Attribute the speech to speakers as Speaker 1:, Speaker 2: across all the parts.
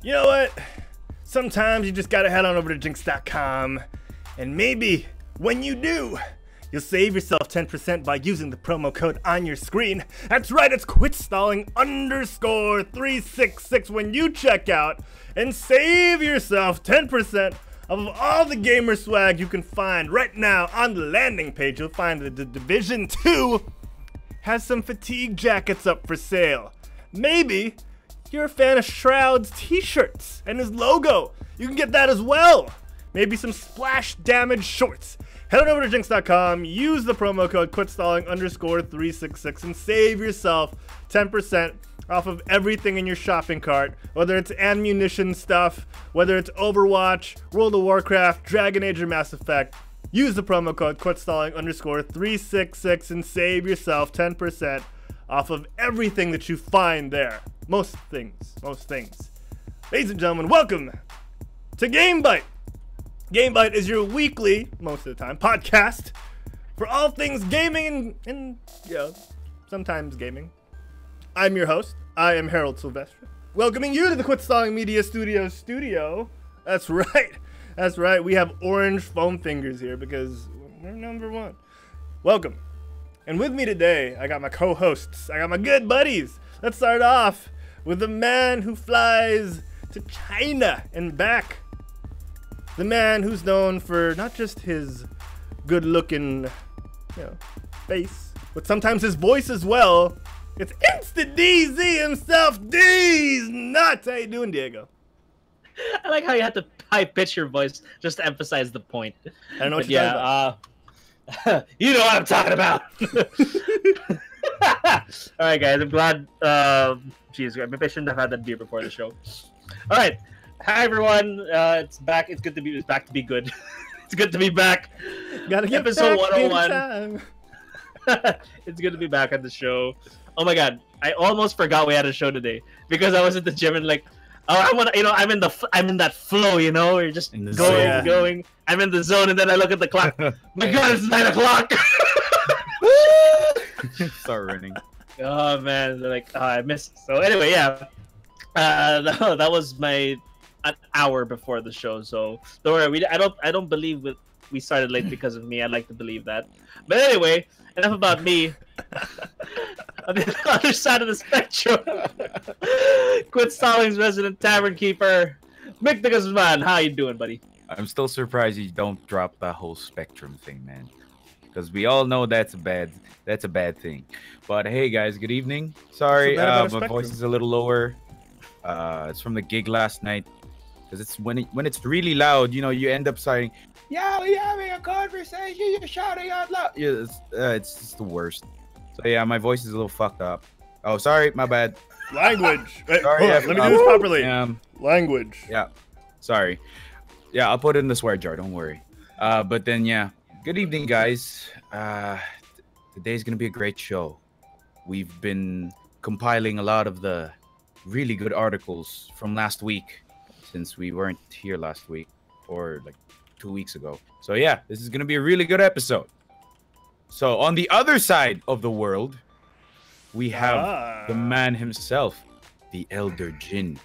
Speaker 1: You know what? Sometimes you just gotta head on over to Jinx.com, and maybe when you do, you'll save yourself 10% by using the promo code on your screen. That's right, it's quitstalling_366 when you check out, and save yourself 10% of all the gamer swag you can find right now on the landing page. You'll find that the Division 2 has some fatigue jackets up for sale. Maybe you're a fan of Shroud's t-shirts and his logo. You can get that as well. Maybe some splash damage shorts. Head on over to Jinx.com, use the promo code quitstalling_366 and save yourself 10% off of everything in your shopping cart. Whether it's ammunition stuff, whether it's Overwatch, World of Warcraft, Dragon Age, or Mass Effect. Use the promo code quitstalling_366 and save yourself 10% off of everything that you find there. Most things. Ladies and gentlemen, welcome to Game Bite. Game Bite is your weekly, most of the time, podcast for all things gaming and sometimes gaming. I'm your host. I am Harold Silvestre, welcoming you to the Quit Stalling Media Studios studio. That's right. We have orange foam fingers here because we're number one. Welcome. And with me today, I got my co-hosts. I got my good buddies. Let's start off with the man who flies to China and back. The man who's known for not just his good-looking, face, but sometimes his voice as well. It's Instant DZ himself, D's nuts. How you doing, Diego?
Speaker 2: I like how you had to high-pitch your voice just to emphasize the point.
Speaker 1: I don't know what you're talking about.
Speaker 2: You know what I'm talking about. All right, guys. I'm glad. Jeez, maybe I shouldn't have had that beer before the show. All right. Hi, everyone. It's back. It's good to be. It's back to be good. It's good to be back.
Speaker 1: Gotta get
Speaker 2: episode
Speaker 1: back
Speaker 2: 101. It's good to be back on the show. Oh my God! I almost forgot we had a show today because I was at the gym and like, oh, I want to. I'm in that flow. You're just going. I'm in the zone, and then I look at the clock. My God, it's 9 o'clock.
Speaker 3: Start running.
Speaker 2: Oh man, I missed. So anyway, yeah, that was an hour before the show. So don't worry. I don't believe we started late because of me. I'd like to believe that. But anyway, enough about me. On the other side of the spectrum, Quit Stalling's resident tavern keeper, Mick the Guzman. How you doing, buddy?
Speaker 3: I'm still surprised you don't drop the whole spectrum thing, man. Because we all know that's a bad thing. But hey, guys, good evening. Sorry, my voice is a little lower. It's from the gig last night. Because it's when it's really loud, you end up saying, "Yeah, we're having a conversation. You're shouting out loud." Yeah, it's just the worst. So yeah, my voice is a little fucked up. Oh, sorry, my bad.
Speaker 1: Language. Wait,
Speaker 3: sorry,
Speaker 1: let me do this properly. Language.
Speaker 3: Yeah, sorry. Yeah, I'll put it in the swear jar. Don't worry. But then yeah, good evening, guys. Today's gonna be a great show. We've been compiling a lot of the really good articles from last week, since we weren't here last week or like 2 weeks ago. So yeah, this is gonna be a really good episode. So on the other side of the world, we have the man himself, the Elder Jin.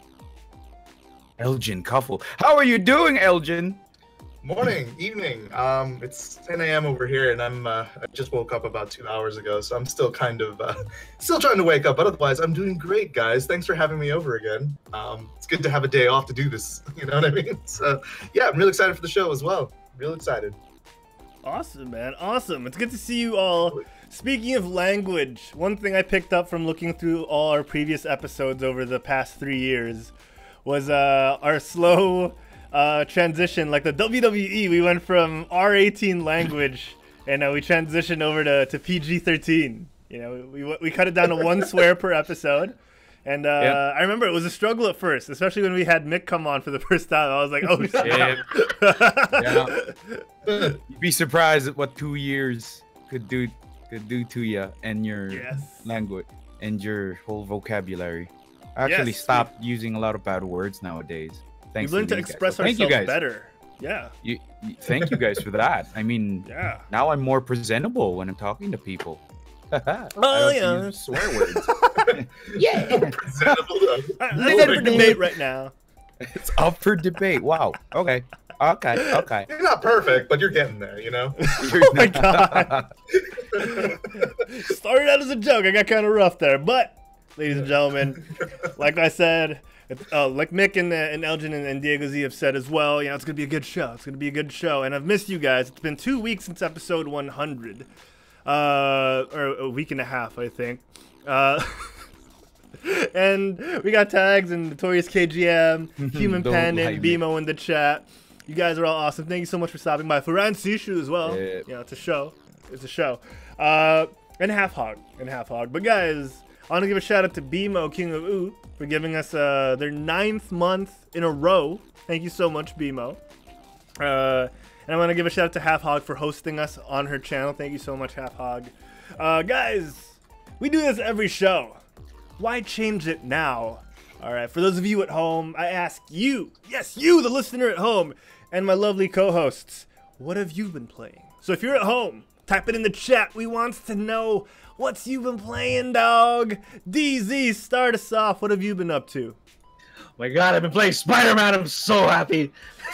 Speaker 3: Elgin Cuffle. How are you doing, Elgin?
Speaker 4: Morning, evening. It's 10 a.m. over here, and I just woke up about 2 hours ago, so I'm still kind of still trying to wake up. But otherwise, I'm doing great, guys. Thanks for having me over again. It's good to have a day off to do this. You know what I mean? So yeah, I'm really excited for the show as well. Real excited.
Speaker 1: Awesome, man. Awesome. It's good to see you all. Speaking of language, one thing I picked up from looking through all our previous episodes over the past 3 years was our slow transition. Like the WWE, we went from R18 language and we transitioned over to PG-13. We cut it down to 1 swear per episode. And I remember it was a struggle at first, especially when we had Mick come on for the first time. I was like, oh, shit.
Speaker 3: You'd be surprised at what 2 years could do to you and your language and your whole vocabulary. I actually stopped using a lot of bad words nowadays. Thanks.
Speaker 1: We've learned to express ourselves better. Yeah.
Speaker 3: Thank you guys for that. I mean, now I'm more presentable when I'm talking to people. I
Speaker 1: yeah.
Speaker 3: don't use swear words. Yeah,
Speaker 4: Presentable.
Speaker 1: That's up for debate right now.
Speaker 3: it's up for debate. Wow. Okay. Okay.
Speaker 4: You're not perfect, but you're getting there, you know?
Speaker 1: Oh my god. Started out as a joke. I got kind of rough there. But, ladies and gentlemen, like I said, like Mick and Elgin and Diego Z have said as well, it's going to be a good show. It's going to be a good show. And I've missed you guys. It's been 2 weeks since episode 100. Or a week and a half, I think. And we got Tags and Notorious KGM, Human
Speaker 3: Don't
Speaker 1: Panda,
Speaker 3: lie,
Speaker 1: and
Speaker 3: Mick.
Speaker 1: BMO in the chat. You guys are all awesome. Thank you so much for stopping by. Ferran Sishu as well.
Speaker 3: Yeah.
Speaker 1: It's a show. It's a show. And Half Hog. But guys, I want to give a shout out to BMO, King of Oot, for giving us their 9th month in a row. Thank you so much, BMO. And I want to give a shout out to Half Hog for hosting us on her channel. Thank you so much, Half Hog. Guys, we do this every show. Why change it now? All right, for those of you at home, I ask you, yes, you, the listener at home, and my lovely co-hosts, what have you been playing? So if you're at home, type it in the chat. We wants to know what's you been playing, dog. DZ, start us off. What have you been up to?
Speaker 2: Oh my god, I've been playing Spider-Man. I'm so happy.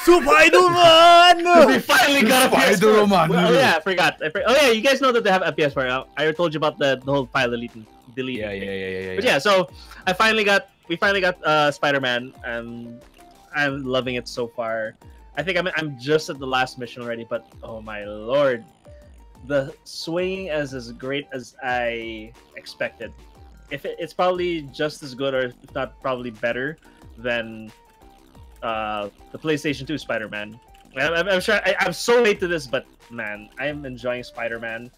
Speaker 1: Spider-Man!
Speaker 2: We finally got a PS4.
Speaker 3: Spider-Man.
Speaker 2: Oh yeah, I forgot. Oh yeah, you guys know that they have a PS4 now. I told you about the whole file deleting.
Speaker 3: Yeah.
Speaker 2: But yeah, so we finally got Spider-Man, and I'm loving it so far. I think I'm just at the last mission already, but oh my lord, the swinging is as great as I expected. It's probably just as good, or if not probably better than the PlayStation 2 Spider-Man. I'm sure I'm so late to this, but man, I am enjoying Spider-Man.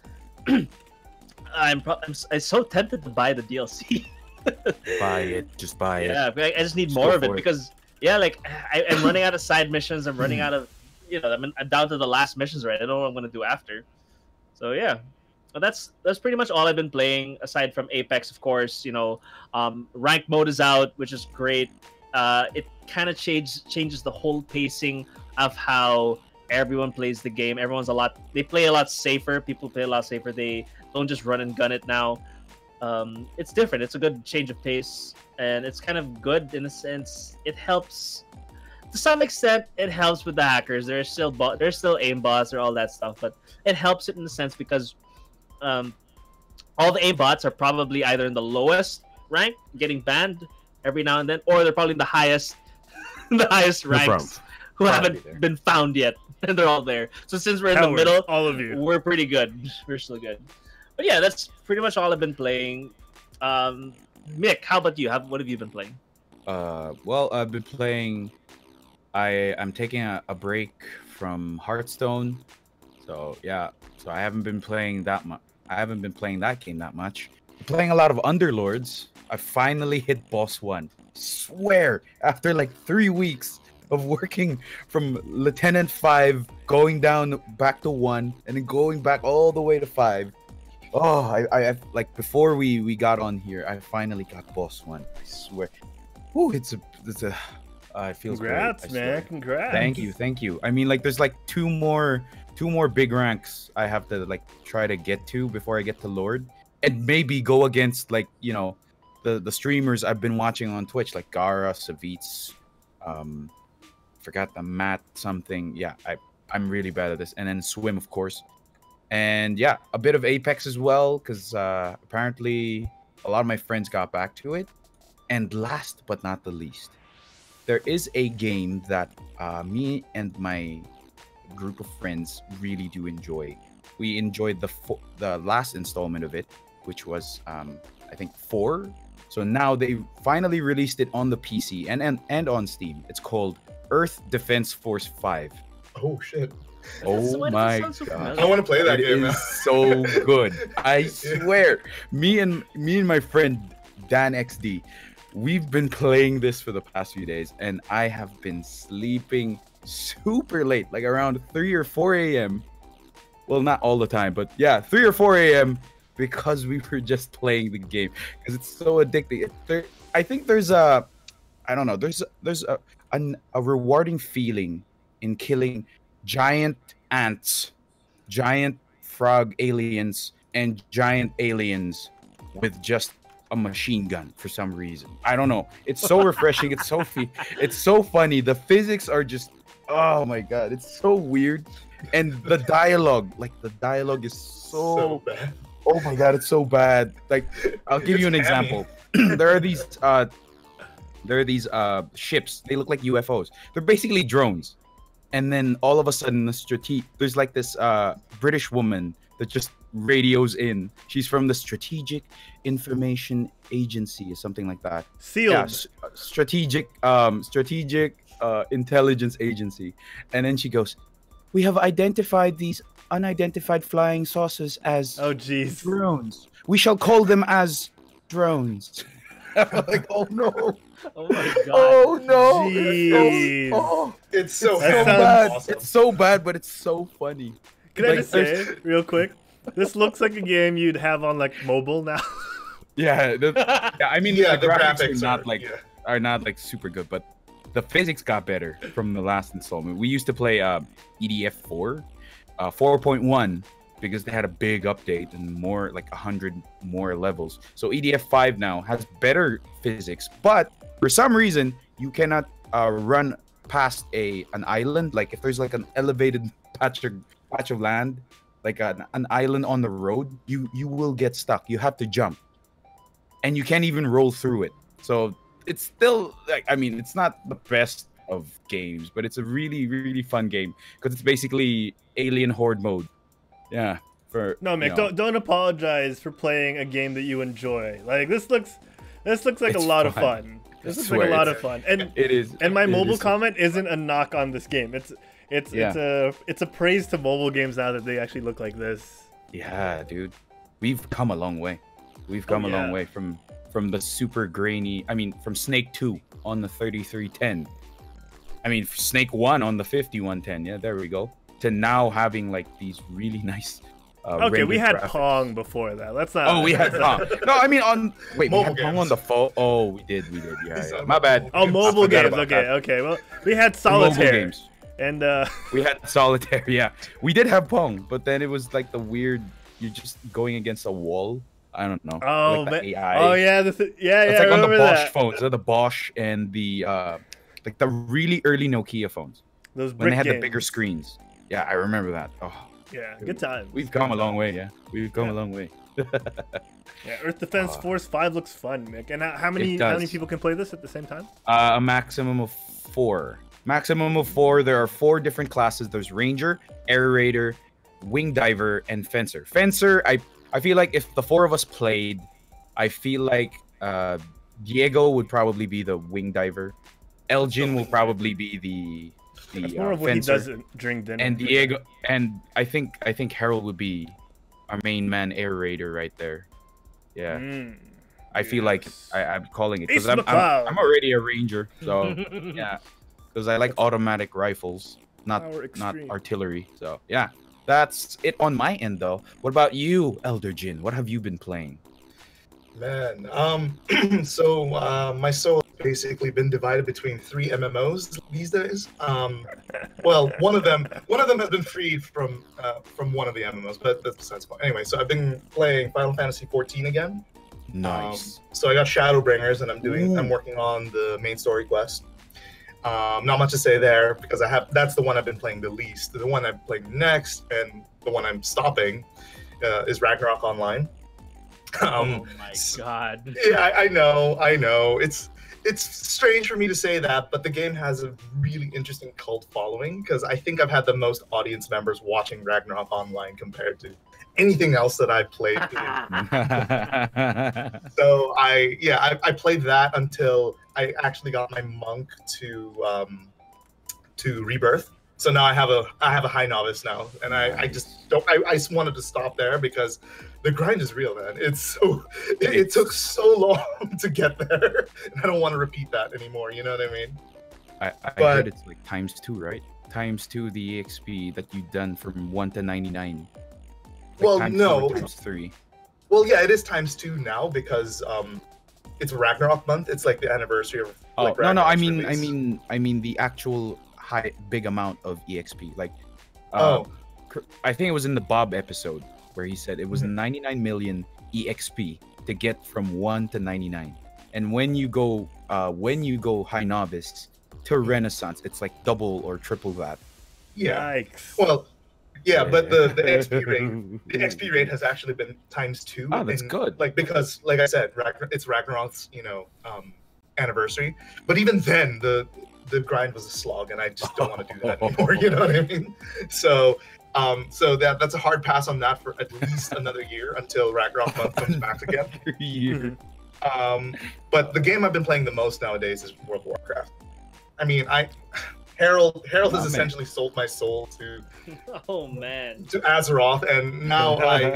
Speaker 2: I'm so tempted to buy the DLC.
Speaker 3: Buy it. Just buy it.
Speaker 2: Yeah, but I just need
Speaker 3: Just
Speaker 2: more
Speaker 3: go
Speaker 2: of it
Speaker 3: for it.
Speaker 2: because like I'm running out of side missions. I'm running out of I'm down to the last missions right. I don't know what I'm gonna do after. So yeah, but that's pretty much all I've been playing aside from Apex, of course. Rank mode is out, which is great. It kind of changes the whole pacing of how everyone plays the game. They play a lot safer. People play a lot safer. They don't just run and gun it now. It's different. It's a good change of pace, and it's kind of good in a sense. It helps to some extent. It helps with the hackers. There's still aimbots or all that stuff, but it helps it in a sense because all the aimbots are probably either in the lowest rank, getting banned every now and then, or they're probably in the highest ranks who haven't been found yet, and they're all there. So since we're in the middle,
Speaker 1: all of you,
Speaker 2: we're pretty good. We're still good. But yeah, that's pretty much all I've been playing. Mick, how about you? What have you been playing?
Speaker 3: Well, I've been playing. I'm taking a break from Hearthstone, so yeah. So I haven't been playing that much. I haven't been playing that game that much. I'm playing a lot of Underlords. I finally hit boss 1. Swear, after like 3 weeks of working from Lieutenant 5, going down back to 1, and then going back all the way to 5. Oh, I like before we got on here, I finally got boss 1. I swear. Ooh, it feels
Speaker 1: congrats,
Speaker 3: great. I
Speaker 1: man!
Speaker 3: swear.
Speaker 1: Congrats.
Speaker 3: Thank you. I mean, like, there's like two more big ranks I have to like try to get to before I get to Lord, and maybe go against like the streamers I've been watching on Twitch, like Gara, Savitz, forgot the Matt something. Yeah, I'm really bad at this, and then Swim, of course. And yeah, a bit of Apex as well, because apparently a lot of my friends got back to it. And last but not the least, there is a game that me and my group of friends really do enjoy. We enjoyed the last installment of it, which was I think 4. So now they finally released it on the PC and on Steam. It's called Earth Defense Force 5.
Speaker 4: Oh shit!
Speaker 3: Oh my god!
Speaker 4: I want to play that
Speaker 3: It
Speaker 4: game.
Speaker 3: is so good. I swear. Me and my friend Dan XD, we've been playing this for the past few days, and I have been sleeping super late, like around 3 or 4 a.m. Well, not all the time, but yeah, 3 or 4 a.m. because we were just playing the game because it's so addicting. I think there's a rewarding feeling in killing giant ants, giant frog aliens and giant aliens with just a machine gun for some reason. I don't know. It's so refreshing. It's so funny. The physics are just, oh my god, it's so weird. And the dialogue is
Speaker 4: So bad.
Speaker 3: oh my god, it's so bad. Like, I'll give you an
Speaker 4: It's
Speaker 3: example. There are these ships. They look like UFOs. They're basically drones. And then all of a sudden, there's like this British woman that just radios in. She's from the Strategic Information Agency or something like that.
Speaker 1: Sealed.
Speaker 3: Yeah, strategic intelligence agency. And then she goes, "We have identified these unidentified flying saucers as
Speaker 1: Oh jeez.
Speaker 3: drones. We shall call them as drones." I'm like, oh no.
Speaker 2: Oh my god.
Speaker 3: Oh no.
Speaker 1: Jeez.
Speaker 3: Oh,
Speaker 4: It's so,
Speaker 1: That
Speaker 3: so
Speaker 1: sounds
Speaker 3: bad.
Speaker 4: awesome.
Speaker 3: It's so bad, but it's so funny.
Speaker 1: Can I
Speaker 3: Like,
Speaker 1: just say, real quick, this looks like a game you'd have on like mobile now.
Speaker 3: Yeah, I mean,
Speaker 4: Yeah,
Speaker 3: the
Speaker 4: the
Speaker 3: graphics
Speaker 4: graphics
Speaker 3: are not like super good, but the physics got better from the last installment. We used to play EDF 4, 4.1, because they had a big update and more, like 100 more levels. So EDF 5 now has better physics, but for some reason you cannot run past an island. Like if there's like an elevated patch of land, like an island on the road, you will get stuck. You have to jump, and you can't even roll through it. So it's still like, I mean, it's not the best of games, but it's a really, really fun game because it's basically alien horde mode. Yeah.
Speaker 1: No, Mick, don't apologize for playing a game that you enjoy. Like this looks like
Speaker 3: It's
Speaker 1: a lot of
Speaker 3: fun.
Speaker 1: fun. This
Speaker 3: I
Speaker 1: looks like
Speaker 3: swear,
Speaker 1: a lot
Speaker 3: it's-
Speaker 1: of fun. And
Speaker 3: It is.
Speaker 1: and my
Speaker 3: it
Speaker 1: mobile
Speaker 3: is-
Speaker 1: comment isn't a knock on this game. It's a praise to mobile games now that they actually look like this.
Speaker 3: Yeah, dude. We've come a long way. We've come a long
Speaker 1: yeah.
Speaker 3: way from the super grainy. I mean, from Snake 2 on the 3310. I mean, Snake 1 on the 5110. Yeah, there we go. To now having like these really nice.
Speaker 1: Okay, we
Speaker 3: rendered
Speaker 1: had
Speaker 3: graphics.
Speaker 1: Pong before that. Let's not.
Speaker 3: Oh, we had Pong. No, I mean we
Speaker 4: Mobile
Speaker 3: had Pong
Speaker 4: games.
Speaker 3: on the phone. Oh, we did. Yeah,
Speaker 4: It's
Speaker 3: yeah.
Speaker 4: on
Speaker 3: My bad.
Speaker 4: mobile
Speaker 1: Oh, mobile
Speaker 3: forgot
Speaker 1: games.
Speaker 3: about
Speaker 1: Okay,
Speaker 3: that.
Speaker 1: okay. Well, we had
Speaker 3: Mobile
Speaker 1: Solitaire.
Speaker 3: games.
Speaker 1: And
Speaker 3: We had Solitaire. Yeah, we did have Pong, but then it was like the weird. You're just going against a wall. I don't know.
Speaker 1: oh,
Speaker 3: like the
Speaker 1: man.
Speaker 3: AI.
Speaker 1: Oh yeah, yeah.
Speaker 3: It's
Speaker 1: I
Speaker 3: like on the
Speaker 1: remember
Speaker 3: Bosch
Speaker 1: that.
Speaker 3: phones, the Bosch and the like the really early Nokia phones
Speaker 1: Those
Speaker 3: when
Speaker 1: brick
Speaker 3: they had
Speaker 1: games.
Speaker 3: the bigger screens. Yeah, I remember that. Oh,
Speaker 1: Yeah, good times.
Speaker 3: we've come a long way. Yeah, we've come a long way.
Speaker 1: Yeah, Earth Defense Force 5 looks fun, Mick. And how many
Speaker 3: It
Speaker 1: how many
Speaker 3: does.
Speaker 1: people can play this at the same time?
Speaker 3: A maximum of 4. Maximum of 4. There are 4 different classes. There's Ranger, Air Raider, Wing Diver, and Fencer. Fencer, I feel like if the 4 of us played, I feel like Diego would probably be the Wing Diver. Elgin will probably be the
Speaker 1: That's more of what
Speaker 3: Fencer.
Speaker 1: he doesn't drink dinner.
Speaker 3: And Diego, and I think Harold would be our main man, Air Raider, right there. Yeah,
Speaker 1: Mm.
Speaker 3: I feel like
Speaker 1: yes.
Speaker 3: I'm calling it because
Speaker 1: Ace
Speaker 3: I'm
Speaker 1: McCloud.
Speaker 3: already a ranger, so yeah, because I like automatic rifles, not
Speaker 1: Power extreme.
Speaker 3: artillery. So yeah, that's it on my end though. What about you, Elder Jin? What have you been playing?
Speaker 4: Man, so my soul has basically been divided between 3 MMOs these days. Well, one of them has been freed from one of the MMOs, but that's besides the point. Anyway, so I've been playing Final Fantasy 14 again.
Speaker 3: Nice.
Speaker 4: So I got Shadowbringers, and I'm working on the main story quest. Not much to say there because that's the one I've been playing the least. The one I'm playing next, and the one I'm stopping, is Ragnarok Online.
Speaker 2: Oh my god.
Speaker 4: Yeah, I know. It's strange for me to say that, but the game has a really interesting cult following because I think I've had the most audience members watching Ragnarok Online compared to anything else that I've played. So I played that until I actually got my monk to Rebirth. So now I have a high novice now, and I just don't. I just wanted to stop there because the grind is real, man. It took so long to get there, and I don't want to repeat that anymore. You know what I mean?
Speaker 3: I
Speaker 4: But-
Speaker 3: heard it's like ×2, right? ×2 the EXP that you've done from 1 to 99. Like
Speaker 4: Well,
Speaker 3: ×2
Speaker 4: no.
Speaker 3: or ×3.
Speaker 4: Well, yeah, it is ×2 now because it's Ragnarok month. It's like the anniversary of.
Speaker 3: Oh
Speaker 4: like,
Speaker 3: no, I
Speaker 4: Ragnarok's
Speaker 3: mean
Speaker 4: release.
Speaker 3: the actual big amount of EXP. Like,
Speaker 4: Oh.
Speaker 3: I think it was in the Bob episode. where he said it was 99 million EXP to get from 1 to 99. And when you go high novice to Renaissance, it's like double or triple that.
Speaker 4: Yeah.
Speaker 1: Yikes.
Speaker 4: Well, yeah, but the XP rate has actually been ×2.
Speaker 3: Oh, that's good.
Speaker 4: Like, because like I said, it's Ragnarok's anniversary. But even then, the grind was a slog, and I just don't want to do that anymore. You know what I mean? So that's a hard pass on that for at least another year until Ragnarok month comes back again.
Speaker 3: Year.
Speaker 4: But the game I've been playing the most nowadays is World of Warcraft. I mean, Harold has essentially sold my soul to Azeroth, and now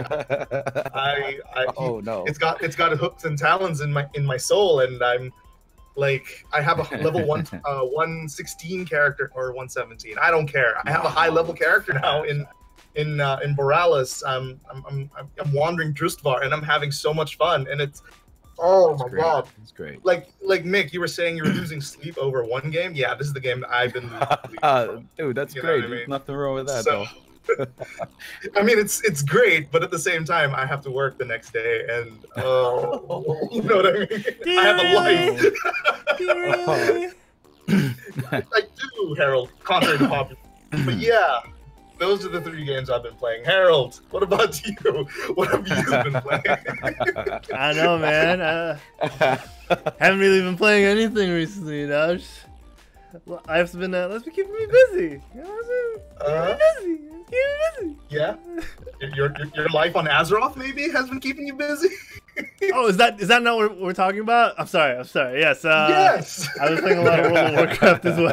Speaker 3: oh no,
Speaker 4: it's got hooks and talons in my soul, and I'm like, I have a level 116 character or 117. I don't care. I have a high level character now in Borealis. I'm wandering Drustvar, and I'm having so much fun, and it's god,
Speaker 3: it's great.
Speaker 4: Like Mick, you were saying you were losing sleep over one game. Yeah, this is the game that I've been losing sleep over.
Speaker 3: Dude, that's great. There's nothing wrong with that, though.
Speaker 4: I mean, it's great, but at the same time, I have to work the next day, and you know what I mean. I have a life. I do, Harold, contrary to popular. But yeah, those are the 3 games I've been playing. Harold, what about you? What have you been playing?
Speaker 1: I know, man. Haven't really been playing anything recently, you know. Life's been keeping me busy. You know, keeping me busy.
Speaker 4: Yeah, your life on Azeroth maybe has been keeping you busy.
Speaker 1: Oh, is that not what we're talking about? I'm sorry. Yes.
Speaker 4: Yes.
Speaker 1: I was playing a lot of World of Warcraft as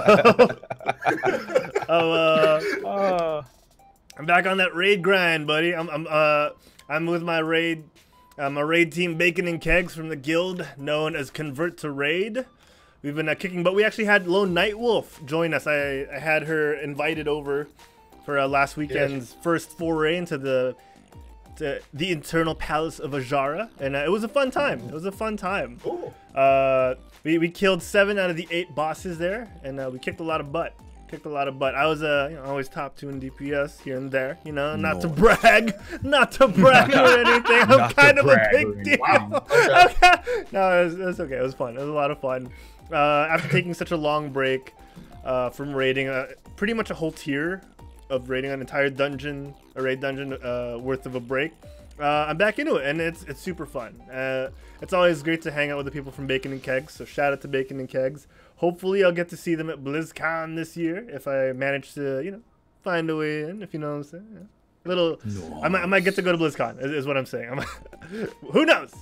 Speaker 1: well. I'm back on that raid grind, buddy. I'm with my raid team, Bacon and Kegs from the guild known as Convert to Raid. We've been kicking, but we actually had Lone Nightwolf join us. I had her invited over for last weekend's first foray into the internal palace of Ajara, and it was a fun time.
Speaker 4: Cool.
Speaker 1: We killed 7 out of the 8 bosses there, and we kicked a lot of butt. I was always top 2 in DPS here and there, you know, not to brag or anything. I'm kind of a big deal.
Speaker 4: Wow.
Speaker 1: Okay. No, it was okay. It was fun. It was a lot of fun. After taking such a long break from raiding, pretty much a whole tier of raiding an entire dungeon, a raid dungeon worth of a break, I'm back into it, and it's super fun. It's always great to hang out with the people from Bacon and Kegs, so shout out to Bacon and Kegs. Hopefully I'll get to see them at BlizzCon this year if I manage to, you know, find a way in, if you know what I'm saying. I might get to go to BlizzCon, is what I'm saying. Who knows?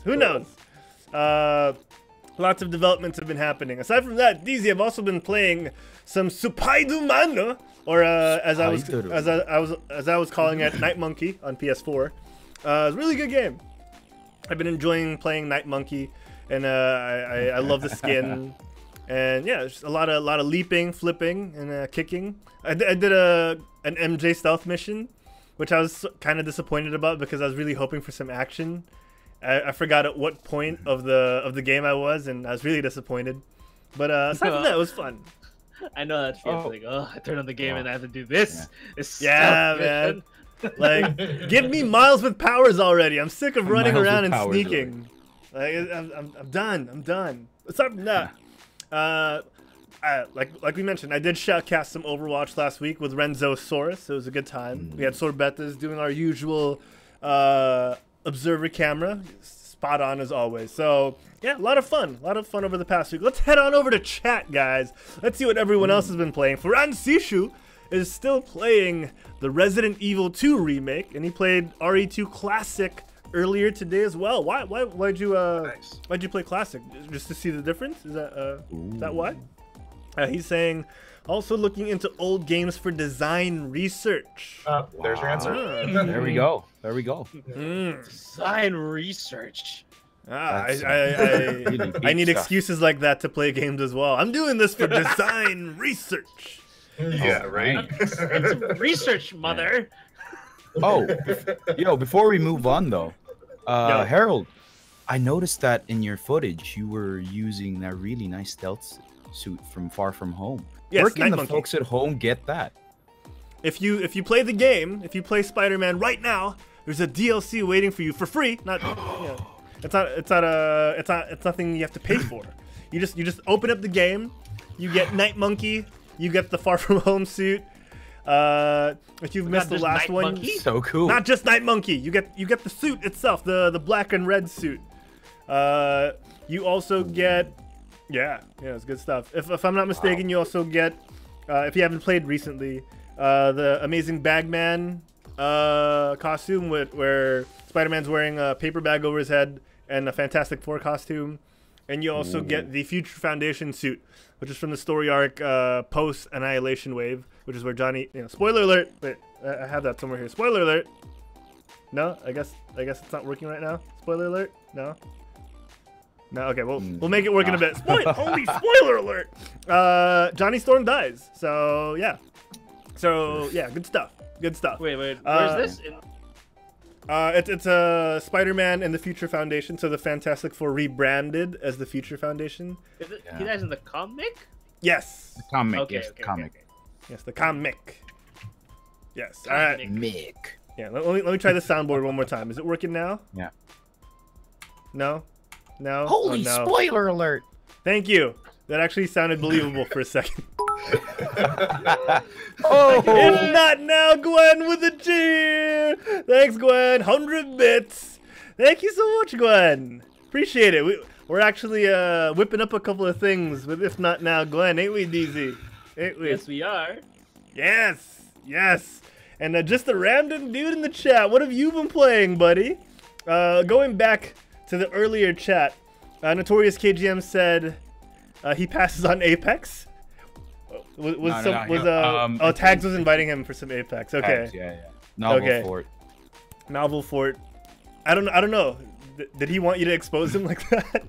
Speaker 1: Lots of developments have been happening. Aside from that, DZ, I've also been playing some Supaidu Mano, or as I was calling it, Night Monkey on PS4. It's a really good game. I've been enjoying playing Night Monkey, and I love the skin. And yeah, just a lot of leaping, flipping, and kicking. I did an MJ stealth mission, which I was kind of disappointed about because I was really hoping for some action. I forgot at what point of the game I was, and I was really disappointed. But aside from that, it was fun.
Speaker 2: I know that feeling. I turn on the game and I have to do this.
Speaker 1: Yeah, man. Like, give me Miles with powers already. I'm sick of running around and sneaking. Like, I'm done. Aside from that, like we mentioned, I did shoutcast some Overwatch last week with Renzo Saurus. It was a good time. We had Sorbetas doing our usual observer camera, spot on as always. So yeah, a lot of fun over the past week. Let's head on over to chat, guys. Let's see what everyone else has been playing. Furansishu is still playing the Resident Evil 2 remake, and he played RE2 Classic earlier today as well. Why'd you play Classic? Just to see the difference? Is that why? He's saying also looking into old games for design research.
Speaker 4: There's your answer.
Speaker 3: There we go.
Speaker 2: Design research.
Speaker 1: I need excuses like that to play games as well. I'm doing this for design research.
Speaker 4: Yeah, right.
Speaker 2: It's research, mother.
Speaker 3: Before we move on though, Harold, I noticed that in your footage you were using that really nice stealth suit from Far From Home.
Speaker 1: Yes,
Speaker 3: where can
Speaker 1: Night
Speaker 3: the
Speaker 1: Monkey.
Speaker 3: folks at home get that?
Speaker 1: If you play the game, if you play Spider-Man right now, there's a DLC waiting for you for free. Not, you know, it's nothing you have to pay for. You just open up the game. You get Night Monkey. You get the Far From Home suit. If you've missed the last one,
Speaker 3: So cool.
Speaker 1: not just Night Monkey. You get the suit itself, the black and red suit. You also get, yeah, it's good stuff. If I'm not mistaken, you also get, if you haven't played recently, the Amazing Bagman costume where Spider-Man's wearing a paper bag over his head and a Fantastic Four costume, and you also get the Future Foundation suit, which is from the story arc post Annihilation Wave, which is where Johnny, spoiler alert. Wait, I have that somewhere here. Spoiler alert. No, I guess it's not working right now. Spoiler alert. No. Okay, we'll make it work in a bit. Only spoiler alert. Johnny Storm dies. So yeah, good stuff. Good stuff.
Speaker 2: Wait, where's this?
Speaker 1: It's a Spider-Man and the Future Foundation. So the Fantastic Four rebranded as the Future Foundation.
Speaker 2: Is it, he dies in the comic?
Speaker 1: Yes.
Speaker 3: The comic,
Speaker 2: Okay,
Speaker 3: yes,
Speaker 2: okay,
Speaker 3: the comic.
Speaker 2: okay.
Speaker 1: Yes, the comic. Yes. All right.
Speaker 3: Mick.
Speaker 1: Yeah. Let me try the soundboard one more time. Is it working now?
Speaker 3: Yeah.
Speaker 1: No. No.
Speaker 3: Holy
Speaker 1: no.
Speaker 3: spoiler alert!
Speaker 1: Thank you. That actually sounded believable for a second.
Speaker 3: Oh!
Speaker 1: If not now, Gwen with a cheer. Thanks, Gwen. 100 bits. Thank you so much, Gwen. Appreciate it. We're actually whipping up a couple of things with If Not Now, Gwen. Ain't we, DZ? Ain't we?
Speaker 2: Yes, we are.
Speaker 1: Yes. And just a random dude in the chat. What have you been playing, buddy? Going back to the earlier chat, Notorious KGM said he passes on Apex. Tags was inviting him for some Apex. Okay.
Speaker 3: Tags, yeah. Novel Fort.
Speaker 1: Novel Fort. I don't know. Did he want you to expose him like that?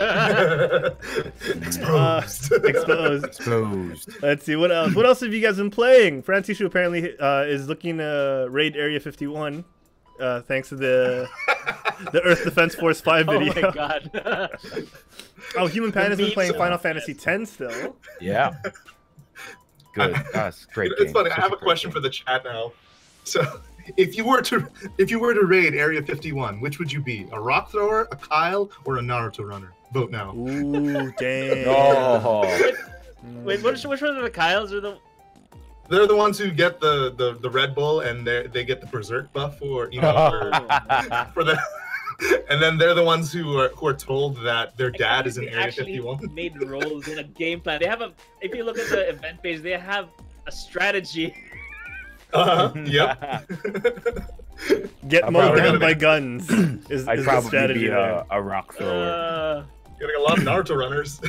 Speaker 1: Exposed. Let's see, what else? What else have you guys been playing? Francishu apparently is looking to raid Area 51, thanks to the Earth Defense Force 5 video.
Speaker 2: Oh my god.
Speaker 1: Oh, Human Pan has been playing Final Fantasy X still.
Speaker 3: Yeah. Good. That's great.
Speaker 4: It's funny. I have a question for the chat now. So, if you were to raid Area 51, which would you be? A rock thrower, a Kyle, or a Naruto runner? Vote now.
Speaker 1: Ooh, damn.
Speaker 3: Oh.
Speaker 2: Wait, which one are the Kyles? Or
Speaker 4: They're the ones who get the Red Bull and they get the Berserk buff for for the. And then they're the ones who are told that their dad is in Area 51.
Speaker 2: Made roles in a game plan. They have if you look at the event page, they have a strategy.
Speaker 4: Yep.
Speaker 1: Get mowed down by guns.
Speaker 3: I'd
Speaker 1: is
Speaker 3: probably
Speaker 1: the strategy
Speaker 3: be
Speaker 1: there.
Speaker 3: a rock thrower.
Speaker 4: Getting a lot of Naruto runners.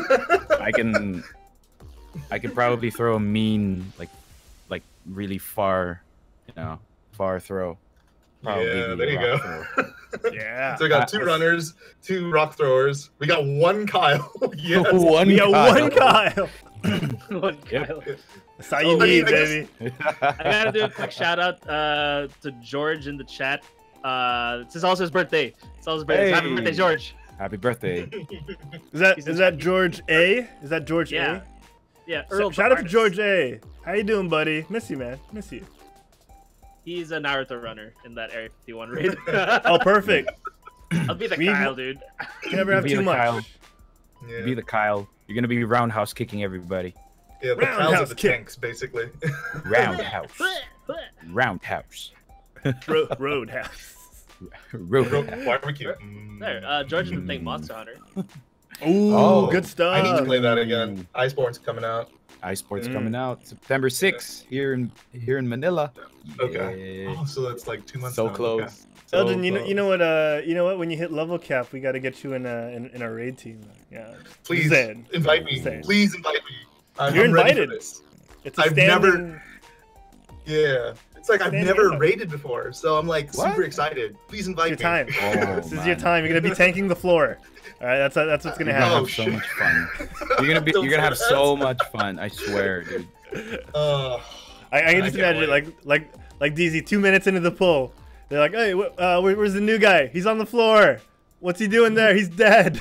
Speaker 3: I could probably throw a mean, like really far, far throw. Probably
Speaker 4: yeah, there you go.
Speaker 1: Yeah.
Speaker 4: So we got 2 runners, 2 rock throwers. We got 1 Kyle. Yes.
Speaker 3: One Kyle.
Speaker 2: One Kyle.
Speaker 1: That's all you need, baby.
Speaker 2: I gotta do a quick shout out to George in the chat. It's also his birthday.
Speaker 3: Hey.
Speaker 2: Happy birthday, George.
Speaker 3: Happy birthday.
Speaker 1: Is that George A? Is that George A?
Speaker 2: Yeah. Earl
Speaker 1: Shout out to George A. How you doing, buddy? Miss you, man. Miss you.
Speaker 2: He's a Naruto runner in that Area 51 raid.
Speaker 1: Oh, perfect.
Speaker 2: I'll be the Kyle, dude.
Speaker 1: You never have too much.
Speaker 3: Kyle.
Speaker 4: Yeah.
Speaker 3: Be the Kyle. You're gonna be roundhouse kicking everybody.
Speaker 4: Yeah, the Kyles are the tanks, basically.
Speaker 3: Roundhouse. Roundhouse.
Speaker 1: Roadhouse.
Speaker 3: Roadhouse.
Speaker 4: Barbecue.
Speaker 2: There, George been playing Monster Hunter.
Speaker 1: Ooh, good stuff.
Speaker 4: I need to play that again. Iceborne's coming out.
Speaker 3: Iceport's coming out September 6th here in Manila.
Speaker 4: Okay.
Speaker 3: Yeah.
Speaker 4: Oh, so that's like 2 months.
Speaker 3: So
Speaker 4: now.
Speaker 3: close.
Speaker 4: Okay.
Speaker 3: So
Speaker 1: Eldon, you
Speaker 3: close.
Speaker 1: know what? When you hit level cap, we got to get you in a raid team. Yeah.
Speaker 4: Please
Speaker 1: Zen.
Speaker 4: invite me.
Speaker 1: Zen.
Speaker 4: Please invite me.
Speaker 1: You're
Speaker 4: I'm ready for
Speaker 1: invited.
Speaker 4: this.
Speaker 1: It's a
Speaker 4: I've
Speaker 1: standing...
Speaker 4: never- Yeah. It's like I've
Speaker 1: Stand
Speaker 4: never
Speaker 1: up.
Speaker 4: raided before, so I'm like
Speaker 3: What?
Speaker 4: super excited. Please invite
Speaker 1: It's your time.
Speaker 3: Oh,
Speaker 1: This is
Speaker 3: man.
Speaker 1: your time. You're gonna be tanking the floor. All right, that's what's gonna
Speaker 3: You're
Speaker 1: happen.
Speaker 3: gonna
Speaker 4: Oh,
Speaker 3: have so
Speaker 4: shit.
Speaker 3: much fun. You're gonna have so much fun. I swear, dude.
Speaker 4: Uh,
Speaker 1: I can just
Speaker 4: I can't
Speaker 1: imagine like DZ 2 minutes into the pull, they're like, hey, where's the new guy? He's on the floor. What's he doing there? He's dead.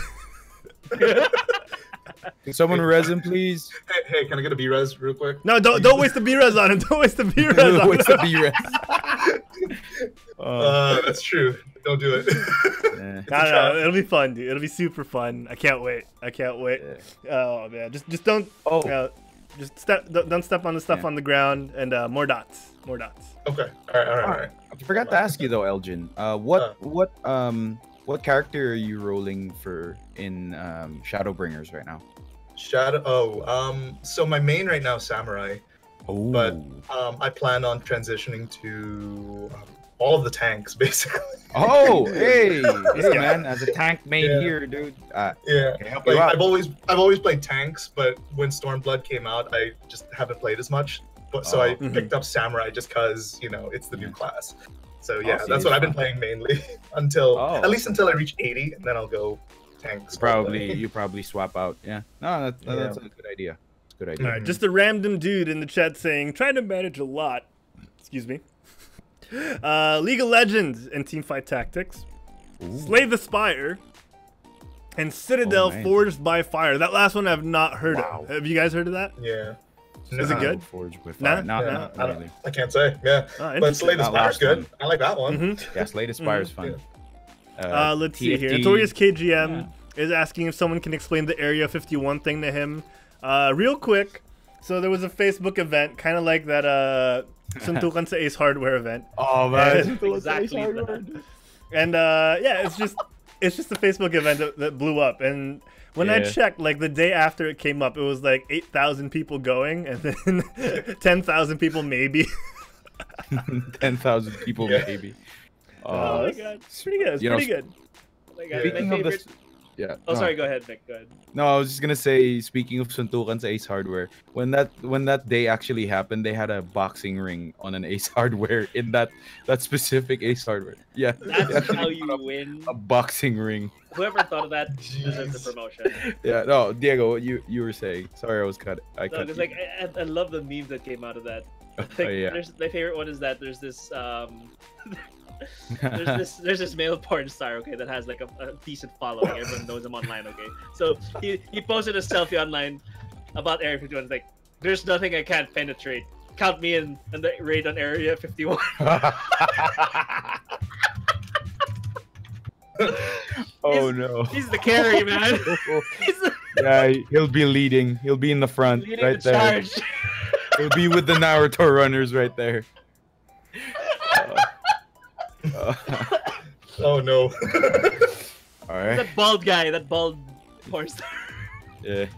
Speaker 3: Can someone res him, please?
Speaker 4: hey, can I get a B-res real quick?
Speaker 1: No, don't waste the B-res on him. Don't waste the B-res on him.
Speaker 3: What's the B-res?
Speaker 4: That's true. Don't do it.
Speaker 3: Yeah.
Speaker 1: I don't know. It'll be fun, dude. It'll be super fun. I can't wait. I can't wait. Oh man, just don't.
Speaker 3: Oh.
Speaker 1: Just don't step on the stuff on the ground and more dots. More dots.
Speaker 4: Okay. All right.
Speaker 3: I forgot to ask you though, Elgin. What character are you rolling for in Shadowbringers right now?
Speaker 4: So my main right now is Samurai,
Speaker 3: Oh.
Speaker 4: but I plan on transitioning to all of the tanks basically.
Speaker 3: Oh, hey, man! As a tank main
Speaker 4: Yeah.
Speaker 3: here, dude.
Speaker 4: Yeah,
Speaker 3: Can I help you
Speaker 4: like
Speaker 3: out?
Speaker 4: I've always played tanks, but when Stormblood came out, I just haven't played as much. But so I picked up Samurai just because it's the new class. So yeah,
Speaker 3: see,
Speaker 4: that's what I've been playing mainly until at least until I reach 80, and then I'll go tanks.
Speaker 3: You probably swap out. Yeah. No, that's a good idea. It's a good idea.
Speaker 1: All right, just a random dude in the chat saying, trying to manage a lot. Excuse me. League of Legends and Teamfight Tactics. Slay the Spire. And Citadel
Speaker 3: nice.
Speaker 1: Forged by Fire. That last one I've not heard of. Have you guys heard of that?
Speaker 4: Yeah.
Speaker 1: Is it good?
Speaker 3: Forged with
Speaker 1: Nah?
Speaker 3: fire. Not
Speaker 4: I
Speaker 3: really.
Speaker 4: can't say. Yeah.
Speaker 1: Oh,
Speaker 4: But
Speaker 1: interesting.
Speaker 4: Slay the
Speaker 3: That
Speaker 4: Spire's
Speaker 3: last
Speaker 4: good.
Speaker 3: one.
Speaker 4: I like that one.
Speaker 1: Mhm.
Speaker 3: Yeah, Slay the Spire is fun.
Speaker 1: Let's see here.
Speaker 3: TFT.
Speaker 1: Notorious KGM is asking if someone can explain the Area 51 thing to him. Real quick. So there was a Facebook event, kind of like that Suntukan sa Ace Hardware event.
Speaker 3: Oh
Speaker 1: man.
Speaker 2: Exactly that.
Speaker 1: And it's just a Facebook event that blew up. And when I
Speaker 3: Yeah.
Speaker 1: checked, like the day after it came up, it was like 8,000 people going, and then 10,000 people maybe.
Speaker 3: 10,000 people
Speaker 4: Yeah.
Speaker 3: maybe.
Speaker 2: Oh my
Speaker 1: it's
Speaker 2: god.
Speaker 1: pretty good. It's
Speaker 3: You know,
Speaker 1: pretty good.
Speaker 2: Oh my god.
Speaker 3: Speaking
Speaker 2: My
Speaker 3: of
Speaker 2: favorite.
Speaker 3: this, yeah.
Speaker 2: Oh,
Speaker 3: no.
Speaker 2: sorry. Go ahead, Nick. Go ahead.
Speaker 3: No, I was just gonna say, speaking of Suntukan sa Ace Hardware, when that day actually happened, they had a boxing ring on an Ace Hardware in that specific Ace Hardware. Yeah,
Speaker 2: That's
Speaker 3: they
Speaker 2: how
Speaker 3: put
Speaker 2: you
Speaker 3: up
Speaker 2: win.
Speaker 3: a boxing ring.
Speaker 2: Whoever thought of that deserves the
Speaker 4: Jeez.
Speaker 2: promotion.
Speaker 3: Yeah, no, Diego, what you were saying. Sorry, I was cut. I
Speaker 2: No,
Speaker 3: cut.
Speaker 2: because
Speaker 3: you.
Speaker 2: like I love the memes that came out of that.
Speaker 3: Oh,
Speaker 2: Like,
Speaker 3: yeah.
Speaker 2: my favorite one is that there's this there's this male porn star, okay, that has like a decent following. Everyone knows him online, okay. So he posted a selfie online about Area 51. It's like, there's nothing I can't penetrate. Count me in the raid on Area 51.
Speaker 3: Oh no.
Speaker 2: He's the carry, man. He's the
Speaker 3: Yeah, he'll be leading. He'll be in the front,
Speaker 2: leading
Speaker 3: right
Speaker 2: the
Speaker 3: there.
Speaker 2: charge.
Speaker 3: He'll be with the Naruto runners right there.
Speaker 4: Oh no.
Speaker 3: All right.
Speaker 2: That bald guy, that bald porn star.
Speaker 3: Yeah.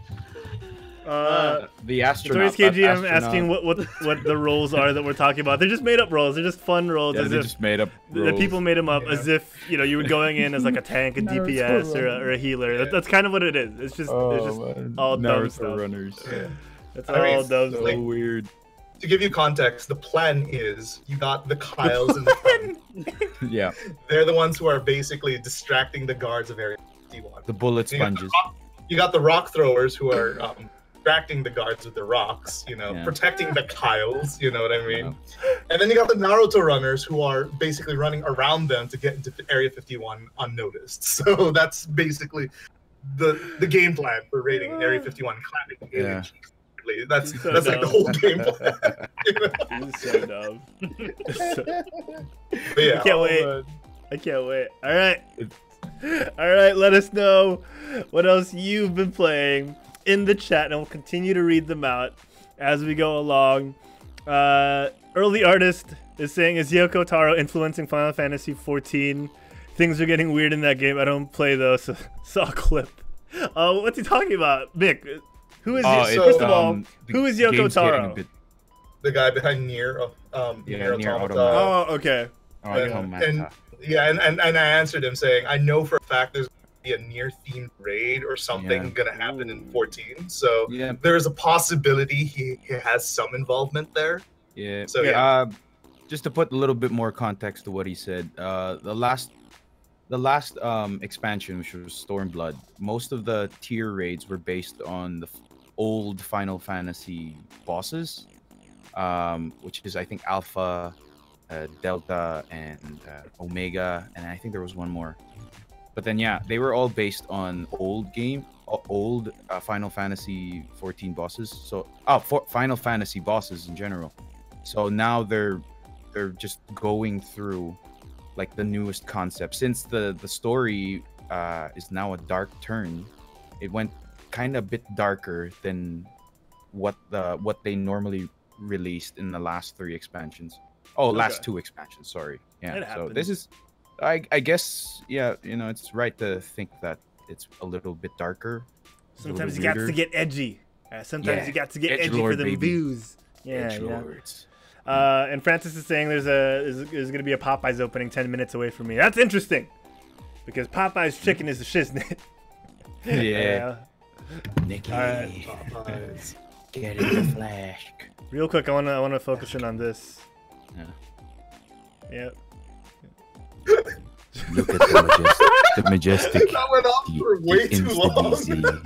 Speaker 3: The
Speaker 1: Notorious
Speaker 3: astronaut. that
Speaker 1: KGM
Speaker 3: astronaut.
Speaker 1: asking what the roles are that we're talking about. They're just made up roles. They're just fun roles.
Speaker 3: Yeah,
Speaker 1: as
Speaker 3: they
Speaker 1: if
Speaker 3: just made up.
Speaker 1: the
Speaker 3: roles.
Speaker 1: people made them up as if you were going in as like a tank, a DPS, or a healer. That's kind of what it is. It's just
Speaker 3: man.
Speaker 1: all dumb
Speaker 3: Naruto
Speaker 1: stuff.
Speaker 3: runners.
Speaker 1: It's
Speaker 4: I mean,
Speaker 1: all dumb
Speaker 3: So
Speaker 1: stuff.
Speaker 3: weird.
Speaker 4: To give you context, the plan is you got the Kyles in the front.
Speaker 3: Yeah.
Speaker 4: They're the ones who are basically distracting the guards of Area 51.
Speaker 3: The bullet
Speaker 4: You got the
Speaker 3: sponges.
Speaker 4: You got the rock throwers who are distracting the guards with the rocks,
Speaker 3: Yeah.
Speaker 4: protecting the Kyles, you know what I mean? And then you got the Naruto runners who are basically running around them to get into Area 51 unnoticed. So that's basically the game plan for raiding Area 51 and clapping
Speaker 3: Yeah.
Speaker 4: alien chiefs. That's
Speaker 1: So
Speaker 4: like the
Speaker 1: dumb.
Speaker 4: whole game plan. You know?
Speaker 1: This is so dumb.
Speaker 4: But yeah,
Speaker 1: I can't wait. I can't wait. All right. All right, let us know what else you've been playing in the chat, and we'll continue to read them out as we go along. Early Artist is saying, is Yoko Taro influencing Final Fantasy 14? Things are getting weird in that game. I don't play those. So saw a clip. What's he talking about? Mick, who is
Speaker 3: Oh,
Speaker 1: he?
Speaker 4: it's,
Speaker 1: First of all,
Speaker 3: the
Speaker 1: who is Yoko
Speaker 3: game's getting
Speaker 1: Taro?
Speaker 3: a bit-
Speaker 4: the guy behind Nier,
Speaker 3: Yeah, Nier
Speaker 4: Automata.
Speaker 3: Automata.
Speaker 1: Oh, okay.
Speaker 3: Oh,
Speaker 4: And-
Speaker 3: Automata.
Speaker 4: Yeah, and I answered him saying, I know for a fact there's gonna be a near themed raid or something
Speaker 3: Yeah.
Speaker 4: gonna happen in 14. So
Speaker 3: Yeah.
Speaker 4: there is a possibility he has some involvement there.
Speaker 3: Yeah.
Speaker 4: So, yeah.
Speaker 3: Just to put a little bit more context to what he said, the last expansion, which was Stormblood, most of the tier raids were based on the old Final Fantasy bosses, which is I think Alpha, Delta, and Omega, and I think there was one more. But then yeah, they were all based on old Final Fantasy 14 bosses. So Final Fantasy bosses in general. So now they're just going through like the newest concept. Since the story is now a dark turn, it went kind of a bit darker than what they normally released in the last 3 expansions. Oh, last 2 expansions. Sorry. Yeah. So this is, I guess, yeah. You know, it's right to think that it's a little bit darker.
Speaker 1: Sometimes you got to get edgy. Sometimes you got to get edgy for the views. Yeah,
Speaker 3: Edgelords.
Speaker 1: And Francis is saying there's going to be a Popeyes opening 10 minutes away from me. That's interesting, because Popeyes chicken is the shiznit.
Speaker 3: Yeah. Nikki,
Speaker 4: Popeyes.
Speaker 3: get in the flash.
Speaker 1: Real quick, I wanna focus in on this.
Speaker 3: Yeah.
Speaker 1: Yep.
Speaker 3: Look at the majestic.
Speaker 4: That went off for way too long.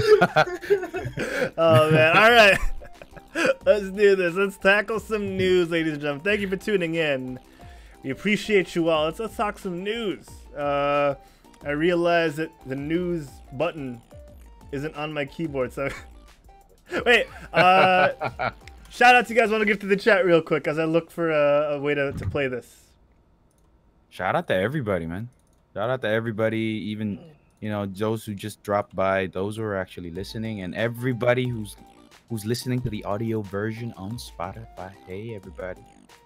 Speaker 1: Oh man! All right, let's do this. Let's tackle some news, ladies and gentlemen. Thank you for tuning in. We appreciate you all. Let's talk some news. I realize that the news button isn't on my keyboard, so wait. Shout out to you guys. Want to give to the chat real quick as I look for a way to play this.
Speaker 3: Shout out to everybody, man. Shout out to everybody, even, you know, those who just dropped by, those who are actually listening, and everybody who's listening to the audio version on Spotify. Hey, everybody.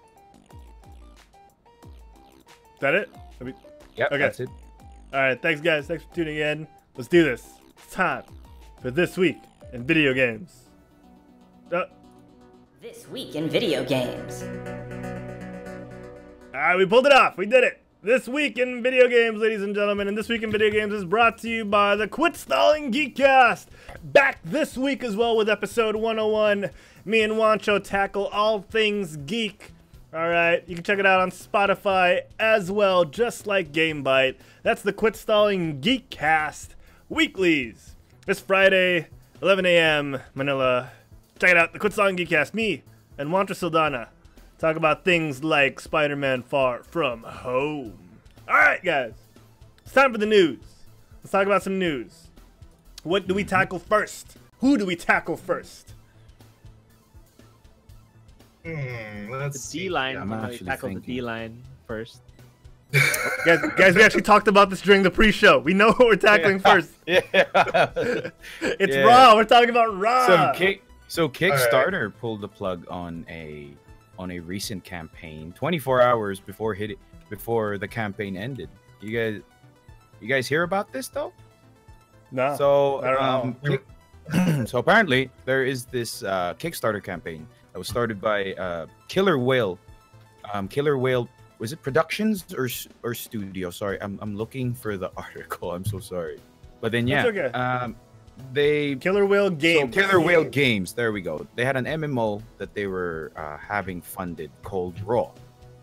Speaker 1: Is that it?
Speaker 3: Yep,
Speaker 1: Okay.
Speaker 3: that's it.
Speaker 1: All right, thanks guys. Thanks for tuning in. Let's do this. It's time for This Week in Video Games.
Speaker 5: This week in video games.
Speaker 1: All right, we pulled it off. We did it. This Week in Video Games, ladies and gentlemen. And This Week in Video Games is brought to you by the Quit Stalling Geekcast. Back this week as well with episode 101. Me and Wancho tackle all things geek. All right, you can check it out on Spotify as well, just like GameBite. That's the Quit Stalling Geekcast weeklies. This Friday, 11 a.m. Manila. Check it out, the Quit Stalling Geekcast. Me and Wancho Saldana talk about things like Spider-Man Far From Home. All right, guys. It's time for the news. Let's talk about some news. What do we tackle first? Who do we tackle first?
Speaker 4: Let's
Speaker 2: The
Speaker 4: see.
Speaker 2: D-line.
Speaker 3: I'm actually
Speaker 2: Tackle the
Speaker 3: thinking.
Speaker 2: D-line first.
Speaker 1: Guys, we actually talked about this during the pre-show. We know what we're tackling first.
Speaker 3: Yeah.
Speaker 1: It's
Speaker 3: Yeah.
Speaker 1: Raw. We're talking about Raw.
Speaker 3: So Kickstarter pulled the plug on a recent campaign 24 hours before the campaign ended. You guys hear about this though?
Speaker 1: No.
Speaker 3: So
Speaker 1: I don't know.
Speaker 3: so apparently there is this Kickstarter campaign that was started by Killer Whale. Killer Whale, was it Productions or Studio? Sorry, I'm looking for the article. I'm so sorry. But then yeah,
Speaker 1: That's okay.
Speaker 3: they
Speaker 1: Killer Whale Games.
Speaker 3: So Killer Whale Games, there we go. They had an MMO that they were having funded called Raw.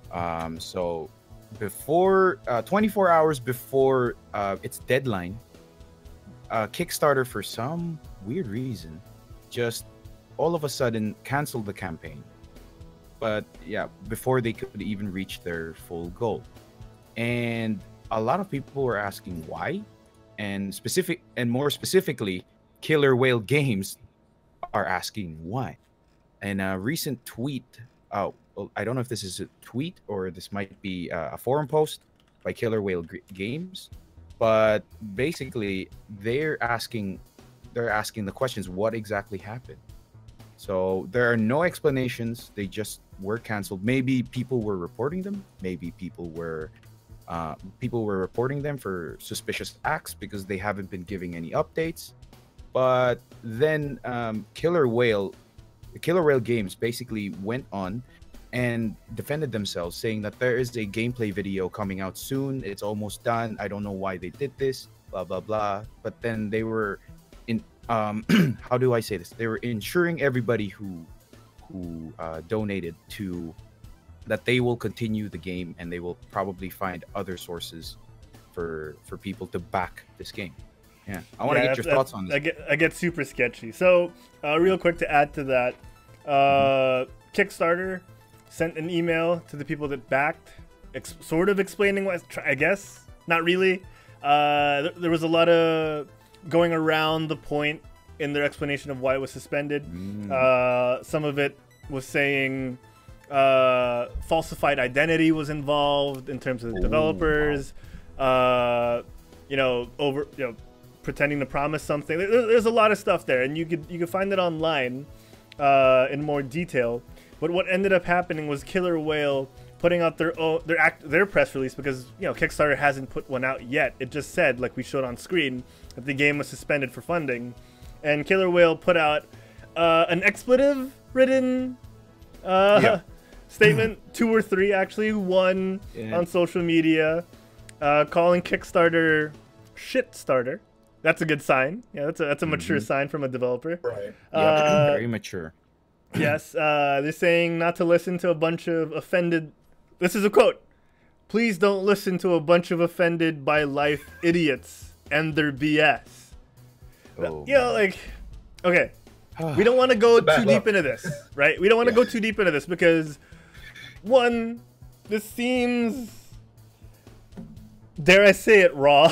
Speaker 3: So before 24 hours before its deadline, Kickstarter, for some weird reason, just all of a sudden canceled the campaign. But yeah, before they could even reach their full goal. And a lot of people were asking why. And more specifically, Killer Whale Games are asking why. And a recent tweet, well, I don't know if this is a tweet or this might be a forum post by Killer Whale Games, but basically they're asking the questions, what exactly happened? So there are no explanations. They just were canceled. Maybe people were reporting them. Maybe people were reporting them for suspicious acts because they haven't been giving any updates. But then Killer Whale Games basically went on and defended themselves, saying that there is a gameplay video coming out soon. It's almost done. I don't know why they did this, blah, blah, blah. But then they were how do I say this? They were ensuring everybody who donated to that they will continue the game, and they will probably find other sources for people to back this game. Yeah, I want to get your thoughts on this.
Speaker 1: I get super sketchy. So, real quick to add to that, Kickstarter sent an email to the people that backed, sort of explaining what, I guess, not really. There was a lot of going around the point in their explanation of why it was suspended. Some of it was saying Falsified identity was involved in terms of the developers. Pretending to promise something. There's a lot of stuff there, and you could find it online in more detail. But what ended up happening was Killer Whale putting out their press release, because Kickstarter hasn't put one out yet. It just said, like we showed on screen, that the game was suspended for funding, and Killer Whale put out an expletive-ridden statement, 2 or 3 actually, one on social media, calling Kickstarter shitstarter. That's a good sign. Yeah, that's a mature sign from a developer.
Speaker 4: Right.
Speaker 3: Yeah, very mature.
Speaker 1: Yes, they're saying not to listen to a bunch of offended. This is a quote. Please don't listen to a bunch of offended by life idiots and their BS. Okay. We don't want to go too deep into this, right? We don't want to go too deep into this because, one, this seems, dare I say it, raw.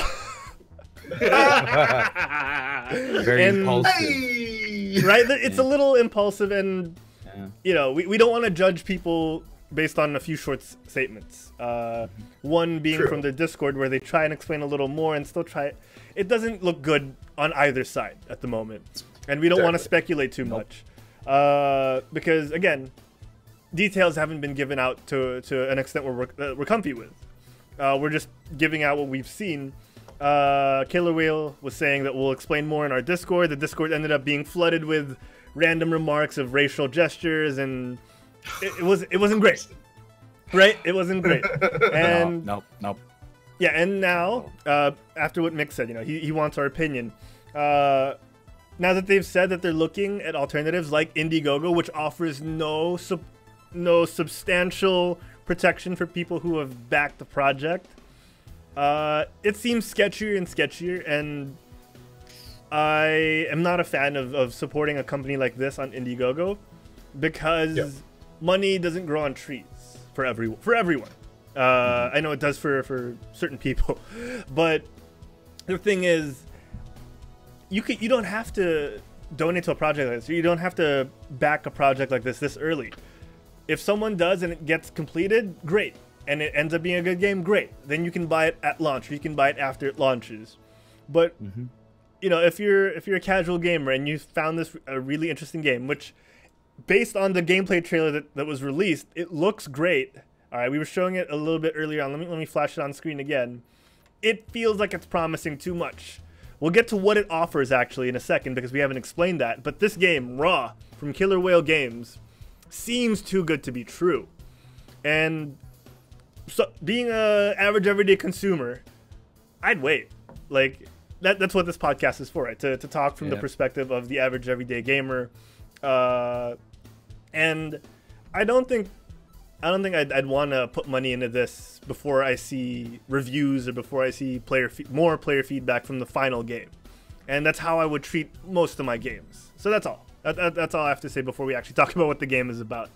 Speaker 3: Very impulsive.
Speaker 1: Right? It's a little impulsive, and we don't want to judge people based on a few short statements. One being from their Discord, where they try and explain a little more and still try. It doesn't look good on either side at the moment, and we don't want to speculate too much because, again, details haven't been given out to an extent we're comfy with. We're just giving out what we've seen. Killer Whale was saying that we'll explain more in our Discord. The Discord ended up being flooded with random remarks of racial gestures, and it wasn't great, right? It wasn't great. And
Speaker 3: nope.
Speaker 1: Yeah, and now after what Mick said, he wants our opinion. Now that they've said that they're looking at alternatives like Indiegogo, which offers no substantial protection for people who have backed the project. It seems sketchier and sketchier, and I am not a fan of supporting a company like this on Indiegogo because money doesn't grow on trees for everyone. I know it does for certain people, but the thing is, you don't have to donate to a project like this. You don't have to back a project like this early. If someone does and it gets completed, great. And it ends up being a good game, great. Then you can buy it at launch, or you can buy it after it launches. But if you're a casual gamer and you found this a really interesting game, which, based on the gameplay trailer that was released, it looks great. All right, we were showing it a little bit earlier on. Let me flash it on screen again. It feels like it's promising too much. We'll get to what it offers actually in a second because we haven't explained that. But this game, Raw, from Killer Whale Games, seems too good to be true. And so, being a average everyday consumer, I'd wait. Like that's what this podcast is for, right? To talk from the perspective of the average everyday gamer. And I don't think I'd want to put money into this before I see reviews or before I see more player feedback from the final game. And that's how I would treat most of my games. So that's all. That's all I have to say before we actually talk about what the game is about.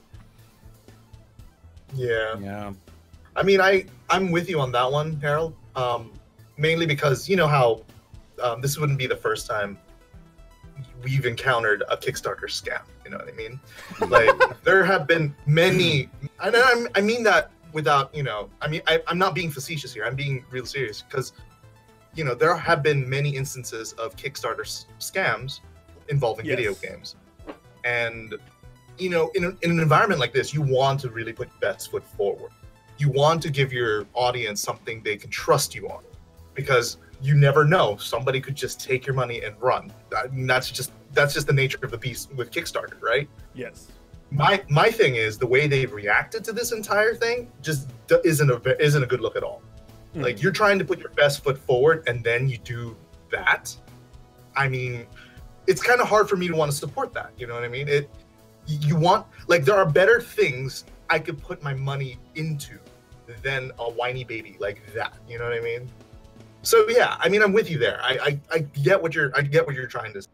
Speaker 4: Yeah. I mean, I'm with you on that one, Harold. Mainly because you know how this wouldn't be the first time we've encountered a Kickstarter scam. You know what I mean? Like there have been many, and I mean that without I'm not being facetious here. I'm being real serious because there have been many instances of Kickstarter scams involving video games, and in an environment like this, you want to really put your best foot forward. You want to give your audience something they can trust you on, because you never know, somebody could just take your money and run. I mean, that's just the nature of the beast with Kickstarter, right?
Speaker 1: Yes.
Speaker 4: My thing is the way they've reacted to this entire thing just isn't a good look at all. Like, you're trying to put your best foot forward and then you do that. I mean, it's kind of hard for me to want to support that. You know what I mean? There are better things I could put my money into than a whiny baby like that. You know what I mean? So yeah, I mean, I'm with you there. I get what you're trying to say.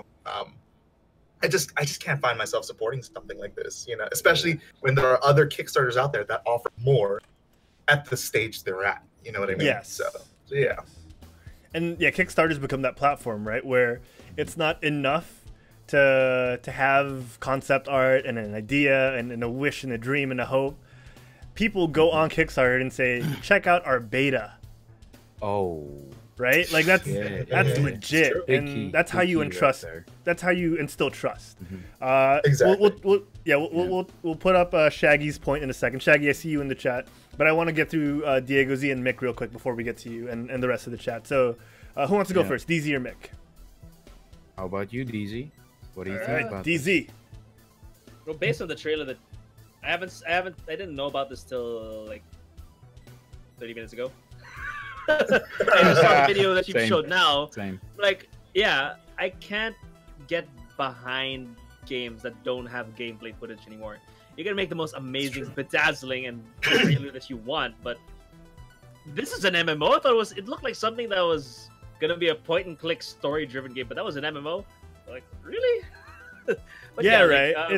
Speaker 4: I just can't find myself supporting something like this. Especially when there are other Kickstarters out there that offer more at the stage they're at. You know what I mean?
Speaker 1: Yes.
Speaker 4: So yeah.
Speaker 1: And yeah, Kickstarter's become that platform, right, where it's not enough to have concept art and an idea and a wish and a dream and a hope, people go on Kickstarter and say, check out our beta.
Speaker 3: Oh.
Speaker 1: Right? Like that's
Speaker 4: Yeah.
Speaker 1: legit.
Speaker 4: True.
Speaker 3: Big
Speaker 1: And
Speaker 3: key-
Speaker 1: that's how
Speaker 3: big
Speaker 1: you
Speaker 3: key right
Speaker 1: entrust.
Speaker 3: there.
Speaker 1: That's how you instill trust.
Speaker 4: Exactly.
Speaker 1: We'll put up Shaggy's point in a second. Shaggy, I see you in the chat, but I want to get through Diego Z and Mick real quick before we get to you and the rest of the chat. So, who wants to go
Speaker 3: Yeah.
Speaker 1: first, DZ or Mick?
Speaker 3: How about you, DZ? What do you
Speaker 1: All
Speaker 3: think
Speaker 1: right,
Speaker 3: about this?
Speaker 1: DZ.
Speaker 2: Well, based on the trailer that I didn't know about this till like 30 minutes ago. I just saw the video that you
Speaker 3: Same.
Speaker 2: showed now.
Speaker 3: Same.
Speaker 2: Like, yeah, I can't get behind games that don't have gameplay footage anymore. You can make the most amazing, bedazzling, and trailer that you want, but this is an MMO. I thought it looked like something that was gonna be a point-and-click story-driven game, but that was an MMO. Like, really? But
Speaker 1: Yeah,
Speaker 2: like,
Speaker 1: right.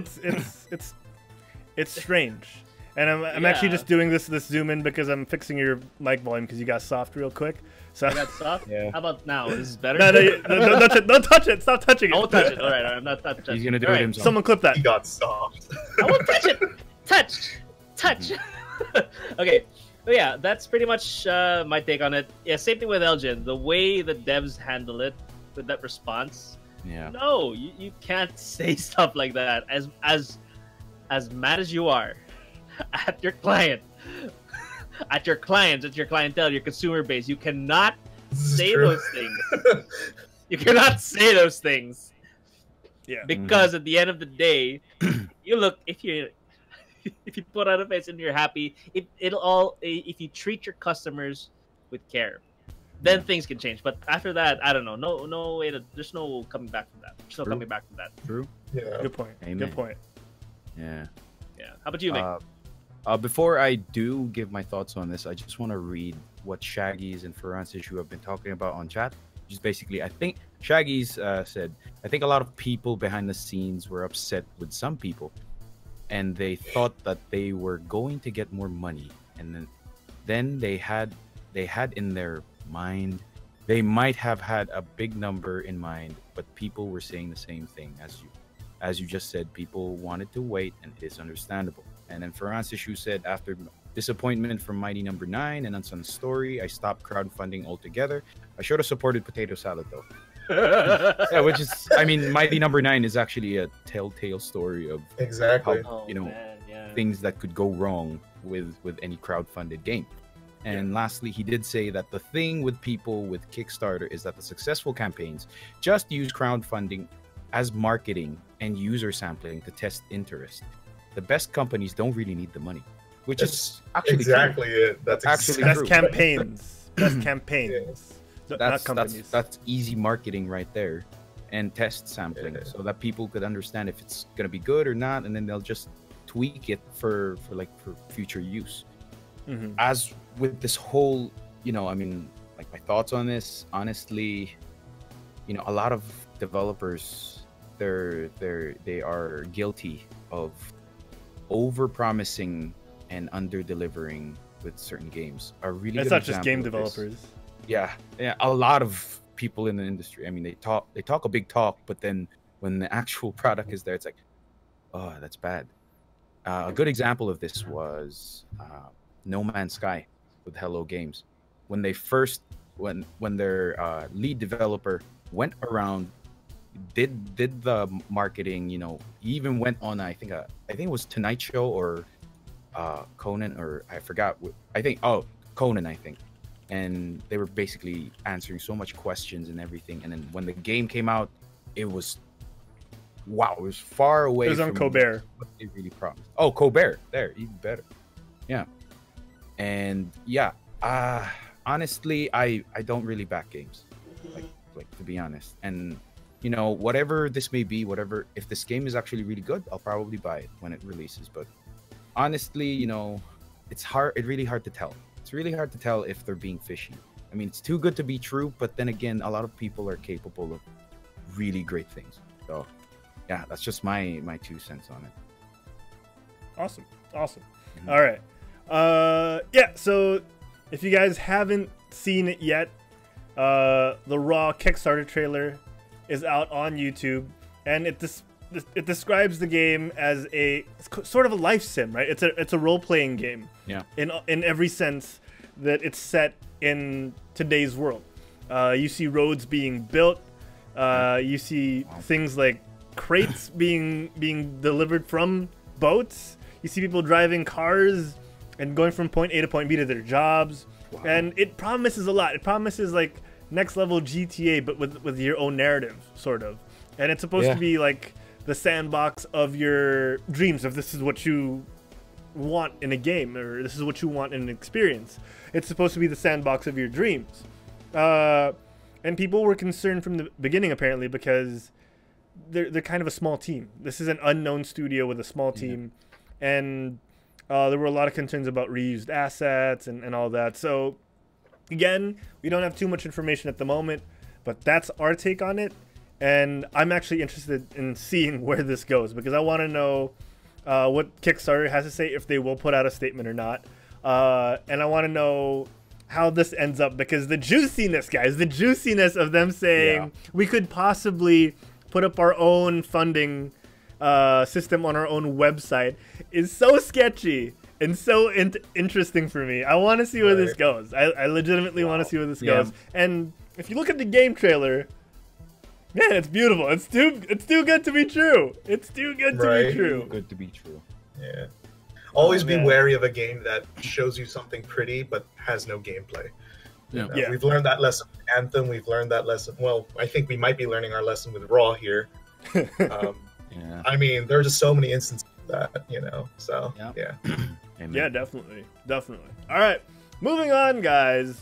Speaker 1: It's strange. And I'm actually
Speaker 2: Yeah.
Speaker 1: just doing this zoom in because I'm fixing your mic volume because you got soft real quick. So
Speaker 2: I got soft.
Speaker 3: Yeah.
Speaker 2: How about now? This is better.
Speaker 1: no, don't touch it. Don't touch it. Stop touching it.
Speaker 2: I won't touch it. All right, I'm not touching.
Speaker 3: He's gonna do
Speaker 2: All
Speaker 3: it
Speaker 2: right.
Speaker 3: himself.
Speaker 1: Someone clip that.
Speaker 4: He got soft.
Speaker 2: I won't touch it. Touch. Okay. So yeah, that's pretty much my take on it. Yeah, same thing with Elgin. The way the devs handle it with that response.
Speaker 3: Yeah.
Speaker 2: No, you can't say stuff like that. As mad as you are at your client, at your clients, at your clientele, your consumer base, you cannot
Speaker 4: This is
Speaker 2: say
Speaker 4: true.
Speaker 2: those things. You cannot say those things.
Speaker 1: Yeah.
Speaker 2: Because at the end of the day, if you put on a face and you're happy, if you treat your customers with care, then things can change. But after that, I don't know. No way there's no coming back from that. There's no
Speaker 3: True.
Speaker 2: coming back from that.
Speaker 3: True.
Speaker 4: Yeah.
Speaker 1: Good point.
Speaker 3: Amen.
Speaker 1: Good point.
Speaker 3: Yeah.
Speaker 2: Yeah. How about you, Mick?
Speaker 3: Before I do give my thoughts on this, I just want to read what Shaggy's and Ferran's issue have been talking about on chat. Just basically, I think Shaggy's said, I think a lot of people behind the scenes were upset with some people, and they thought that they were going to get more money, and then they had in their mind, they might have had a big number in mind, but people were saying the same thing as you just said. People wanted to wait, and it is understandable. And then Ferran's issue said, after disappointment from Mighty Number 9 and Unsung Story, I stopped crowdfunding altogether. I should have supported Potato Salad though. Yeah, which is, I mean, Mighty Number 9 is actually a telltale story of
Speaker 4: Exactly.
Speaker 3: how,
Speaker 2: Oh,
Speaker 3: you know,
Speaker 2: man, yeah.
Speaker 3: things that could go wrong with any crowdfunded game. And lastly, he did say that the thing with people with Kickstarter is that the successful campaigns just use crowdfunding as marketing and user sampling to test interest. The best companies don't really need the money, which is actually
Speaker 4: Exactly it. That's
Speaker 3: Actually
Speaker 1: That's
Speaker 3: true.
Speaker 1: campaigns. That's campaigns. Not
Speaker 3: That's
Speaker 1: companies.
Speaker 3: that's easy marketing right there, and test sampling
Speaker 4: Yeah.
Speaker 3: so that people could understand if it's gonna be good or not, and then they'll just tweak it for future use.
Speaker 1: Mhm.
Speaker 3: As with this whole, you know, I mean, like my thoughts on this, honestly, you know, a lot of developers, they are guilty of over promising and under delivering with certain games. A really
Speaker 1: It's
Speaker 3: good
Speaker 1: not just game
Speaker 3: example of this-
Speaker 1: developers.
Speaker 3: yeah, a lot of people in the industry. I mean, they talk a big talk, but then when the actual product is there, it's like, oh, that's bad. A good example of this was No Man's Sky with Hello Games. When they first, when their lead developer went around, did the marketing, you know, he even went on, I think it was Tonight Show or Conan, or I forgot. Conan, I think. And they were basically answering so much questions and everything. And then when the game came out, it was far away.
Speaker 1: It was on
Speaker 3: from
Speaker 1: Colbert.
Speaker 3: what they really promised. Oh, Colbert, there, even better. Yeah, and yeah, honestly, I don't really back games, like to be honest. And you know, whatever this may be, if this game is actually really good, I'll probably buy it when it releases. But honestly, you know, it's really hard to tell. It's really hard to tell if they're being fishy. I mean, it's too good to be true, but then again, a lot of people are capable of really great things. So, yeah, that's just my 2 cents on it.
Speaker 1: Awesome.
Speaker 3: Mhm.
Speaker 1: All right. Yeah, so if you guys haven't seen it yet, the Raw Kickstarter trailer is out on YouTube. and it describes the game as sort of a life sim, right? It's a role-playing game.
Speaker 3: Yeah.
Speaker 1: In every sense that it's set in today's world. You see roads being built. You see things like crates being delivered from boats. You see people driving cars and going from point A to point B to their jobs.
Speaker 3: Wow.
Speaker 1: And it promises a lot. It promises like next level GTA, but with your own narrative, sort of. And it's supposed to be like the sandbox of your dreams, if this is what you want in a game, or this is what you want in an experience. It's supposed to be the sandbox of your dreams. And people were concerned from the beginning, apparently, because they're kind of a small team. This is an unknown studio with a small team, and there were a lot of concerns about reused assets and all that. So, again, we don't have too much information at the moment, but that's our take on it. And I'm actually interested in seeing where this goes, because I want to know what Kickstarter has to say, if they will put out a statement or not. And I want to know how this ends up, because the juiciness, guys, the juiciness of them saying we could possibly put up our own funding system on our own website is so sketchy and so interesting for me. I want to see where this goes. I legitimately want to see where this goes. And if you look at the game trailer, man, it's beautiful. It's too good to be true. It's too good to be true.
Speaker 3: Good to be true.
Speaker 4: Yeah. Always be wary of a game that shows you something pretty but has no gameplay.
Speaker 3: Yeah.
Speaker 4: We've learned that lesson with Anthem. We've learned that lesson. Well, I think we might be learning our lesson with Raw here. I mean, there are just so many instances of that, you know. So yeah.
Speaker 3: Amen.
Speaker 1: Yeah, definitely. All right, moving on, guys.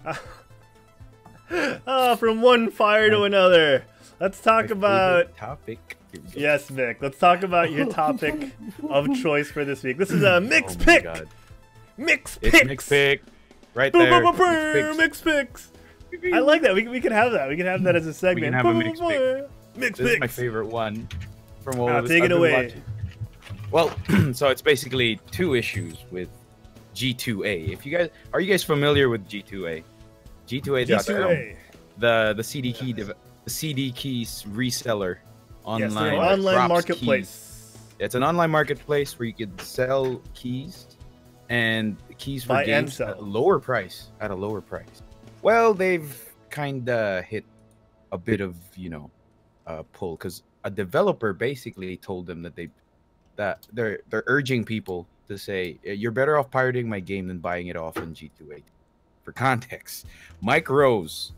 Speaker 1: From one fire to another. Let's talk about
Speaker 3: topic.
Speaker 1: Yes, Vic. Let's talk about your topic of choice for this week. This is a mixed pick. Mixed picks.
Speaker 3: Mixed pick. Right there.
Speaker 1: Mixed picks. I like that. We could have that. We can have that as a segment.
Speaker 3: We can have a mixed pick.
Speaker 1: Mixed
Speaker 3: This
Speaker 1: picks.
Speaker 3: is my favorite one. From all
Speaker 1: Take it away.
Speaker 3: Well, so it's basically two issues with G2A. If you guys are you guys familiar with G2A? G2A.com. The CD key the CD keys reseller online.
Speaker 1: Yes, online marketplace.
Speaker 3: Keys. It's an online marketplace where you can sell keys and keys for games at a lower price. Well, they've kind of hit a bit of, pull, because a developer basically told them that they're urging people to say, you're better off pirating my game than buying it off on G2A. For context, Mike Rose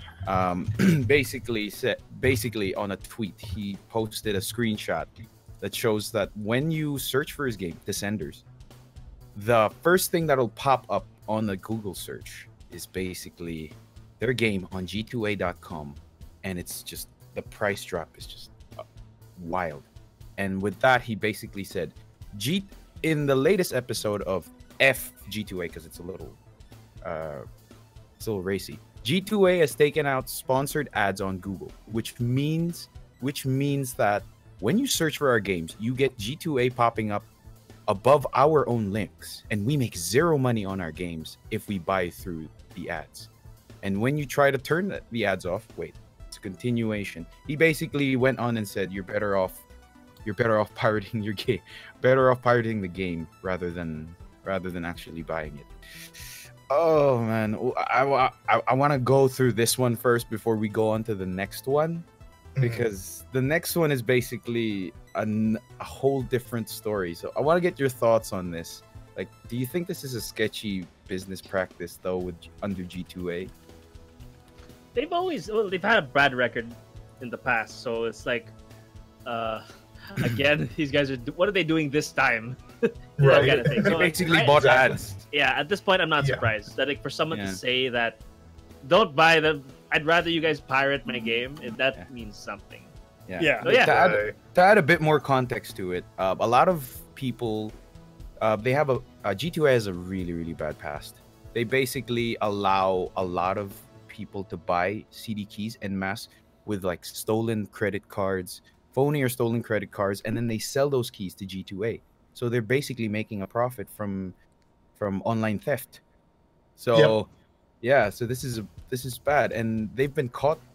Speaker 3: basically on a tweet, he posted a screenshot that shows that when you search for his game, Descenders, the first thing that'll pop up on the Google search is basically their game on G2A.com, and it's just, the price drop is just wild. And with that, he basically said, in the latest episode of G2A, because it's a little racy, G2A has taken out sponsored ads on Google, which means that when you search for our games, you get G2A popping up above our own links, and we make zero money on our games if we buy through the ads. And when you try to turn the ads off, wait, it's a continuation. He basically went on and said, you're better off pirating your game, better off pirating the game rather than actually buying it. Oh man, I want to go through this one first before we go on to the next one, because the next one is basically a whole different story. So I want to get your thoughts on this. Like, do you think this is a sketchy business practice though under G2A?
Speaker 2: They've had a bad record in the past, so it's like, again, these guys what are they doing this time? That kind of thing. So,
Speaker 3: basically bought ads.
Speaker 2: Yeah, at this point, I'm not surprised that like for someone to say that, don't buy them. I'd rather you guys pirate my game if that means something.
Speaker 1: Yeah.
Speaker 2: So,
Speaker 3: To add a bit more context to it, a lot of people, they have G2A has a really, really bad past. They basically allow a lot of people to buy CD keys en masse with like stolen credit cards, phony or stolen credit cards, and then they sell those keys to G2A. So they're basically making a profit from online theft. So so this is bad, and they've been caught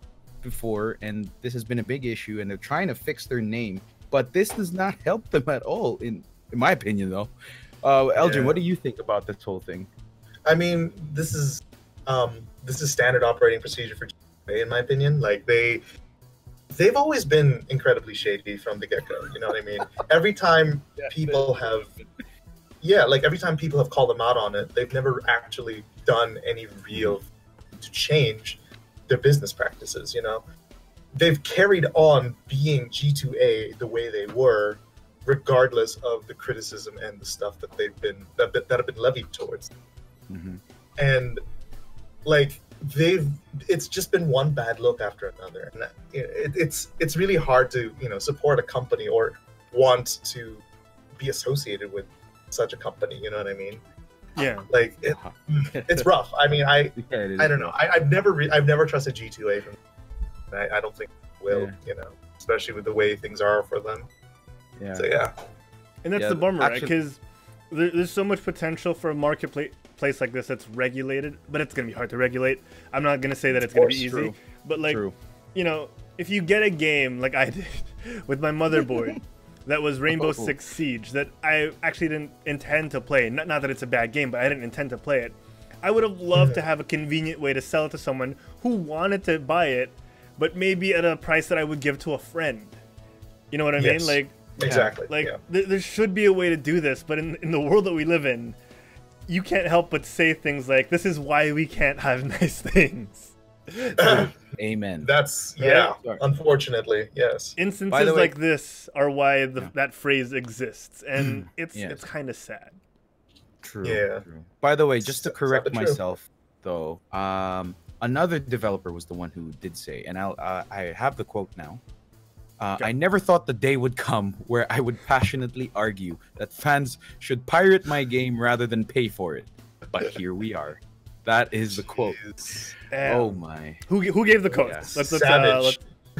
Speaker 3: before, and this has been a big issue, and they're trying to fix their name, but this does not help them at all, in my opinion, though. Elgin, what do you think about this whole thing?
Speaker 4: I mean, this is standard operating procedure for GTA, in my opinion. Like they've always been incredibly shady from the get-go. You know what I mean? Every time people have, every time people have called them out on it, they've never actually done any real to change their business practices. You know, they've carried on being G2A the way they were, regardless of the criticism and the stuff that that have been levied towards them.
Speaker 3: Mm-hmm.
Speaker 4: And like it's just been one bad look after another, and it's really hard to support a company or want to be associated with such a company. You know what I mean?
Speaker 1: Yeah.
Speaker 4: Like it's rough. I mean, I don't know. I've never trusted G2A from. I don't think it will. Especially with the way things are for them.
Speaker 3: Yeah.
Speaker 4: So yeah.
Speaker 1: And that's the bummer, right? Because there's so much potential for a marketplace like this that's regulated, but it's gonna be hard to regulate. I'm not gonna say that it's gonna be easy,
Speaker 3: true.
Speaker 1: but like, if you get a game like I did with my motherboard that was Rainbow Six Siege that I actually didn't intend to play. Not that it's a bad game, but I didn't intend to play it. I would have loved to have a convenient way to sell it to someone who wanted to buy it, but maybe at a price that I would give to a friend. You know what I mean? Like.
Speaker 4: Exactly.
Speaker 1: Like there should be a way to do this, but in the world that we live in, you can't help but say things like, "This is why we can't have nice things."
Speaker 3: Amen.
Speaker 4: That's unfortunately, yes.
Speaker 1: Instances like this are why that phrase exists, and it's kind of sad.
Speaker 3: True.
Speaker 4: Yeah.
Speaker 3: True. By the way, just to correct myself, though, another developer was the one who did say, and I have the quote now. I never thought the day would come where I would passionately argue that fans should pirate my game rather than pay for it. But here we are. That is the quote. Oh my.
Speaker 1: Who gave the quote?
Speaker 4: Yeah. Savage.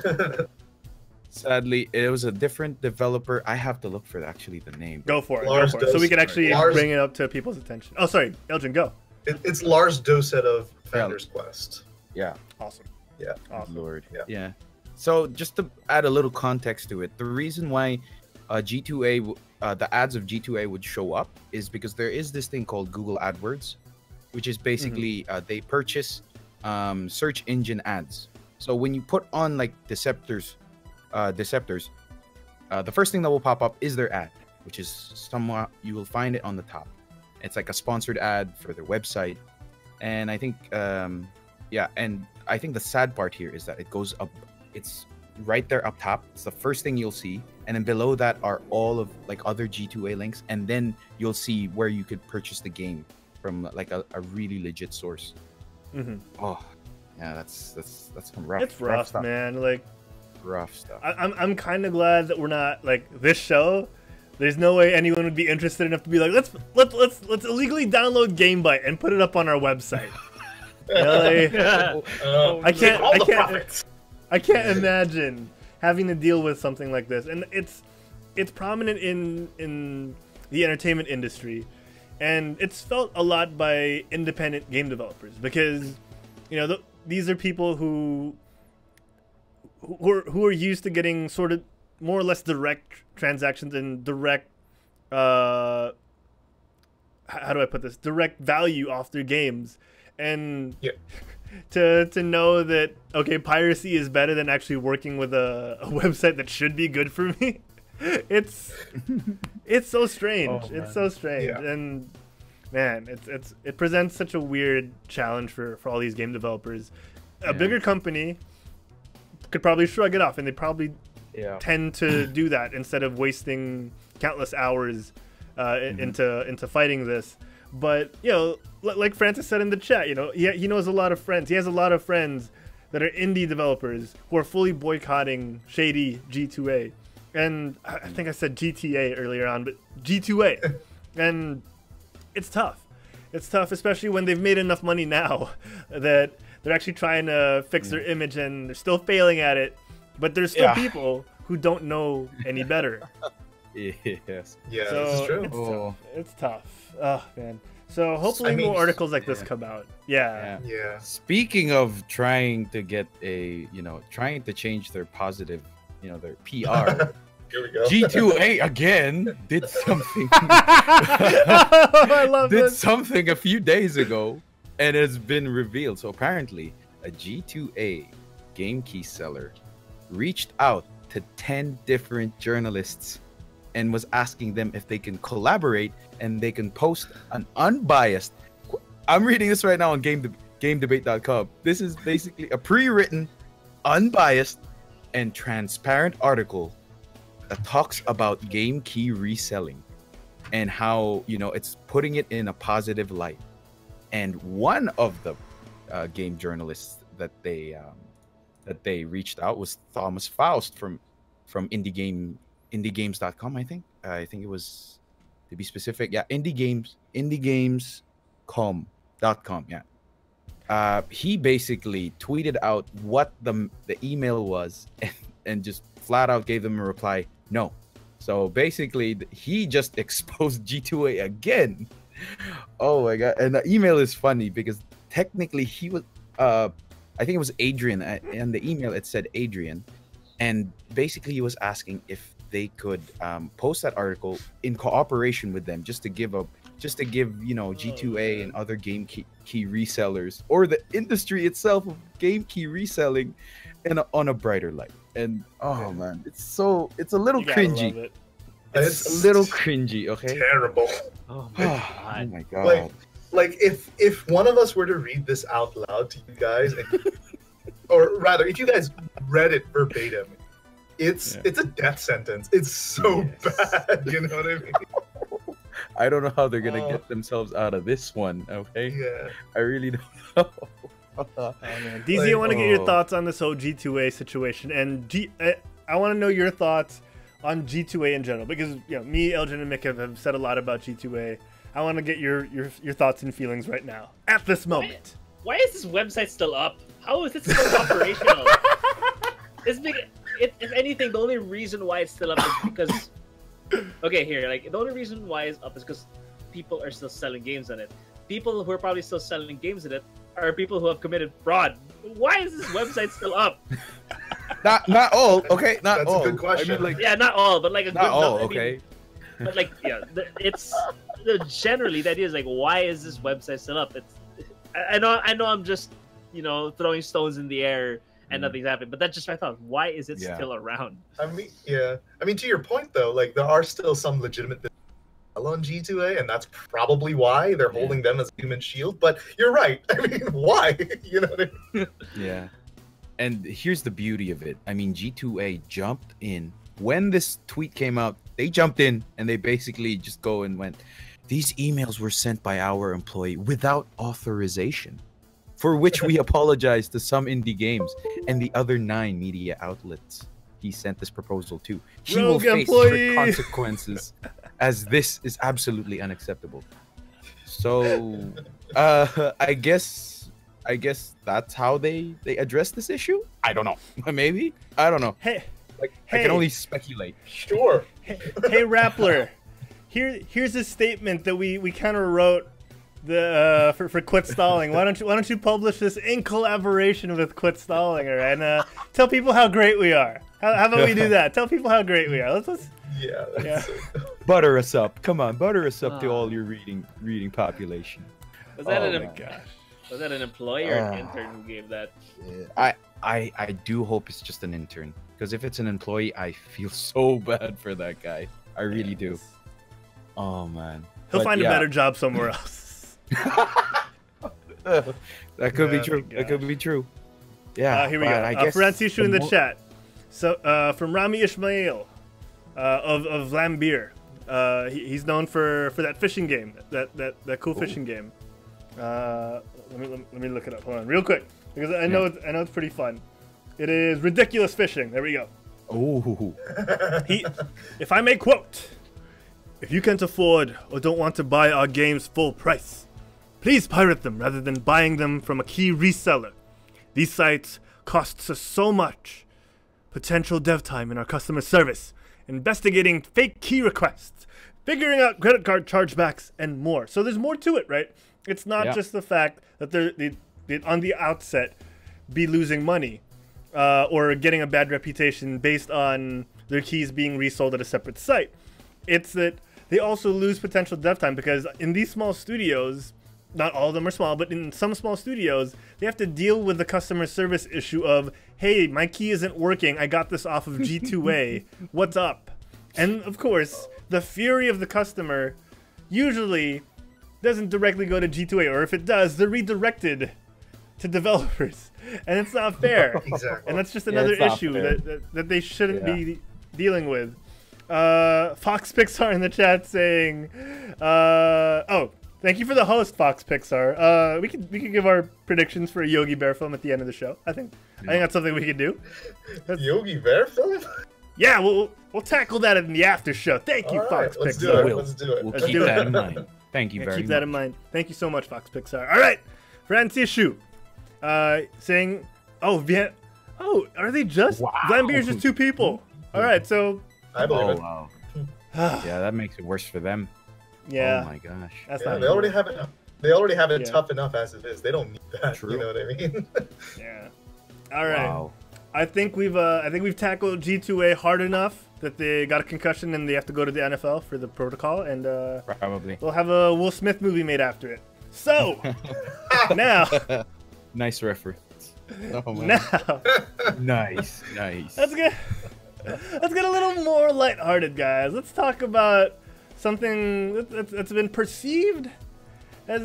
Speaker 3: Sadly, it was a different developer. I have to look for the name.
Speaker 1: Go for it. So we can actually bring it up to people's attention. Oh, sorry. Elgin, go.
Speaker 4: It's Lars Doset of Founder's Quest.
Speaker 3: Yeah.
Speaker 1: Awesome.
Speaker 4: Yeah.
Speaker 1: Awesome.
Speaker 3: Lord. Yeah. So just to add a little context to it, the reason why G2A, the ads of G2A would show up is because there is this thing called Google AdWords, which is basically they purchase search engine ads. So when you put on like Deceptors, the first thing that will pop up is their ad, which is somewhat, you will find it on the top. It's like a sponsored ad for their website. And I think, and I think the sad part here is that it goes up. It's right there up top. It's the first thing you'll see, and then below that are all of like other G2A links, and then you'll see where you could purchase the game from like a really legit source. Oh, yeah, that's some rough.
Speaker 1: It's rough
Speaker 3: stuff.
Speaker 1: Man. Like
Speaker 3: rough stuff.
Speaker 1: I'm kind of glad that we're not like this show. There's no way anyone would be interested enough to be like, let's illegally download GameBite and put it up on our website. I can't imagine having to deal with something like this, and it's prominent in the entertainment industry, and it's felt a lot by independent game developers because these are people who are used to getting sort of more or less direct transactions and direct how do I put this, direct value off their games, and to know that piracy is better than actually working with a website that should be good for me. It's so strange. It's so strange. And man, it presents such a weird challenge for all these game developers. A bigger company could probably shrug it off, and they probably tend to do that instead of wasting countless hours into fighting this. But like Francis said in the chat, he knows a lot of friends. He has a lot of friends that are indie developers who are fully boycotting shady G2A. And I think I said GTA earlier on, but G2A. And it's tough. It's tough, especially when they've made enough money now that they're actually trying to fix their image, and they're still failing at it. But there's still people who don't know any better.
Speaker 3: Yes.
Speaker 4: Yeah,
Speaker 1: so
Speaker 4: this is true.
Speaker 1: It's tough. Oh, man. So hopefully
Speaker 4: I mean,
Speaker 1: more articles like this
Speaker 3: yeah.
Speaker 1: come out. Yeah.
Speaker 4: Yeah.
Speaker 3: Speaking of trying to get trying to change their positive, their PR,
Speaker 4: Here we go.
Speaker 3: G2A again did something.
Speaker 1: I love
Speaker 3: did
Speaker 1: this.
Speaker 3: something a few days ago, and it's been revealed. So apparently, a G2A game key seller reached out to 10 different journalists and was asking them if they can collaborate and they can post an unbiased. I'm reading this right now on GameDebate.com. This is basically a pre-written, unbiased, and transparent article that talks about game key reselling and how it's putting it in a positive light. And one of the game journalists that they reached out was Thomas Faust from indiegames.com. I think it was, to be specific, indiegames.com. He basically tweeted out what the email was and just flat out gave them a reply, no. So basically, he just exposed G2A again. Oh my god! And the email is funny because technically he was, I think it was Adrian, and the email it said Adrian, and basically he was asking if they could post that article in cooperation with them, just to give G2A and other game key resellers, or the industry itself of game key reselling, on a brighter light. And oh man, it's a little
Speaker 1: You gotta
Speaker 3: cringy.
Speaker 1: love it.
Speaker 3: It's a little cringy, okay?
Speaker 4: Terrible.
Speaker 2: Oh
Speaker 3: Oh
Speaker 2: my god.
Speaker 3: my god.
Speaker 4: Like if one of us were to read this out loud to you guys, or rather, if you guys read it verbatim, it's a death sentence. It's so bad. You know what I mean?
Speaker 3: I don't know how they're gonna get themselves out of this one, okay?
Speaker 4: Yeah.
Speaker 3: I really don't know.
Speaker 1: Oh, man. DZ, I want to get your thoughts on this whole G2A situation, and I want to know your thoughts on G2A in general, because me, Elgin, and Mick have said a lot about G2A. I want to get your thoughts and feelings right now, at this moment.
Speaker 2: Why is this website still up? How is it still operational? If anything, the only reason why it's still up is because the only reason why it's up is because people are still selling games on it. People who are probably still selling games in it are people who have committed fraud. Why is this website still up?
Speaker 3: Not all, okay? Not
Speaker 4: That's
Speaker 3: all.
Speaker 4: a good question.
Speaker 3: I mean,
Speaker 2: Yeah, not all, but like a
Speaker 3: not
Speaker 2: good
Speaker 3: all,
Speaker 2: number.
Speaker 3: okay?
Speaker 2: But it's generally the idea is why is this website still up? I know I'm just throwing stones in the air and nothing's happening, but that's just my thought. Why is it still around?
Speaker 4: I mean, to your point though, there are still some legitimate things on G2A, and that's probably why they're holding them as a human shield. But you're right. I mean, why? You know what I mean?
Speaker 3: Yeah. And here's the beauty of it. I mean, G2A jumped in. When this tweet came out, they jumped in and they basically just go and went, these emails were sent by our employee without authorization, for which we apologize to some indie games and the other 9 media outlets he sent this proposal to. He will
Speaker 1: Rogue
Speaker 3: face
Speaker 1: employee.
Speaker 3: strict consequences, as this is absolutely unacceptable. So, I guess that's how they address this issue. I don't know. Maybe, I don't know.
Speaker 1: Hey,
Speaker 3: I can only speculate.
Speaker 4: Sure.
Speaker 1: hey, Rappler. Here's a statement that we kind of wrote for Quit Stalling. Why don't you publish this in collaboration with Quit Stalling, all right? And tell people how great we are. How about we do that? Tell people how great we are. Let's
Speaker 4: Yeah.
Speaker 3: Butter us up. Come on, butter us up to all your reading population.
Speaker 2: Was that
Speaker 3: Oh
Speaker 2: an
Speaker 3: my gosh.
Speaker 2: Was that an employee or an intern who gave that?
Speaker 3: I do hope it's just an intern, because if it's an employee, I feel so bad for that guy. I really do. Oh man.
Speaker 1: He'll
Speaker 3: But
Speaker 1: find a
Speaker 3: yeah.
Speaker 1: better job somewhere else.
Speaker 3: That could be true.
Speaker 1: gosh.
Speaker 3: That could be true. Yeah.
Speaker 1: Here we
Speaker 3: but
Speaker 1: go.
Speaker 3: I guess
Speaker 1: Francisco in the
Speaker 3: mo-
Speaker 1: chat. So from Rami Ismail of Lambir. He's known for that fishing game, that cool fishing game. Let me look it up. Hold on, real quick, because I know it's pretty fun. It is Ridiculous Fishing. There we go.
Speaker 3: Ooh.
Speaker 1: If I may quote, if you can't afford or don't want to buy our games full price, please pirate them rather than buying them from a key reseller. These sites cost us so much potential dev time in our customer service, investigating fake key requests, figuring out credit card chargebacks, and more. So there's more to it, right? It's not just the fact that they on the outset be losing money or getting a bad reputation based on their keys being resold at a separate site. It's that they also lose potential dev time because in these small studios, not all of them are small, but in some small studios, they have to deal with the customer service issue of, hey, my key isn't working. I got this off of G2A. What's up? And of course, the fury of the customer usually doesn't directly go to G2A, or if it does, they're redirected to developers. And it's not fair.
Speaker 4: Exactly.
Speaker 1: And that's just another issue that they shouldn't be dealing with. Fox Pixar in the chat saying, oh, thank you for the host, Fox Pixar. We could give our predictions for a Yogi Bear film at the end of the show. I think that's something we could do.
Speaker 4: Yogi Bear film?
Speaker 1: Yeah, we'll tackle that in the after show. Thank you, Fox
Speaker 4: Let's
Speaker 1: Pixar.
Speaker 4: do it. Let's do it.
Speaker 3: We'll
Speaker 1: Let's
Speaker 3: keep
Speaker 1: do it.
Speaker 3: that in mind. Thank you very much.
Speaker 1: Keep that in mind. Thank you so much, Fox Pixar. All right, Francishu, saying, are they just?
Speaker 3: Wow.
Speaker 1: Vlambeer's just 2 people. All right, so
Speaker 4: I believe it.
Speaker 3: wow. Yeah, that makes it worse for them.
Speaker 1: yeah,
Speaker 3: Oh my gosh.
Speaker 1: that's
Speaker 4: Yeah,
Speaker 1: not.
Speaker 4: they already have it. They already have it
Speaker 1: Yeah.
Speaker 4: tough enough as it is. They don't need that.
Speaker 3: True.
Speaker 4: You know what I mean?
Speaker 1: Yeah. All right.
Speaker 3: Wow.
Speaker 1: I think we've tackled G2A hard enough that they got a concussion and they have to go to the NFL for the protocol, and
Speaker 3: Probably.
Speaker 1: we'll have a Will Smith movie made after it. So now,
Speaker 3: Nice reference. Oh man.
Speaker 1: now
Speaker 3: Nice.
Speaker 1: let's get a little more lighthearted, guys. Let's talk about something that's been perceived as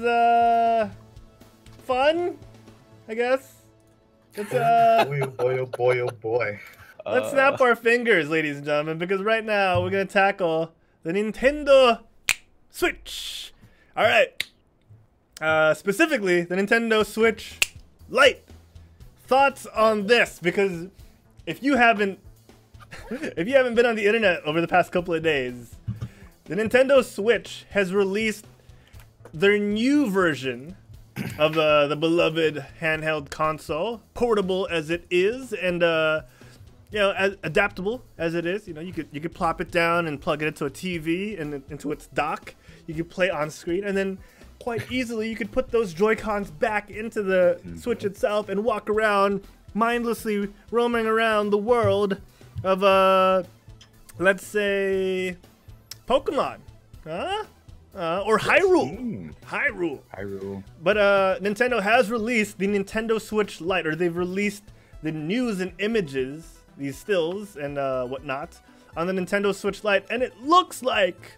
Speaker 1: fun, I guess. It's
Speaker 4: boy, oh boy, oh boy, oh boy.
Speaker 1: Let's snap our fingers, ladies and gentlemen, because right now we're going to tackle the Nintendo Switch. All right. Specifically, the Nintendo Switch Lite. Thoughts on this? Because if you haven't been on the internet over the past couple of days, the Nintendo Switch has released their new version of the beloved handheld console, portable as it is, and as adaptable as it is. You could plop it down and plug it into a TV and into its dock. You could play on screen, and then quite easily you could put those Joy-Cons back into the Switch itself and walk around mindlessly roaming around the world of let's say Pokemon, or Hyrule. Hyrule. But Nintendo has released the Nintendo Switch Lite, or they've released the news and images, these stills and whatnot, on the Nintendo Switch Lite, and it looks like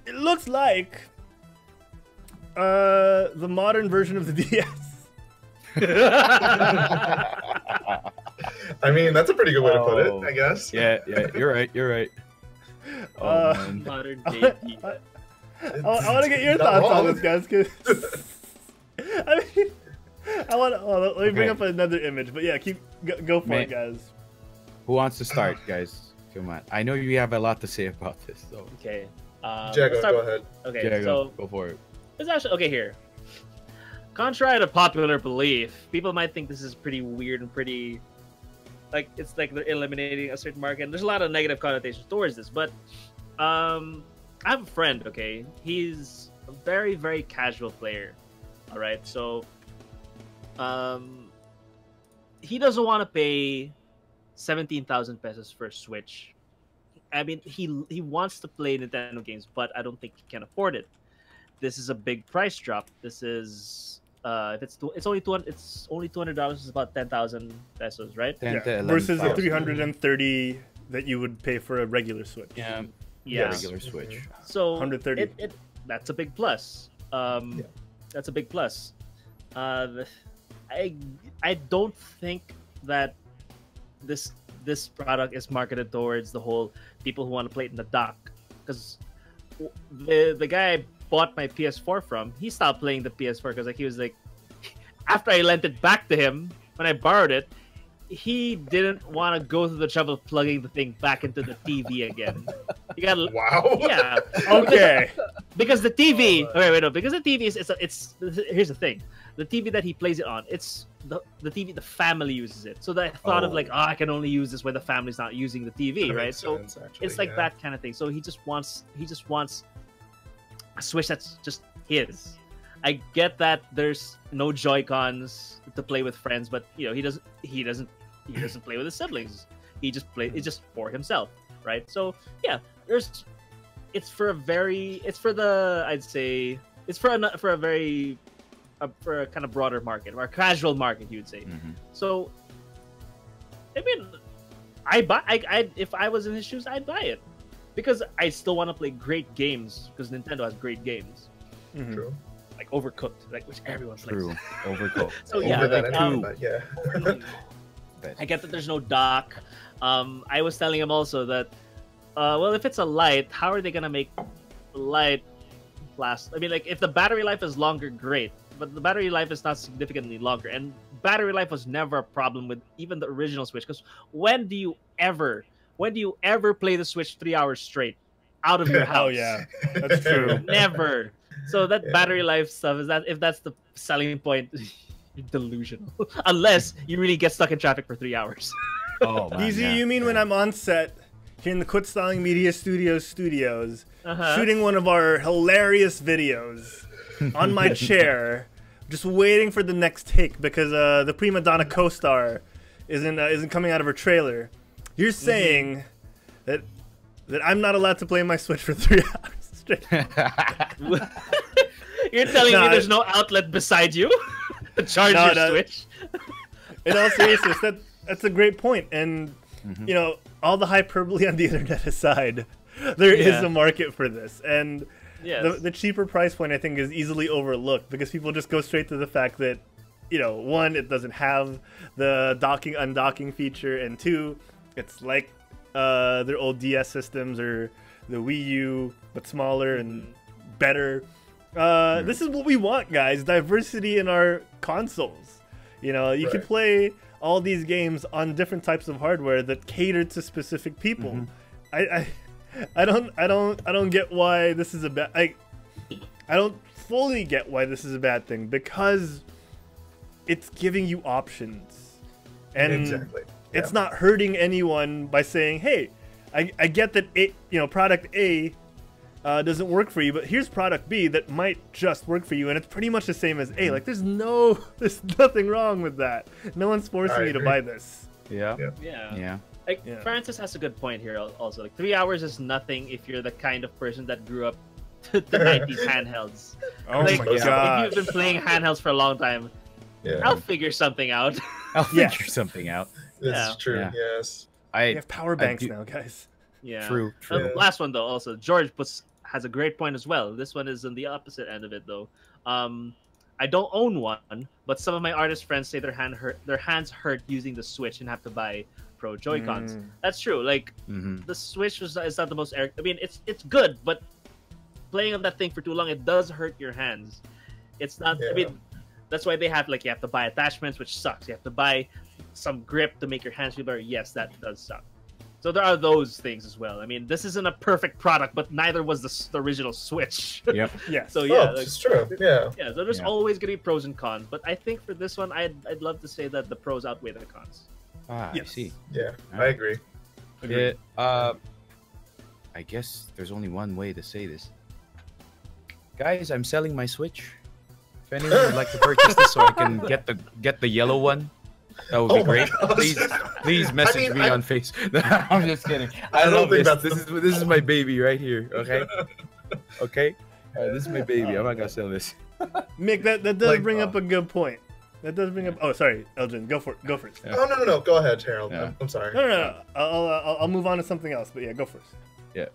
Speaker 1: the modern version of the DS.
Speaker 4: I mean, that's a pretty good way to put it, I guess.
Speaker 3: Yeah, you're right. Oh, man.
Speaker 2: Modern day.
Speaker 1: I want to get your
Speaker 4: Not
Speaker 1: thoughts on
Speaker 4: wrong.
Speaker 1: this, guys, because I mean, let me bring up another image, but yeah, go for it, guys.
Speaker 3: Who wants to start, guys? Come on. I know you have a lot to say about this, so.
Speaker 2: Okay.
Speaker 4: Jago, go ahead.
Speaker 2: Okay,
Speaker 3: Yeah,
Speaker 2: so
Speaker 3: go for it.
Speaker 2: it's actually okay here. Contrary to popular belief, people might think this is pretty weird and pretty it's like they're eliminating a certain market. And there's a lot of negative connotations towards this, but I have a friend. Okay, he's a very, very casual player. All right, so he doesn't want to pay 17,000 pesos for a Switch. I mean, he wants to play Nintendo games, but I don't think he can afford it. This is a big price drop. This is if it's only $200. It's about 10,000 pesos, right?
Speaker 3: 10 to
Speaker 1: Versus the
Speaker 3: 11,000.
Speaker 1: 330 that you would pay for a regular Switch.
Speaker 3: Yeah,
Speaker 2: Yeah.
Speaker 3: regular Switch.
Speaker 2: So
Speaker 1: 130.
Speaker 2: That's a big plus. That's a big plus. I don't think that this product is marketed towards the whole people who want to play it in the dock, because the guy bought my PS4 from, he stopped playing the PS4 because he was like, after I lent it back to him when I borrowed it, he didn't want to go through the trouble of plugging the thing back into the TV again. You got
Speaker 4: Wow.
Speaker 2: yeah.
Speaker 1: Okay.
Speaker 2: Because the TV, because the TV it's here's the thing, the TV that he plays it on, it's the TV the family uses it. So the thought of I can only use this when the family's not using the TV,
Speaker 4: That
Speaker 2: right?
Speaker 4: makes
Speaker 2: So
Speaker 4: sense, actually,
Speaker 2: it's like
Speaker 4: yeah.
Speaker 2: that kind of thing. So he just wants a Switch that's just his. I get that there's no Joy-Cons to play with friends, but you know he doesn't play with his siblings. It's just for himself, right? So yeah, it's for a kind of broader market or a casual market, you would say. So I mean, if I was in his shoes, I'd buy it because I still want to play great games because Nintendo has great games.
Speaker 4: True.
Speaker 2: Like Overcooked, like which everyone plays.
Speaker 3: True. Overcooked.
Speaker 2: So yeah,
Speaker 4: Over that
Speaker 2: like,
Speaker 4: anyway, but yeah.
Speaker 2: I get that there's no dock. I was telling him also that, well, if it's a light, how are they gonna make light last? I mean, like if the battery life is longer, great, but the battery life is not significantly longer, and battery life was never a problem with even the original Switch. Because when do you ever play the Switch 3 hours straight out of your house?
Speaker 1: Oh yeah, that's true.
Speaker 2: Never. So that battery life stuff if that's the selling point, you're delusional. Unless you really get stuck in traffic for 3 hours.
Speaker 3: Oh man.
Speaker 1: Easy, you mean when I'm on set here in the Quit Styling Media Studios, shooting one of our hilarious videos on my chair, just waiting for the next take because the prima donna co-star isn't coming out of her trailer. You're saying that I'm not allowed to play my Switch for 3 hours straight?
Speaker 2: You're telling me there's no outlet beside you to charge your Switch?
Speaker 1: In all seriousness, that's a great point. And, you know, all the hyperbole on the internet aside, there is a market for this. And the cheaper price point, I think, is easily overlooked because people just go straight to the fact that, you know, one, it doesn't have the docking, undocking feature, and two, it's like their old DS systems or the Wii U, but smaller and better. This is what we want, guys. Diversity in our consoles. You know, you can play all these games on different types of hardware that cater to specific people. I don't get why this is a bad. I don't fully get why this is a bad thing because it's giving you options, and it's not hurting anyone by saying, "Hey, I get that product A doesn't work for you, but here's product B that might just work for you, and it's pretty much the same as A." Like, there's nothing wrong with that. No one's forcing you to buy this.
Speaker 3: Yeah.
Speaker 2: Like Francis has a good point here. Also, like 3 hours is nothing if you're the kind of person that grew up to the 90s handhelds.
Speaker 1: Oh
Speaker 2: like,
Speaker 1: my god!
Speaker 2: If you've been playing handhelds for a long time, I'll figure something out.
Speaker 3: I'll figure something out.
Speaker 4: That's true.
Speaker 3: Yeah.
Speaker 4: Yes.
Speaker 1: We have power banks now, guys.
Speaker 2: Yeah.
Speaker 3: True.
Speaker 2: Last one though. Also, George has a great point as well. This one is on the opposite end of it though. I don't own one, but some of my artist friends say their hands hurt using the Switch and have to buy Pro Joy-Cons. That's true. Like the Switch is not the most. I mean, it's good, but playing on that thing for too long, it does hurt your hands. It's not. I mean, that's why they have you have to buy attachments, which sucks. You have to buy some grip to make your hands feel better. Yes, that does suck. So there are those things as well. I mean, this isn't a perfect product, but neither was the original Switch.
Speaker 3: Yep.
Speaker 1: Yeah.
Speaker 2: So yeah,
Speaker 4: it's true. Yeah.
Speaker 2: Yeah. So there's always gonna be pros and cons, but I think for this one, I'd love to say that the pros outweigh the cons.
Speaker 3: I see.
Speaker 4: Yeah, I agree.
Speaker 3: I guess there's only one way to say this. Guys, I'm selling my Switch. If anyone would like to purchase this so I can get the yellow one, that would be great. Please message me on Facebook. I'm just kidding. I love this. This is my baby right here. Okay. Okay. All right, this is my baby. I'm not gonna sell this.
Speaker 1: Mick, that does bring up a good point. That does bring up. Oh, sorry, Elgin. Go first.
Speaker 4: Yeah. Oh no. Go ahead, Harold. Yeah. I'm sorry.
Speaker 1: No. I'll move on to something else. But yeah, go first.
Speaker 3: Yeah.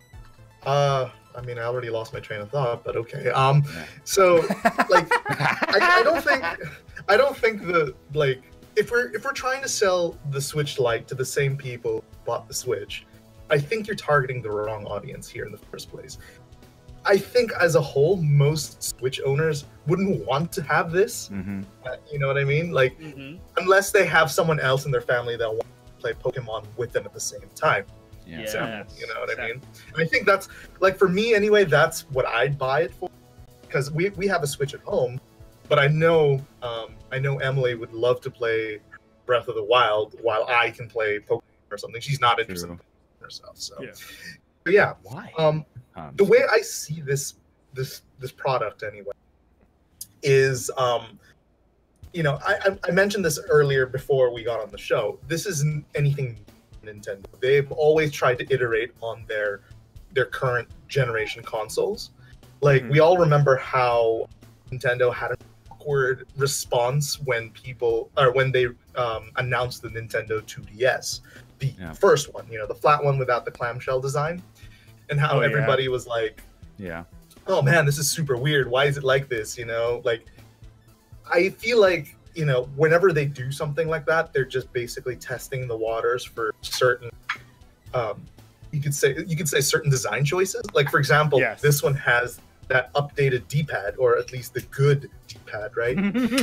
Speaker 4: I mean, I already lost my train of thought, but okay. So like, I don't think the like. If we're trying to sell the Switch Lite to the same people who bought the Switch, I think you're targeting the wrong audience here in the first place. I think as a whole, most Switch owners wouldn't want to have this. You know what I mean? Like, unless they have someone else in their family that wants to play Pokemon with them at the same time.
Speaker 2: Yeah.
Speaker 4: So, you know what I mean? And I think that's, like, for me anyway, that's what I'd buy it for. Because we have a Switch at home, but I know Emily would love to play Breath of the Wild while I can play Pokemon or something. She's not interested in herself. So, but yeah.
Speaker 3: Why?
Speaker 4: The way I see this this product anyway is you know, I mentioned this earlier before we got on the show. This isn't anything Nintendo. They've always tried to iterate on their current generation consoles. Like we all remember how Nintendo had an awkward response when they announced the Nintendo 2DS, the first one, you know, the flat one without the clamshell design, and how everybody was like, oh man, this is super weird. Why is it like this? You know, like I feel like, you know, whenever they do something like that, they're just basically testing the waters for certain you could say certain design choices. Like for example, this one has that updated D-pad, or at least the good D-pad, right?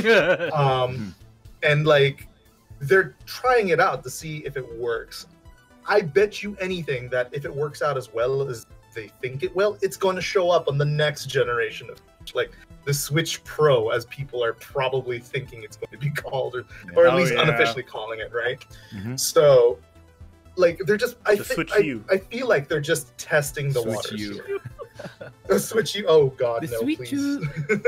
Speaker 4: And like they're trying it out to see if it works. I bet you anything that if it works out as well as they think it will, it's going to show up on the next generation of, like, the Switch Pro, as people are probably thinking it's going to be called, or at least unofficially calling it, right? So, like, they're just I feel like they're just testing the waters. The Switch U. Oh God, no, please.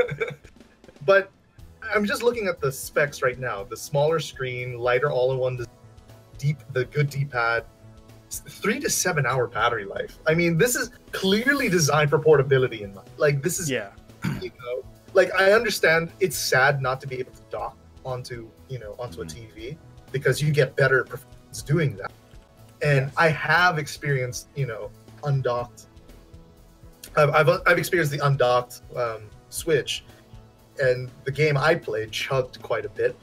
Speaker 4: But I'm just looking at the specs right now. The smaller screen, lighter all-in-one, the good D-pad, 3 to 7 hour battery life. I mean, this is clearly designed for portability in mind. Like this is, you know, like I understand it's sad not to be able to dock onto a TV, because you get better performance doing that. And I have experienced, you know, undocked. I've experienced the undocked Switch, and the game I played chugged quite a bit.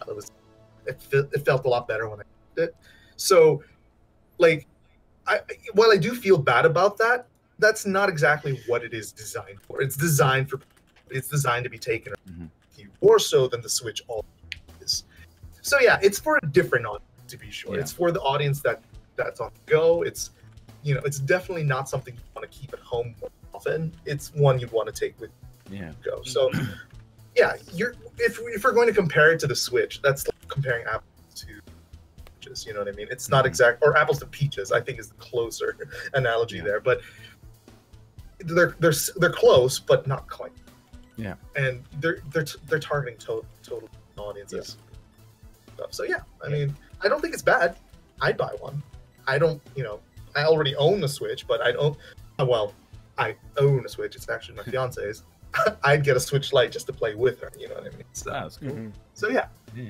Speaker 4: It felt a lot better when I did it. So, like, while I do feel bad about that, that's not exactly what it is designed for. It's designed to be taken more so than the Switch all is. So yeah, it's for a different audience, to be sure. It's for the audience that's on the go. It's, you know, it's definitely not something you want to keep at home often. It's one you'd want to take with go. So yeah, if we're going to compare it to the Switch, that's like comparing apples to peaches, you know what I mean? It's not exact, or apples to peaches, I think is the closer analogy there, but they're close, but not quite. Yeah, and they're targeting total audiences. So yeah, I mean, I don't think it's bad. I'd buy one. I don't, you know, I already own the Switch, but I don't. Well, I own a Switch. It's actually my fiance's. I'd get a Switch Lite just to play with her. You know what I mean? So
Speaker 3: that's cool.
Speaker 4: So yeah.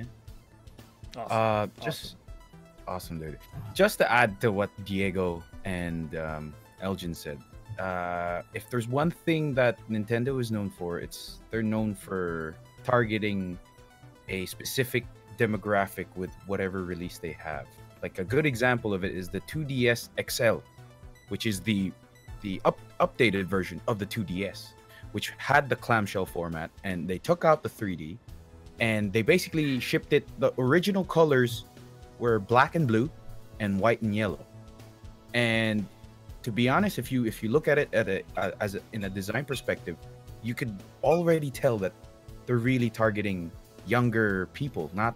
Speaker 3: Awesome. Awesome, dude. Just to add to what Diego and Elgin said, if there's one thing that Nintendo is known for, they're known for targeting a specific demographic with whatever release they have. Like a good example of it is the 2DS XL, which is the updated version of the 2DS, which had the clamshell format, and they took out the 3D, and they basically shipped it. The original colors were black and blue, and white and yellow. And to be honest, if you look at it in a design perspective, you could already tell that they're really targeting younger people, not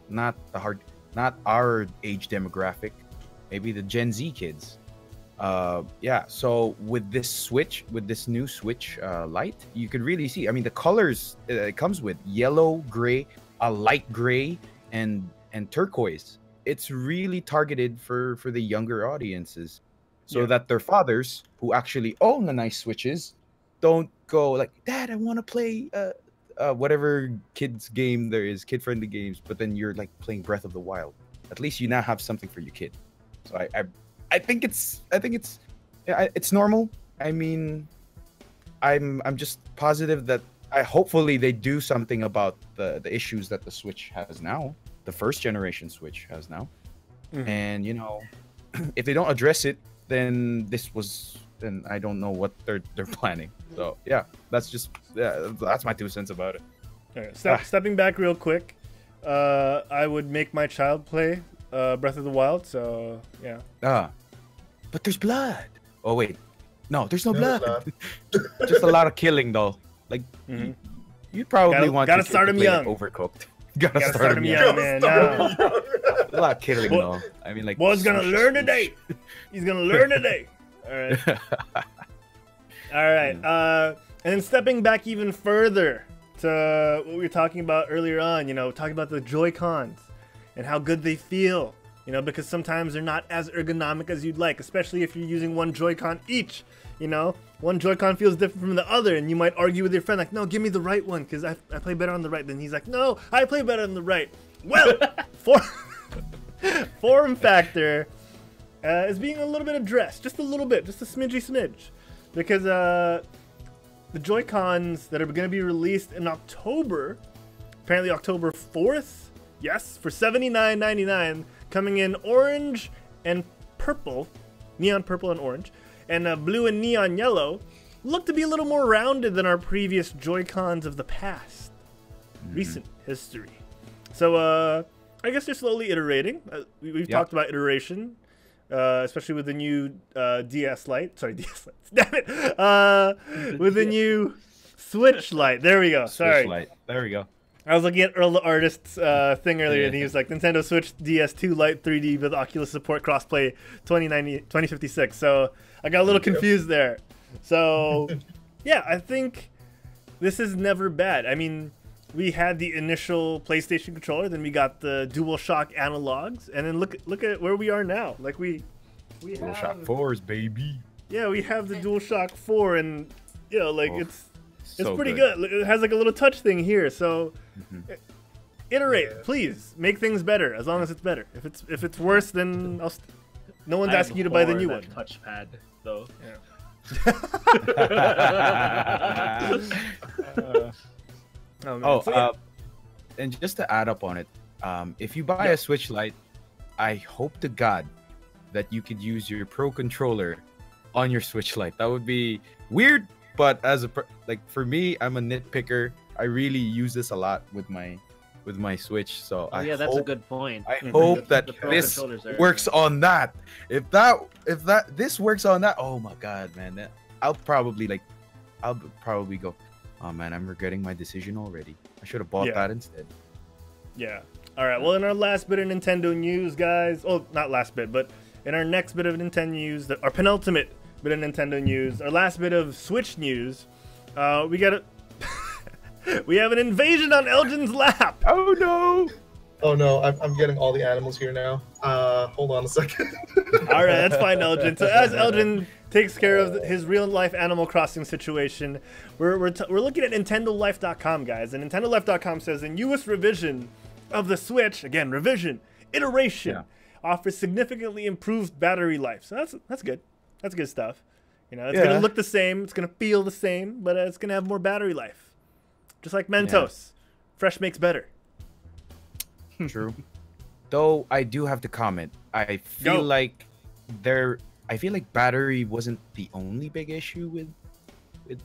Speaker 3: our age demographic, maybe the Gen Z kids. So with this new Switch Lite, you could really see, I mean, the colors it comes with: yellow, gray, a light gray, and turquoise. It's really targeted for the younger audiences, so that their fathers, who actually own the nice Switches, don't go like, Dad, I want to play whatever kids game there is, kid-friendly games, but then you're like playing Breath of the Wild. At least you now have something for your kid. So I think it's normal. I mean, I'm just positive that hopefully they do something about the issues that the Switch has now, the first generation Switch has now. And you know, if they don't address it, then I don't know what they're planning. So yeah, that's my 2 cents about it.
Speaker 1: Okay, stepping back real quick, I would make my child play Breath of the Wild. So yeah.
Speaker 3: But there's blood. Oh wait, no, there's no blood. Just a lot of killing though. Like you probably
Speaker 1: gotta start him young.
Speaker 3: Overcooked.
Speaker 1: Gotta start him young, man.
Speaker 3: A lot of killing though. I mean, like,
Speaker 1: boy's gonna learn today. He's gonna learn today. All right. All right. And then stepping back even further to what we were talking about earlier on, you know, talking about the Joy-Cons and how good they feel, you know, because sometimes they're not as ergonomic as you'd like, especially if you're using one Joy-Con each, you know. One Joy-Con feels different from the other, and you might argue with your friend, like, no, give me the right one, because I play better on the right. Then he's like, no, I play better on the right. Well, form factor is being a little bit addressed, just a little bit, just a smidge, because the Joy-Cons that are going to be released in October, apparently October 4th, yes, for $79.99, coming in orange and purple, neon purple and orange, and blue and neon yellow, look to be a little more rounded than our previous Joy-Cons of the past, recent history. So I guess they're slowly iterating. We've talked about iteration. Especially with the new DS Lite. Sorry, DS Lite. Damn it. With the new Switch Lite. There we go. Sorry.
Speaker 3: Switch Lite. There we go.
Speaker 1: I was looking at Earl the Artist's thing earlier, and he was like, Nintendo Switch DS2 Lite 3D with Oculus support crossplay 2056. So I got a little confused there. So, yeah, I think this is never bad. I mean, we had the initial PlayStation controller, then we got the DualShock analogs, and then look at where we are now. Like we
Speaker 3: DualShock
Speaker 1: have
Speaker 3: 4s, baby.
Speaker 1: Yeah, we have the DualShock 4, and you know, like it's
Speaker 3: so
Speaker 1: pretty good. It has like a little touch thing here, so iterate, please, make things better as long as it's better. If it's worse, then no one's asking you to buy the new one.
Speaker 2: Touchpad, though.
Speaker 1: Yeah.
Speaker 3: And just to add up on it, if you buy a Switch Lite, I hope to God that you could use your Pro controller on your Switch Lite. That would be weird, but for me, I'm a nitpicker. I really use this a lot with my Switch. So
Speaker 2: that's a good point.
Speaker 3: I hope that this works on that. If this works on that, oh my God, man, I'll probably go, oh man, I'm regretting my decision already. I should have bought that instead.
Speaker 1: Yeah. All right. Well, in our last bit of Nintendo news, guys. Oh, not last bit, but in our next bit of Nintendo news, our penultimate bit of Nintendo news, our last bit of Switch news, we have an invasion on Elgin's lap.
Speaker 3: Oh no!
Speaker 4: Oh no, I'm getting all the animals here now. Hold on a second.
Speaker 1: All right, that's fine, Elgin. So as Elgin takes care of his real-life Animal Crossing situation, we're looking at NintendoLife.com, guys. And NintendoLife.com says the newest revision of the Switch, again, revision, iteration, offers significantly improved battery life. So that's good. That's good stuff. You know, it's gonna look the same, it's gonna feel the same, but it's gonna have more battery life. Just like Mentos, fresh makes better.
Speaker 3: True. Though I do have to comment. I feel like battery wasn't the only big issue with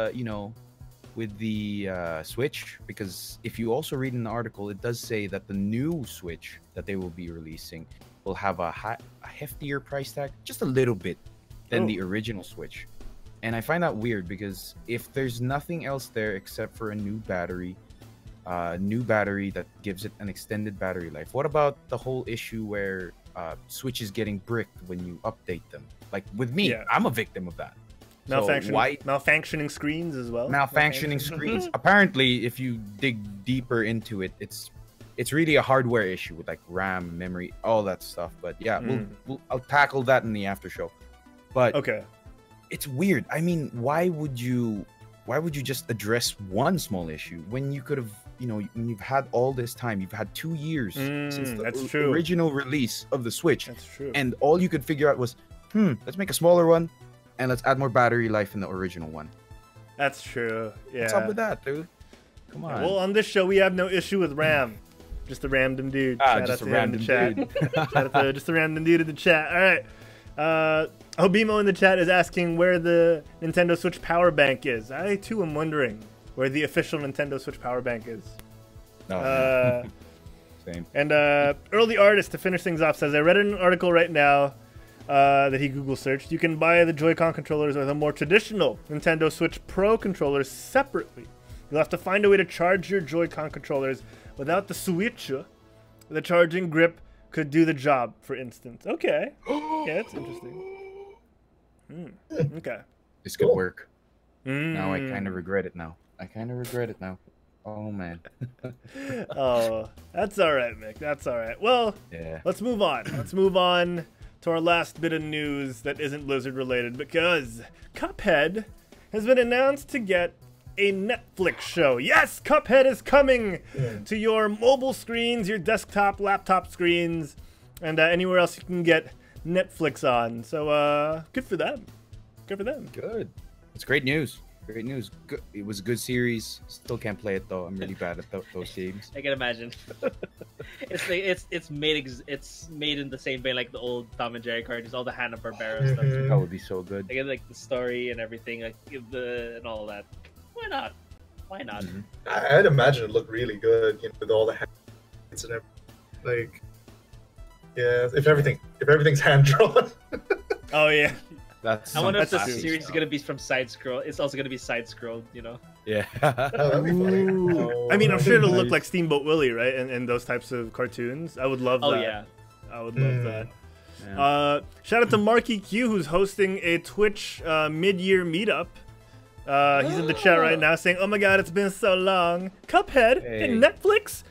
Speaker 3: the Switch, because if you also read in the article, it does say that the new Switch that they will be releasing will have a heftier price tag, just a little bit, than the original Switch. And I find that weird, because if there's nothing else there except for a new battery that gives it an extended battery life, what about the whole issue where Switch is getting bricked when you update them? Like with me, I'm a victim of that.
Speaker 1: Malfunctioning screens as well.
Speaker 3: Malfunctioning screens. Apparently, if you dig deeper into it, it's really a hardware issue with like RAM, memory, all that stuff. But yeah, I'll tackle that in the after show. But it's weird. I mean, why would you just address one small issue when you could have, you've had all this time, you've had 2 years since the original release of the Switch.
Speaker 1: That's true.
Speaker 3: And all you could figure out was, let's make a smaller one and let's add more battery life in the original one.
Speaker 1: That's true. Yeah.
Speaker 3: What's up with that, dude? Come on.
Speaker 1: Well, on this show, we have no issue with RAM. Just a random dude.
Speaker 3: Just a random dude.
Speaker 1: Just a random dude in the chat. All right. Obimo in the chat is asking where the Nintendo Switch Power Bank is. I too am wondering where the official Nintendo Switch Power Bank is.
Speaker 3: Same.
Speaker 1: And Earl the Artist, to finish things off, says, I read an article right now that he Google searched. You can buy the Joy-Con controllers or the more traditional Nintendo Switch Pro controllers separately. You'll have to find a way to charge your Joy-Con controllers without the Switch. The charging grip could do the job, for instance. Okay. Yeah, that's interesting. Okay.
Speaker 3: This could work. Now I kind of regret it now. Oh man.
Speaker 1: Oh, that's all right, Mick. That's all right. Well,
Speaker 3: Yeah.
Speaker 1: let's move on. Let's move on to our last bit of news that isn't Blizzard related, because Cuphead has been announced to get a Netflix show. Yes, Cuphead is coming to your mobile screens, your desktop, laptop screens, and anywhere else you can get Netflix on. So good for them. Good for them.
Speaker 3: Good. It's great news. Great news. Good. It was a good series. Still can't play it though. I'm really bad at those games.
Speaker 2: I can imagine. It's made in the same vein like the old Tom and Jerry cartoons, all the Hanna-Barbera stuff.
Speaker 3: That would be so good.
Speaker 2: Like the story and everything, like and all that. Why not? Why not?
Speaker 3: Mhm.
Speaker 4: I'd imagine it looked really good, you know, with all the hands and everything. Like, yeah, if everything's hand drawn.
Speaker 1: Oh yeah.
Speaker 3: That's
Speaker 2: I wonder if
Speaker 1: That's
Speaker 2: the
Speaker 1: true.
Speaker 2: series is gonna be from side scroll. It's also gonna be side scrolled, you know.
Speaker 3: Yeah.
Speaker 4: Oh, that'd be funny.
Speaker 1: I mean, I'm sure it'll look
Speaker 3: Nice.
Speaker 1: like Steamboat Willie, right? And those types of cartoons. I would love
Speaker 2: Oh
Speaker 1: that.
Speaker 2: yeah.
Speaker 1: I would love that.
Speaker 3: Yeah.
Speaker 1: Shout out to Marky Q, who's hosting a Twitch mid-year meetup. He's in the chat right now saying, "Oh my God, it's been so long. Cuphead
Speaker 3: Hey.
Speaker 1: in Netflix?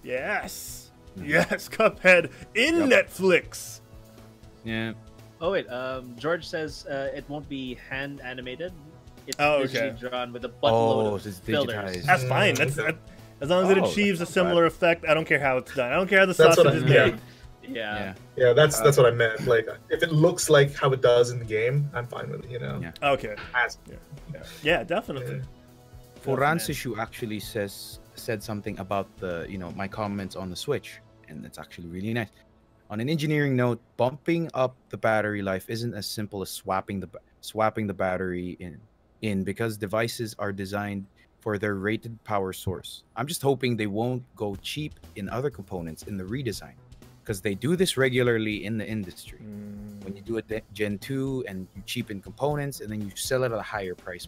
Speaker 1: Yes, yes, Cuphead in
Speaker 3: Yep.
Speaker 1: Netflix.
Speaker 3: Yeah.
Speaker 2: Oh wait, George says it won't be hand animated. It's
Speaker 1: Oh,
Speaker 2: digitally
Speaker 1: okay.
Speaker 2: drawn with a buttload
Speaker 3: Oh,
Speaker 2: of
Speaker 3: it's
Speaker 2: filters.
Speaker 3: digitized.
Speaker 1: That's fine. That's
Speaker 4: Okay.
Speaker 1: as long as it
Speaker 3: Oh,
Speaker 1: achieves a
Speaker 3: that's not
Speaker 1: similar effect. I don't care how it's done. I don't care how the
Speaker 4: That's what
Speaker 1: sausage is
Speaker 4: I-
Speaker 1: made.
Speaker 4: yeah.
Speaker 2: Yeah.
Speaker 4: Yeah, that's what I meant. Like, if it looks like how it does in the game, I'm fine with it. You know.
Speaker 3: Yeah.
Speaker 1: Okay.
Speaker 4: As-
Speaker 1: Yeah, definitely.
Speaker 3: Foransishu actually said something about my comments on the Switch, and it's actually really nice. On an engineering note, bumping up the battery life isn't as simple as swapping the battery in because devices are designed for their rated power source. I'm just hoping they won't go cheap in other components in the redesign, because they do this regularly in the industry. When you do a Gen 2 and you cheapen components and then you sell it at a higher price.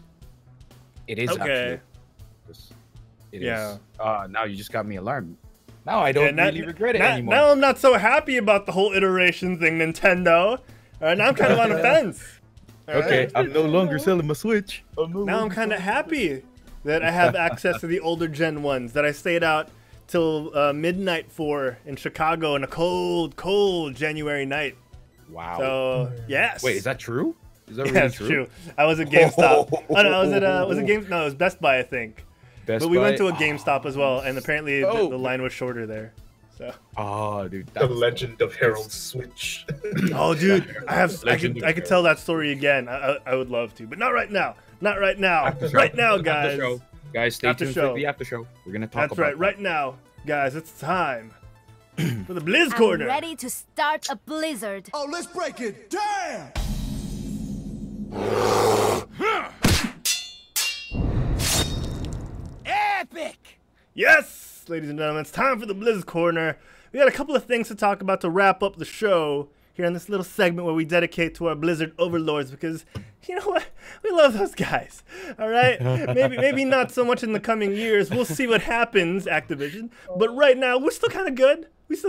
Speaker 3: It is
Speaker 1: Okay.
Speaker 3: actually. It
Speaker 1: Yeah.
Speaker 3: is. Now you just got me alarmed. Now I don't
Speaker 1: Yeah,
Speaker 3: really regret it anymore.
Speaker 1: Now I'm not so happy about the whole iteration thing, Nintendo. All right, now I'm kind of on the fence. All right?
Speaker 3: Okay, I'm no longer selling my Switch.
Speaker 1: Now I'm kind of happy that I have access to the older Gen 1s that I stayed out till midnight for in Chicago on a cold, cold January night.
Speaker 3: Wow.
Speaker 1: So, yes.
Speaker 3: Wait, is that true? Is that really
Speaker 1: Yeah, it's true. I was at GameStop. Oh, no, was it Game? No, it was Best Buy, I think.
Speaker 3: Best
Speaker 1: But we went
Speaker 3: Buy?
Speaker 1: to a GameStop as well, and apparently
Speaker 3: Oh.
Speaker 1: the line was shorter there. So.
Speaker 3: Oh, dude.
Speaker 4: The Legend of Harold Switch.
Speaker 1: Oh, dude, I
Speaker 3: Legend
Speaker 1: could
Speaker 3: of
Speaker 1: I could tell that story again. I would love to, but not right now. Not right now.
Speaker 3: After show.
Speaker 1: Right now,
Speaker 3: After
Speaker 1: guys.
Speaker 3: show. Guys, stay
Speaker 1: After
Speaker 3: tuned
Speaker 1: show.
Speaker 3: for the after show. We're gonna talk
Speaker 1: That's
Speaker 3: about
Speaker 1: right.
Speaker 3: that.
Speaker 1: Right now, guys, it's time for the Blizz
Speaker 6: I'm
Speaker 1: Corner.
Speaker 6: ready to start a blizzard.
Speaker 7: Oh, let's break it down! Epic!
Speaker 1: Yes, ladies and gentlemen, it's time for the Blizz Corner. We got a couple of things to talk about to wrap up the show here in this little segment where we dedicate to our Blizzard overlords, because you know what? We love those guys. All right? Maybe not so much in the coming years. We'll see what happens, Activision. But right now, we're still kind of good.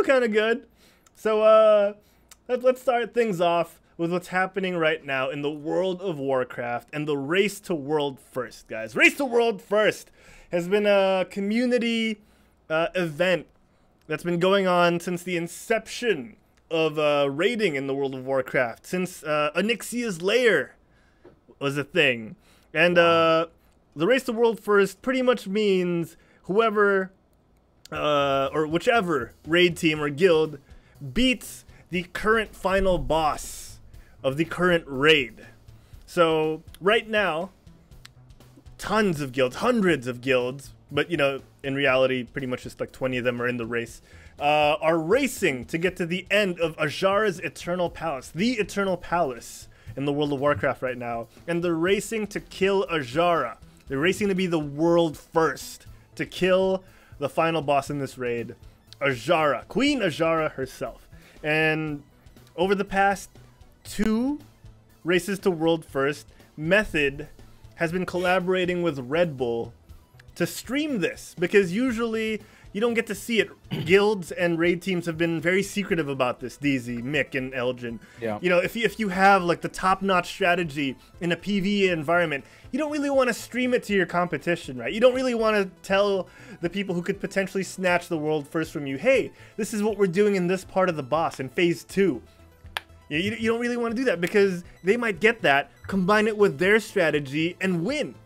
Speaker 1: So let's start things off with what's happening right now in the world of Warcraft and the race to world first, guys. Race to world first has been a community event that's been going on since the inception of raiding in the World of Warcraft, since Onyxia's Lair was a thing. And the race to world first pretty much means whoever or whichever raid team or guild beats the current final boss of the current raid. So right now, tons of guilds, hundreds of guilds, but you know, in reality, pretty much just like 20 of them are in the race, are racing to get to the end of Azshara's Eternal Palace, the Eternal Palace in the World of Warcraft right now. And they're racing to kill Azshara. They're racing to be the world first, to kill the final boss in this raid, Azshara, Queen Azshara herself. And over the past 2 races to world first, Method has been collaborating with Red Bull to stream this, because usually you don't get to see it. Guilds and raid teams have been very secretive about this, DZ, Mick, and Elgin.
Speaker 3: Yeah.
Speaker 1: You know, if you have like the top-notch strategy in a PvE environment, you don't really want to stream it to your competition, right? You don't really want to tell the people who could potentially snatch the world first from you, hey, this is what we're doing in this part of the boss in phase 2. You don't really want to do that because they might get that, combine it with their strategy, and win.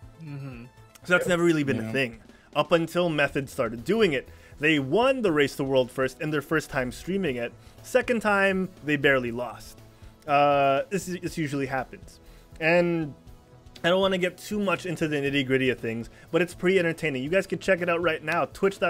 Speaker 1: So that's never really been a thing. Up until Method started doing it. They won the Race to World first in their first time streaming it. Second time, they barely lost. This usually happens. And I don't want to get too much into the nitty-gritty of things, but it's pretty entertaining. You guys can check it out right now.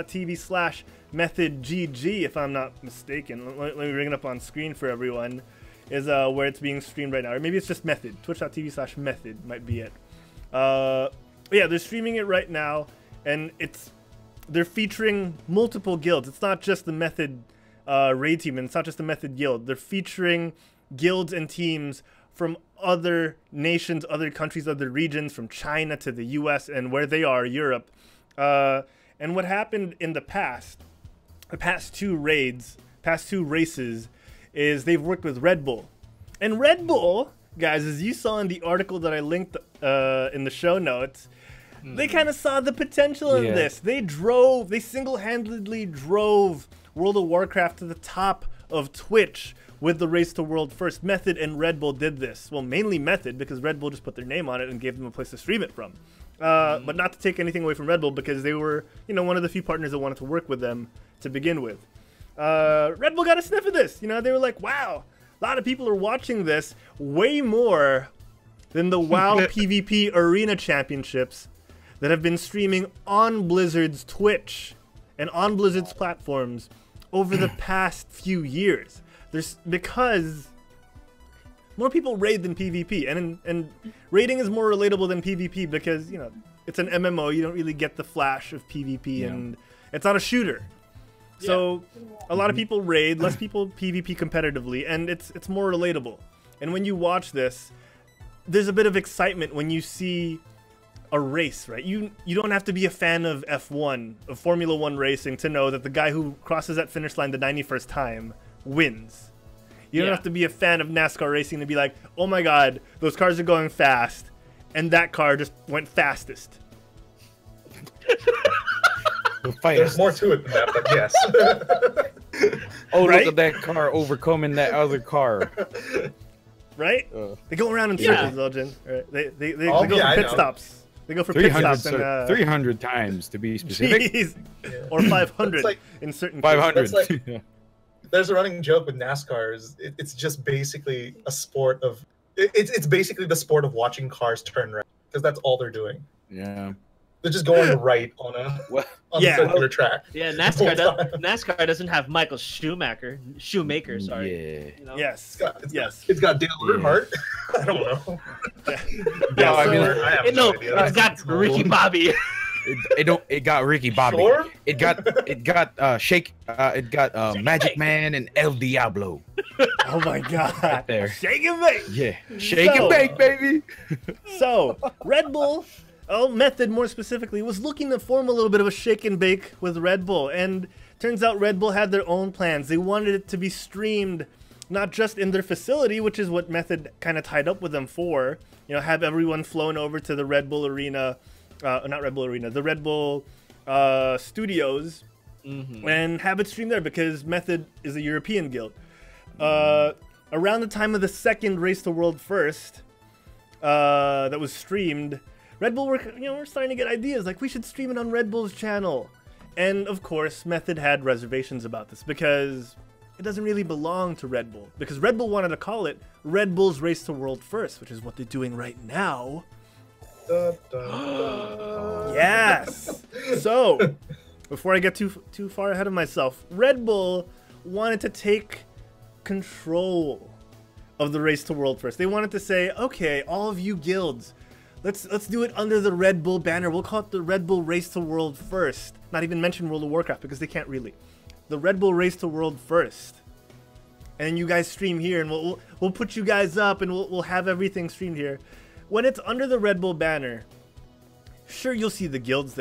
Speaker 1: Twitch.tv/MethodGG, if I'm not mistaken. Let me bring it up on screen for everyone. Is where it's being streamed right now. Or maybe it's just Method. Twitch.tv/Method might be it. But yeah, they're streaming it right now, and they're featuring multiple guilds. It's not just the Method raid team, and it's not just the Method guild. They're featuring guilds and teams from other nations, other countries, other regions, from China to the US and where they are, Europe. And what happened in the past two races, is they've worked with Red Bull. And Red Bull, guys, as you saw in the article that I linked in the show notes, they kind of saw the potential in this. They single-handedly drove World of Warcraft to the top of Twitch with the Race to World first. Method and Red Bull did this. Well, mainly Method, because Red Bull just put their name on it and gave them a place to stream it from. But not to take anything away from Red Bull, because they were, one of the few partners that wanted to work with them to begin with. Red Bull got a sniff of this. They were like, wow, a lot of people are watching this, way more than the WoW PvP Arena Championships that have been streaming on Blizzard's Twitch and on Blizzard's platforms over the past few years. Because more people raid than PvP, and raiding is more relatable than PvP because it's an MMO. You don't really get the flash of PvP, and it's not a shooter. So a lot of people raid, less people PvP competitively, and it's more relatable. And when you watch this, there's a bit of excitement when you see a race, right? You don't have to be a fan of F1, of Formula 1 racing, to know that the guy who crosses that finish line the 91st time wins. You don't have to be a fan of NASCAR racing to be like, oh my god, those cars are going fast, and that car just went fastest.
Speaker 4: There's more to it than that, but yes.
Speaker 3: Oh,
Speaker 1: right?
Speaker 3: Look at that car overcoming that other car.
Speaker 1: Right? They go around in circles, Elgin. Right? They go for pit stops. They go for pit stops.
Speaker 3: 300 times, to be specific.
Speaker 1: Or 500 in certain
Speaker 3: 500.
Speaker 1: cases.
Speaker 4: There's a running joke with NASCAR. It's just basically a sport of... It's basically the sport of watching cars turn right. Because that's all they're doing.
Speaker 3: Yeah.
Speaker 4: They're just going right on a circular track.
Speaker 2: Yeah, NASCAR doesn't have Michael Schumacher. Sorry.
Speaker 3: Yeah.
Speaker 1: Yes.
Speaker 4: It's got Dale Earnhardt. I don't know.
Speaker 3: No, I mean,
Speaker 4: I have no idea.
Speaker 2: It's got Ricky Bobby.
Speaker 3: It got Ricky Bobby.
Speaker 4: Sure?
Speaker 3: It got Magic Man and El Diablo.
Speaker 1: Oh my god.
Speaker 3: Right there.
Speaker 1: Shake and bake.
Speaker 3: Yeah. Shake and bake, baby.
Speaker 1: So, Red Bull, Method more specifically, was looking to form a little bit of a shake and bake with Red Bull, and turns out Red Bull had their own plans. They wanted it to be streamed not just in their facility, which is what Method kind of tied up with them for, have everyone flown over to the Red Bull Arena, the Red Bull studios, and have it streamed there, because Method is a European guild. Around the time of the second Race to World first that was streamed, Red Bull we're starting to get ideas like we should stream it on Red Bull's channel. And of course, Method had reservations about this because it doesn't really belong to Red Bull, because Red Bull wanted to call it Red Bull's Race to World first, which is what they're doing right now. Yes. So, before I get too far ahead of myself, Red Bull wanted to take control of the Race to World first. They wanted to say, okay, all of you guilds, let's do it under the Red Bull banner. We'll call it the Red Bull Race to World first. Not even mention World of Warcraft, because they can't really. The Red Bull Race to World first. And then you guys stream here, and we'll put you guys up, and we'll have everything streamed here. When it's under the Red Bull banner, sure, you'll see the guilds there,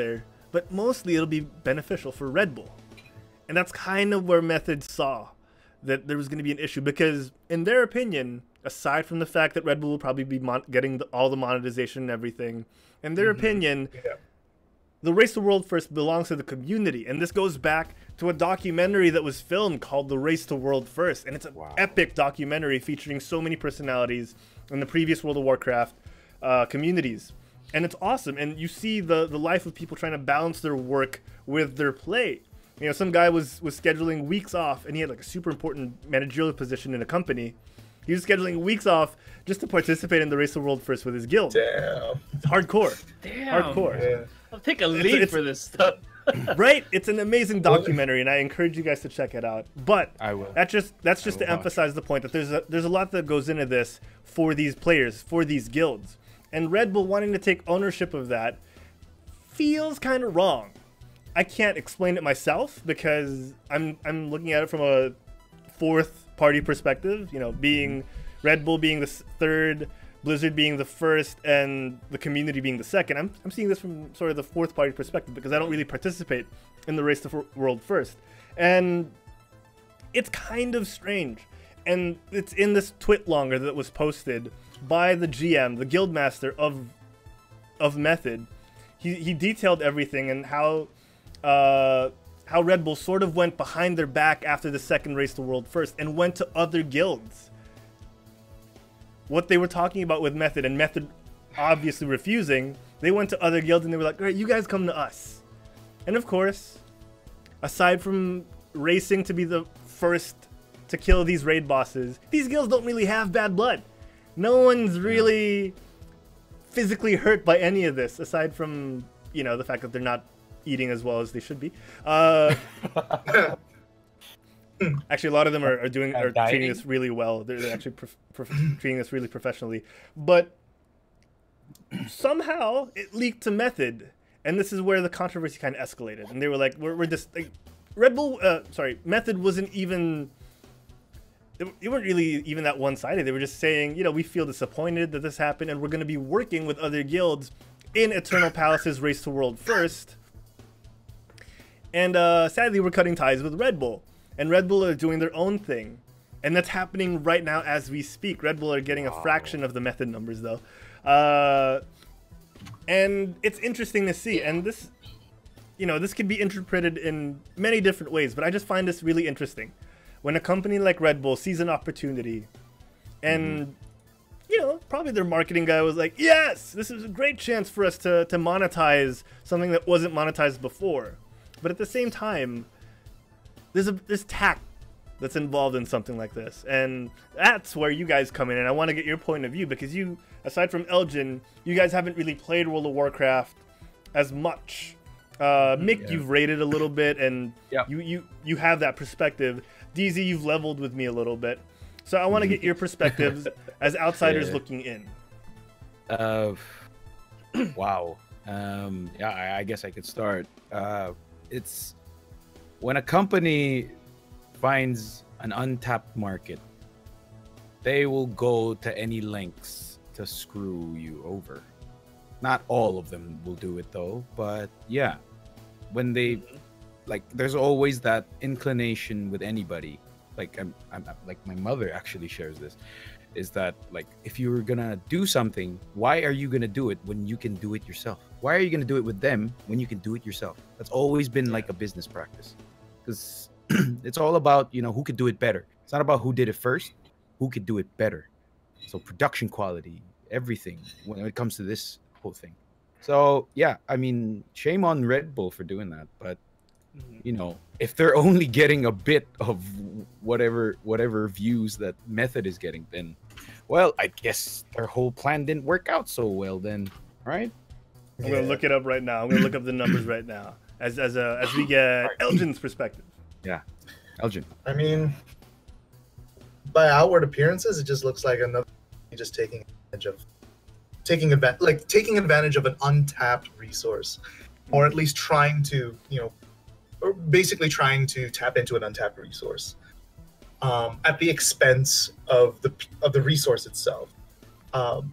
Speaker 1: but mostly it'll be beneficial for Red Bull. And that's kind of where Method saw that there was going to be an issue, because in their opinion, aside from the fact that Red Bull will probably be getting all the monetization and everything, in their opinion, the Race the World First belongs to the community. And this goes back to a documentary that was filmed called The Race to World First. And it's an epic documentary featuring so many personalities in the previous World of Warcraft communities. And it's awesome. And you see the life of people trying to balance their work with their play. You know, some guy was scheduling weeks off, and he had like a super important managerial position in a company. He was scheduling weeks off just to participate in the Race the World First with his guild.
Speaker 4: Damn.
Speaker 1: It's hardcore.
Speaker 2: Damn.
Speaker 1: Hardcore.
Speaker 4: Yeah.
Speaker 2: I'll take a leave for this stuff.
Speaker 1: Right? It's an amazing documentary, and I encourage you guys to check it out. But
Speaker 3: I will.
Speaker 1: that's just to emphasize the point that there's a lot that goes into this for these players, for these guilds. And Red Bull wanting to take ownership of that feels kind of wrong. I can't explain it myself because I'm looking at it from a fourth party perspective, you know, being Red Bull being the third, Blizzard being the first, and the community being the second. I'm seeing this from sort of the fourth party perspective because I don't really participate in the Race to World First. And it's kind of strange. And it's in this twit longer that was posted by the GM, the Guildmaster of Method. He detailed everything and how Red Bull sort of went behind their back after the second Race to World First and went to other guilds. What they were talking about with Method, and Method obviously refusing, they went to other guilds and they were like, all right, you guys come to us. And of course, aside from racing to be the first to kill these raid bosses, these guilds don't really have bad blood. No one's really physically hurt by any of this, aside from, you know, the fact that they're not eating as well as they should be. Actually, a lot of them are treating this really well. They're actually treating this really professionally. But somehow it leaked to Method, and this is where the controversy kind of escalated. And they were like, "We're just like, Red Bull." Method wasn't even. They weren't really even that one-sided. They were just saying, you know, we feel disappointed that this happened, and we're going to be working with other guilds in Eternal Palace's Race to World First. And sadly, we're cutting ties with Red Bull. And Red Bull are doing their own thing. And that's happening right now as we speak. Red Bull are getting a fraction of the Method numbers, though. And it's interesting to see. And this, you know, this could be interpreted in many different ways. But I just find this really interesting. When a company like Red Bull sees an opportunity and, you know, probably their marketing guy was like, yes, this is a great chance for us to monetize something that wasn't monetized before. But at the same time, there's tact that's involved in something like this. And that's where you guys come in. And I want to get your point of view because you, aside from Elgin, you guys haven't really played World of Warcraft as much. Mick, you've rated a little bit, and you have that perspective. DZ, you've leveled with me a little bit. So I want to get your perspectives as outsiders looking in.
Speaker 3: Wow. I guess I could start. It's when a company finds an untapped market, they will go to any lengths to screw you over. Not all of them will do it though, but yeah, when they like, there's always that inclination with anybody. Like I'm like my mother actually shares this, is that like if you're gonna do something, why are you gonna do it when you can do it yourself? Why are you gonna do it with them when you can do it yourself? That's always been like a business practice, because it's all about, you know, who could do it better. It's not about who did it first, who could do it better. So production quality, everything when it comes to this whole thing. So yeah, I mean, shame on Red Bull for doing that, but you know, if they're only getting a bit of whatever views that Method is getting, then well, I guess their whole plan didn't work out so well then, right?
Speaker 1: I'm gonna look it up right now. I'm gonna look up the numbers right now as we get Elgin's perspective.
Speaker 3: Yeah, Elgin.
Speaker 4: I mean, by outward appearances, it just looks like another just taking advantage of an untapped resource, or at least trying to, you know, or basically trying to tap into an untapped resource at the expense of the resource itself.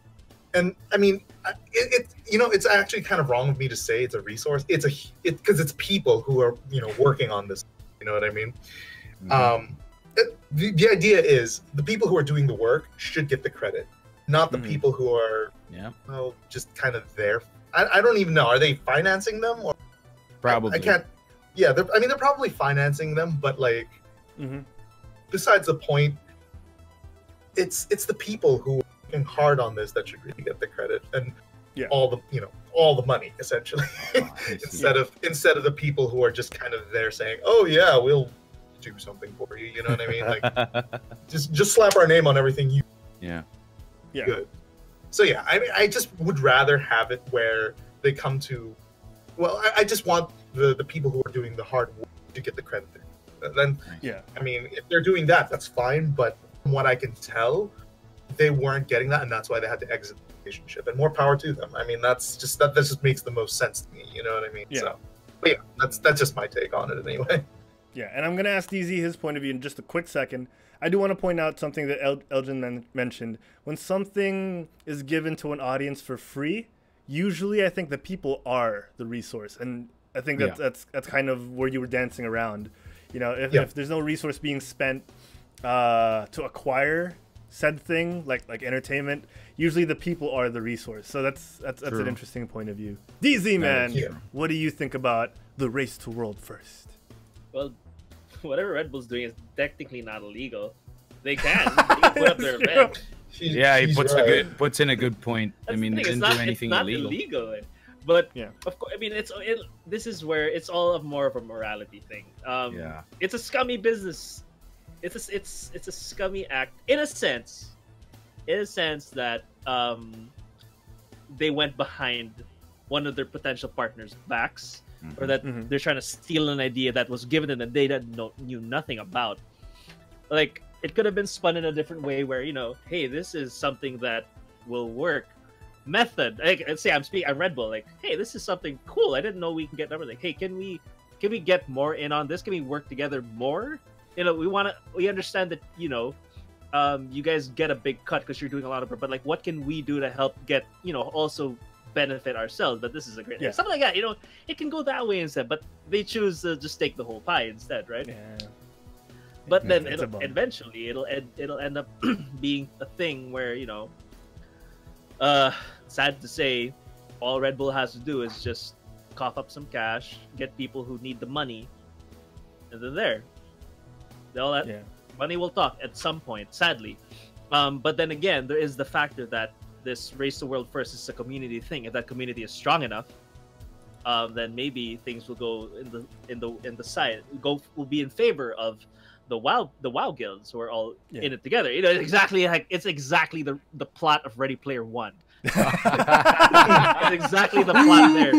Speaker 4: And I mean, it's actually kind of wrong of me to say it's a resource. Because it's people who are working on this. You know what I mean?
Speaker 3: Mhm.
Speaker 4: The idea is the people who are doing the work should get the credit, not the people who are
Speaker 3: Yeah,
Speaker 4: just kind of there. I don't even know. Are they financing them or
Speaker 3: probably.
Speaker 4: I can't. Yeah, they're probably financing them, but like, besides the point, it's the people who are working hard on this that should really get the credit and all the money essentially, instead of the people who are just kind of there saying, "Oh yeah, we'll do something for you." You know what I mean? Like, just slap our name on everything you
Speaker 3: Yeah.
Speaker 4: good. So yeah, I just would rather have it where they come to. Well, I just want the people who are doing the hard work to get the credit. Then, I mean, if they're doing that, that's fine. But from what I can tell, they weren't getting that, and that's why they had to exit the relationship. And more power to them. I mean, that just makes the most sense to me. You know what I mean?
Speaker 1: Yeah.
Speaker 4: So, but yeah, that's just my take on it anyway.
Speaker 1: Yeah, and I'm going to ask DZ his point of view in just a quick second. I do want to point out something that Elgin mentioned. When something is given to an audience for free, usually I think the people are the resource. And I think that's kind of where you were dancing around. You know, if there's no resource being spent to acquire said thing, like entertainment, usually the people are the resource. So that's an interesting point of view. DZ, man, what do you think about the race to world first?
Speaker 2: Well, whatever Red Bull's doing is technically not illegal. They can put up their event.
Speaker 3: He puts in a good point.
Speaker 2: That's
Speaker 3: I mean, they didn't do anything
Speaker 2: it's not
Speaker 3: illegal.
Speaker 2: But of course, I mean, this is where it's all of more of a morality thing. It's a scummy business. It's a scummy act in a sense that they went behind one of their potential partners' backs, or that they're trying to steal an idea that was given and they knew nothing about. Like, it could have been spun in a different way where, hey, this is something that will work. Method, like, let's say I'm Red Bull, like, hey, this is something cool. I didn't know we can get numbers. Like, hey, can we get more in on this? Can we work together more? We understand that, you guys get a big cut because you're doing a lot of work, but like, what can we do to help get, also benefit ourselves? But this is a great something like that. It can go that way instead, but they choose to just take the whole pie instead, right? But then eventually it'll end up being a thing where, sad to say, all Red Bull has to do is just cough up some cash, get people who need the money, and then money will talk at some point, sadly. But then again, there is the factor that this race to world first is a community thing. If that community is strong enough, then maybe things will go in the side. Will be in favor of the WoW guilds who are all in it together. It's exactly the plot of Ready Player One. It's exactly the plot there.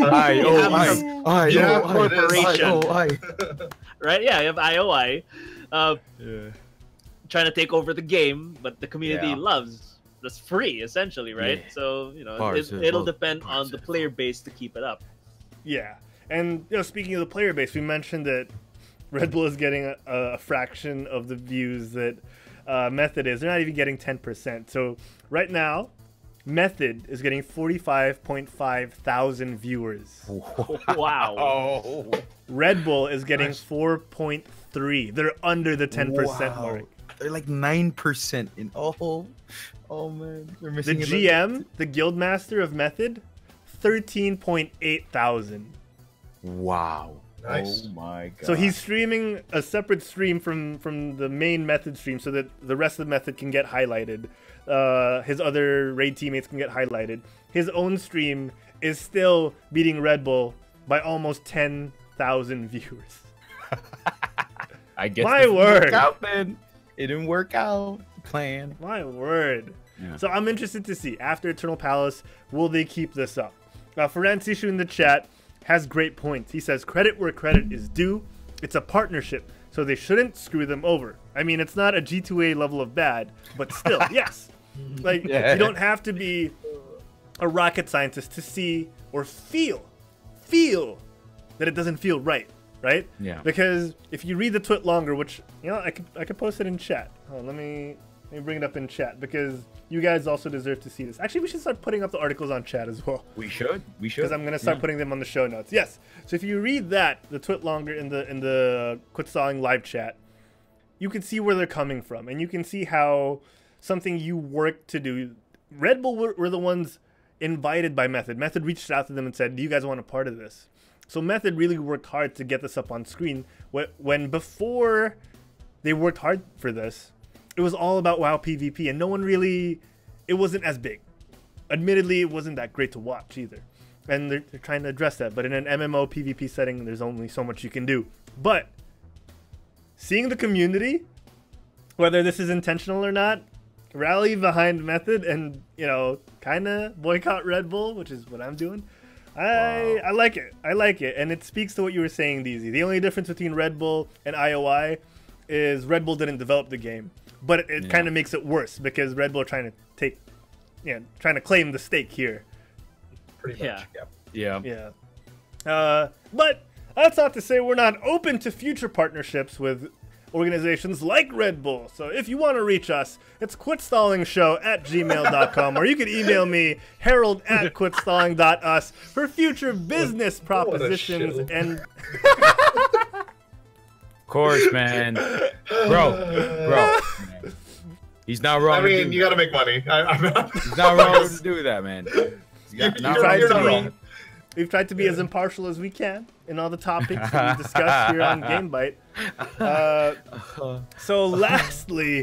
Speaker 2: Corporation. Right? Yeah, you have IOI trying to take over the game, but the community loves. That's free, essentially, right? So, it'll depend on the player base to keep it up.
Speaker 1: Yeah. And, speaking of the player base, we mentioned that Red Bull is getting a fraction of the views that Method is. They're not even getting 10%. So right now, Method is getting 45.5 thousand viewers.
Speaker 2: Wow.
Speaker 1: Red Bull is getting 4.3. They're under the 10% mark.
Speaker 3: They're like 9% in all. Oh man, they're missing
Speaker 1: the GM, the Guildmaster of Method, 13.8 thousand.
Speaker 3: Wow.
Speaker 4: Nice.
Speaker 3: Oh my god.
Speaker 1: So he's streaming a separate stream from the main Method stream so that the rest of the Method can get highlighted. His other raid teammates can get highlighted. His own stream is still beating Red Bull by almost 10,000 viewers.
Speaker 3: I guess
Speaker 1: my word.
Speaker 3: Work out, man. It didn't work out. Plan.
Speaker 1: My word.
Speaker 3: Yeah.
Speaker 1: So I'm interested to see, after Eternal Palace, will they keep this up? Francishu in the chat has great points. He says, credit where credit is due. It's a partnership, so they shouldn't screw them over. I mean, it's not a G2A level of bad, but still, yes. Like, you don't have to be a rocket scientist to see or feel that it doesn't feel right? Yeah. Because if you read the tweet longer, which, I could post it in chat. Oh, let me Let me bring it up in chat because you guys also deserve to see this. Actually, we should start putting up the articles on chat as well.
Speaker 3: We should.
Speaker 1: Because I'm gonna start putting them on the show notes. Yes. So if you read that, the twit longer in the Quit Stalling live chat, you can see where they're coming from, and you can see how something you worked to do. Red Bull were the ones invited by Method. Method reached out to them and said, "Do you guys want a part of this?" So Method really worked hard to get this up on screen. When before they worked hard for this, it was all about WoW PvP, and no one really, it wasn't as big. Admittedly, it wasn't that great to watch either. And they're trying to address that. But in an MMO PvP setting, there's only so much you can do. But seeing the community, whether this is intentional or not, rally behind Method and, you know, kind of boycott Red Bull, which is what I'm doing. I like it. I like it. And it speaks to what you were saying, DZ. The only difference between Red Bull and IOI is Red Bull didn't develop the game. But it kind of makes it worse because Red Bull are trying to take, trying to claim the stake here.
Speaker 4: Pretty much.
Speaker 3: Yeah.
Speaker 1: But that's not to say we're not open to future partnerships with organizations like Red Bull. So if you want to reach us, it's quitstallingshow@gmail.com, or you can email me, harold@quitstalling.us, for future business propositions and...
Speaker 3: Of course, man. Bro. He's not wrong.
Speaker 4: I mean, you got to make money.
Speaker 3: He's not wrong to do that, man.
Speaker 4: You're not wrong.
Speaker 1: We've tried to be as impartial as we can in all the topics that we discussed here on GameBite. So lastly,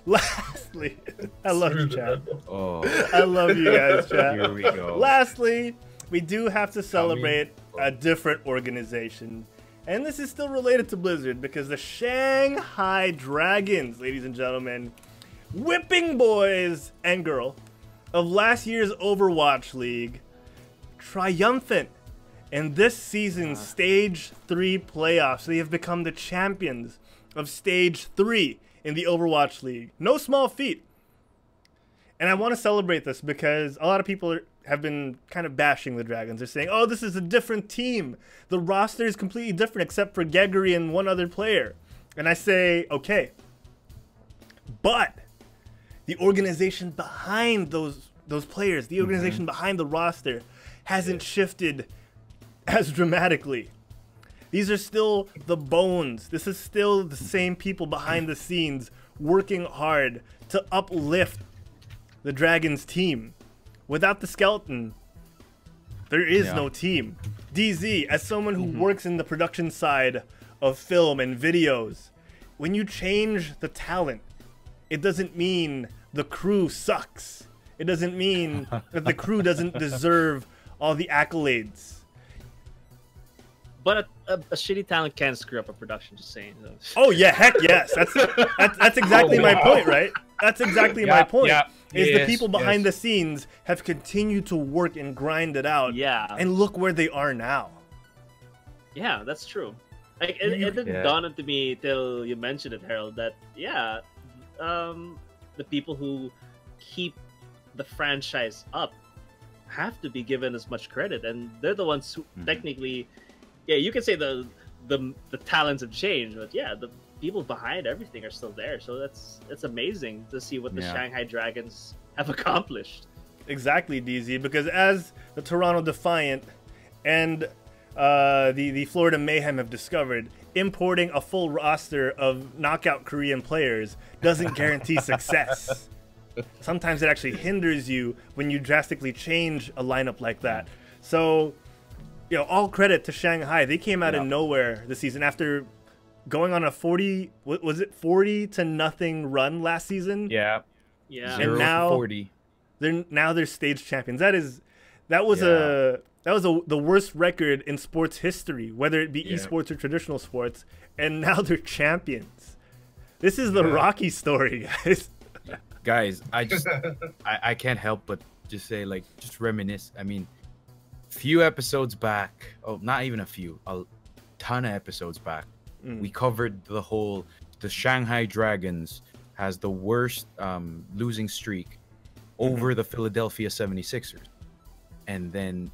Speaker 1: I love you, chat.
Speaker 3: Oh,
Speaker 1: I love you guys, chat.
Speaker 3: here we go.
Speaker 1: Lastly, we do have to celebrate a different organization. And this is still related to Blizzard because the Shanghai Dragons, ladies and gentlemen, whipping boys and girl of last year's Overwatch League, triumphant in this season's Stage 3 playoffs. They have become the champions of Stage 3 in the Overwatch League. No small feat. And I want to celebrate this because a lot of people have been kind of bashing the Dragons. They're saying, oh, this is a different team. The roster is completely different except for Gregory and one other player. And I say, okay. But the organization behind those players, the organization behind the roster, hasn't shifted as dramatically. These are still the bones. This is still the same people behind the scenes working hard to uplift the Dragons team. Without the skeleton, there is no team. DZ, as someone who works in the production side of film and videos, when you change the talent, it doesn't mean the crew sucks. It doesn't mean that the crew doesn't deserve all the accolades.
Speaker 2: But a shitty talent can screw up a production, just saying.
Speaker 1: Oh yeah, heck yes. That's exactly my point, right? That's exactly my point. Is the people behind the scenes have continued to work and grind it out.
Speaker 2: Yeah.
Speaker 1: And look where they are now.
Speaker 2: Yeah, that's true. Like it didn't dawn into me till you mentioned it, Harold, that the people who keep the franchise up have to be given as much credit, and they're the ones who technically, you can say the talents have changed, but the people behind everything are still there. So it's amazing to see what the Shanghai Dragons have accomplished.
Speaker 1: Exactly, DZ, because as the Toronto Defiant and the Florida Mayhem have discovered, importing a full roster of knockout Korean players doesn't guarantee success. Sometimes it actually hinders you when you drastically change a lineup like that. So, all credit to Shanghai. They came out of nowhere this season after going on a 40-0 run last season.
Speaker 3: Yeah.
Speaker 1: And now
Speaker 3: 40.
Speaker 1: They're stage champions. That was the worst record in sports history, whether it be esports or traditional sports, and now they're champions. This is the Rocky story, guys.
Speaker 3: Guys, I can't help but just say, just reminisce. I mean, few episodes back, not even a few, a ton of episodes back, we covered the Shanghai Dragons has the worst losing streak over the Philadelphia 76ers. And then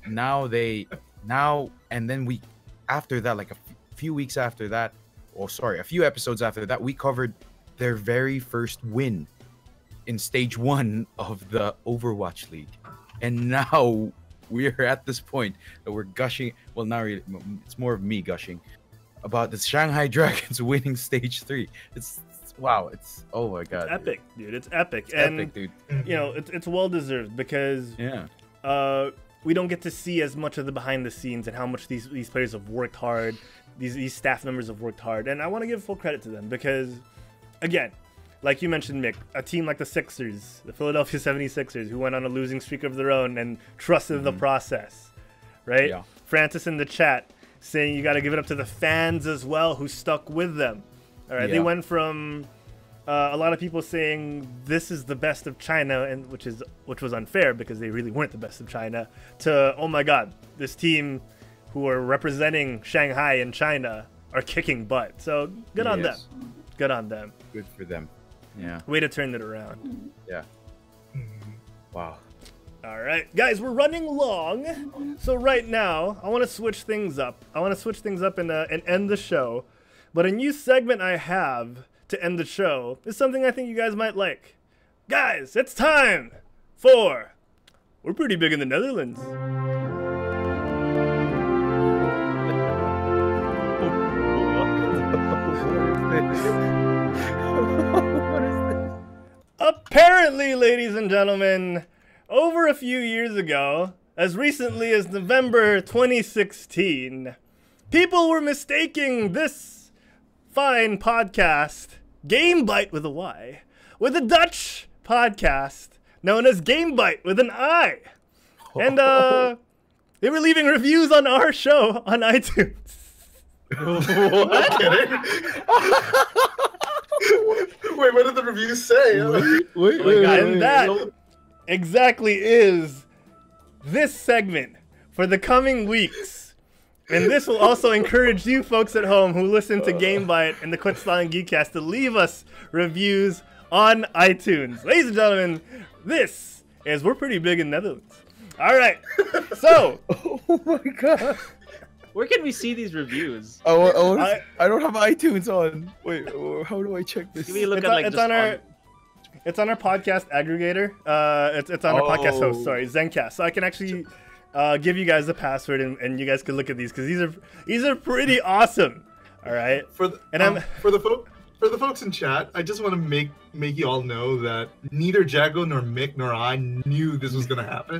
Speaker 3: after that, like a few weeks after that, a few episodes after that, we covered their very first win in stage 1 of the Overwatch League, and now we're at this point that we're gushing. Well, not really. It's more of me gushing about the Shanghai Dragons winning stage 3. It's wow. It's oh my god.
Speaker 1: It's epic, dude. It's epic.
Speaker 3: It's
Speaker 1: and
Speaker 3: epic, dude.
Speaker 1: you know, it's well deserved because
Speaker 3: Yeah.
Speaker 1: we don't get to see as much of the behind the scenes and how much these players have worked hard. These staff members have worked hard, and I want to give full credit to them because, again, like you mentioned, Mick, a team like the Sixers, the Philadelphia 76ers, who went on a losing streak of their own and trusted the process, right?
Speaker 3: Yeah.
Speaker 1: Francis in the chat saying you got to give it up to the fans as well who stuck with them. All right, they
Speaker 3: Yeah.
Speaker 1: went from a lot of people saying this is the best of China, and which was unfair because they really weren't the best of China, to oh my God, this team who are representing Shanghai and China are kicking butt. So good on them.
Speaker 3: Yes.
Speaker 1: Good on them.
Speaker 3: Good for them. Yeah.
Speaker 1: Way to turn it around.
Speaker 3: Yeah. Wow.
Speaker 1: All right, guys, we're running long. So right now, I want to switch things up. And end the show. But a new segment I have to end the show is something I think you guys might like. Guys, it's time for We're Pretty Big in the Netherlands. Apparently, ladies and gentlemen, over a few years ago, as recently as November 2016, people were mistaking this fine podcast, Gamebite with a Y, with a Dutch podcast known as Gamebite with an I. And they were leaving reviews on our show on iTunes.
Speaker 4: What? Wait, what did the reviews say?
Speaker 1: And that exactly is this segment for the coming weeks. And this will also encourage you folks at home who listen to Gamebite and the Quetzal and Geekcast to leave us reviews on iTunes. Ladies and gentlemen, this is We're Pretty Big in Netherlands. All right, so
Speaker 3: Oh my god.
Speaker 2: Where can we see these reviews?
Speaker 3: I don't have iTunes on. Wait, how do I check this?
Speaker 2: Give me a look
Speaker 1: it's
Speaker 2: at
Speaker 1: on,
Speaker 2: like
Speaker 1: it's
Speaker 2: just
Speaker 1: on our it's on our podcast aggregator. It's on our podcast host. Sorry, Zencast. So I can actually give you guys the password and you guys can look at these because these are pretty awesome. All right.
Speaker 4: For the folks in chat, I just want to make you all know that neither Jago nor Mick nor I knew this was gonna happen.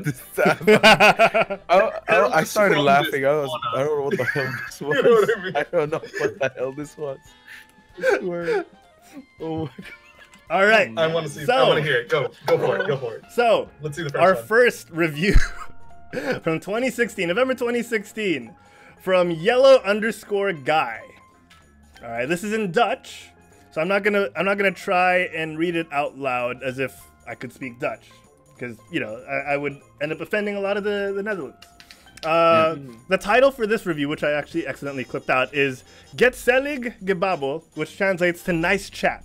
Speaker 3: I started laughing. I don't know what the hell this was.
Speaker 4: You know what I mean?
Speaker 3: I don't know what the hell this was. I swear. Oh my god.
Speaker 1: All right.
Speaker 4: I want to see.
Speaker 1: So-
Speaker 4: I want to hear it. Go for it. Go for it.
Speaker 1: So
Speaker 4: Let's see the first
Speaker 1: our
Speaker 4: one.
Speaker 1: first review from 2016, November 2016, from Yellow_Guy. All right, this is in Dutch, so I'm not gonna try and read it out loud as if I could speak Dutch, because you know I would end up offending a lot of the Netherlands. The title for this review, which I actually accidentally clipped out, is Gezellig Gebabbel, which translates to nice chat.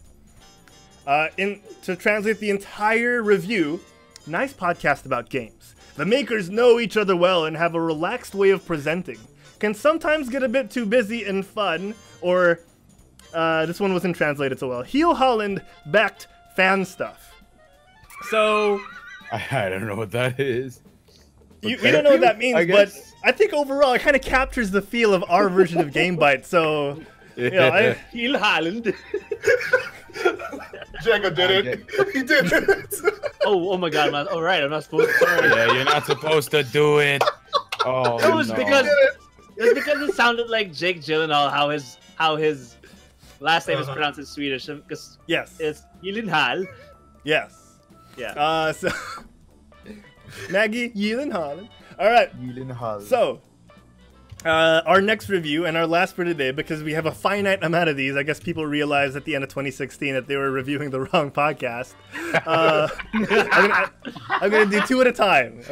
Speaker 1: To translate the entire review, nice podcast about games. The makers know each other well and have a relaxed way of presenting. Can sometimes get a bit too busy and fun, or this one wasn't translated so well. Heel Holland backed fan stuff. So
Speaker 3: I don't know what that is.
Speaker 1: we don't know what that means,
Speaker 3: I
Speaker 1: but
Speaker 3: guess.
Speaker 1: I think overall it kind of captures the feel of our version of Gamebite. So you know,
Speaker 2: Heel Holland.
Speaker 4: Jago did it. He did it.
Speaker 2: Oh my god, man. All right, I'm not supposed to. Sorry.
Speaker 3: Yeah, you're not supposed to do it. Oh
Speaker 2: It was
Speaker 3: no.
Speaker 2: because it sounded like Jake Gyllenhaal. How his last name is pronounced in Swedish. Because
Speaker 1: yes,
Speaker 2: it's Gyllenhaal.
Speaker 1: yes.
Speaker 2: Yeah.
Speaker 1: So Maggie Yeelan Holland. All right. So, our next review and our last for today, because we have a finite amount of these. I guess people realized at the end of 2016 that they were reviewing the wrong podcast. I'm gonna do two at a time.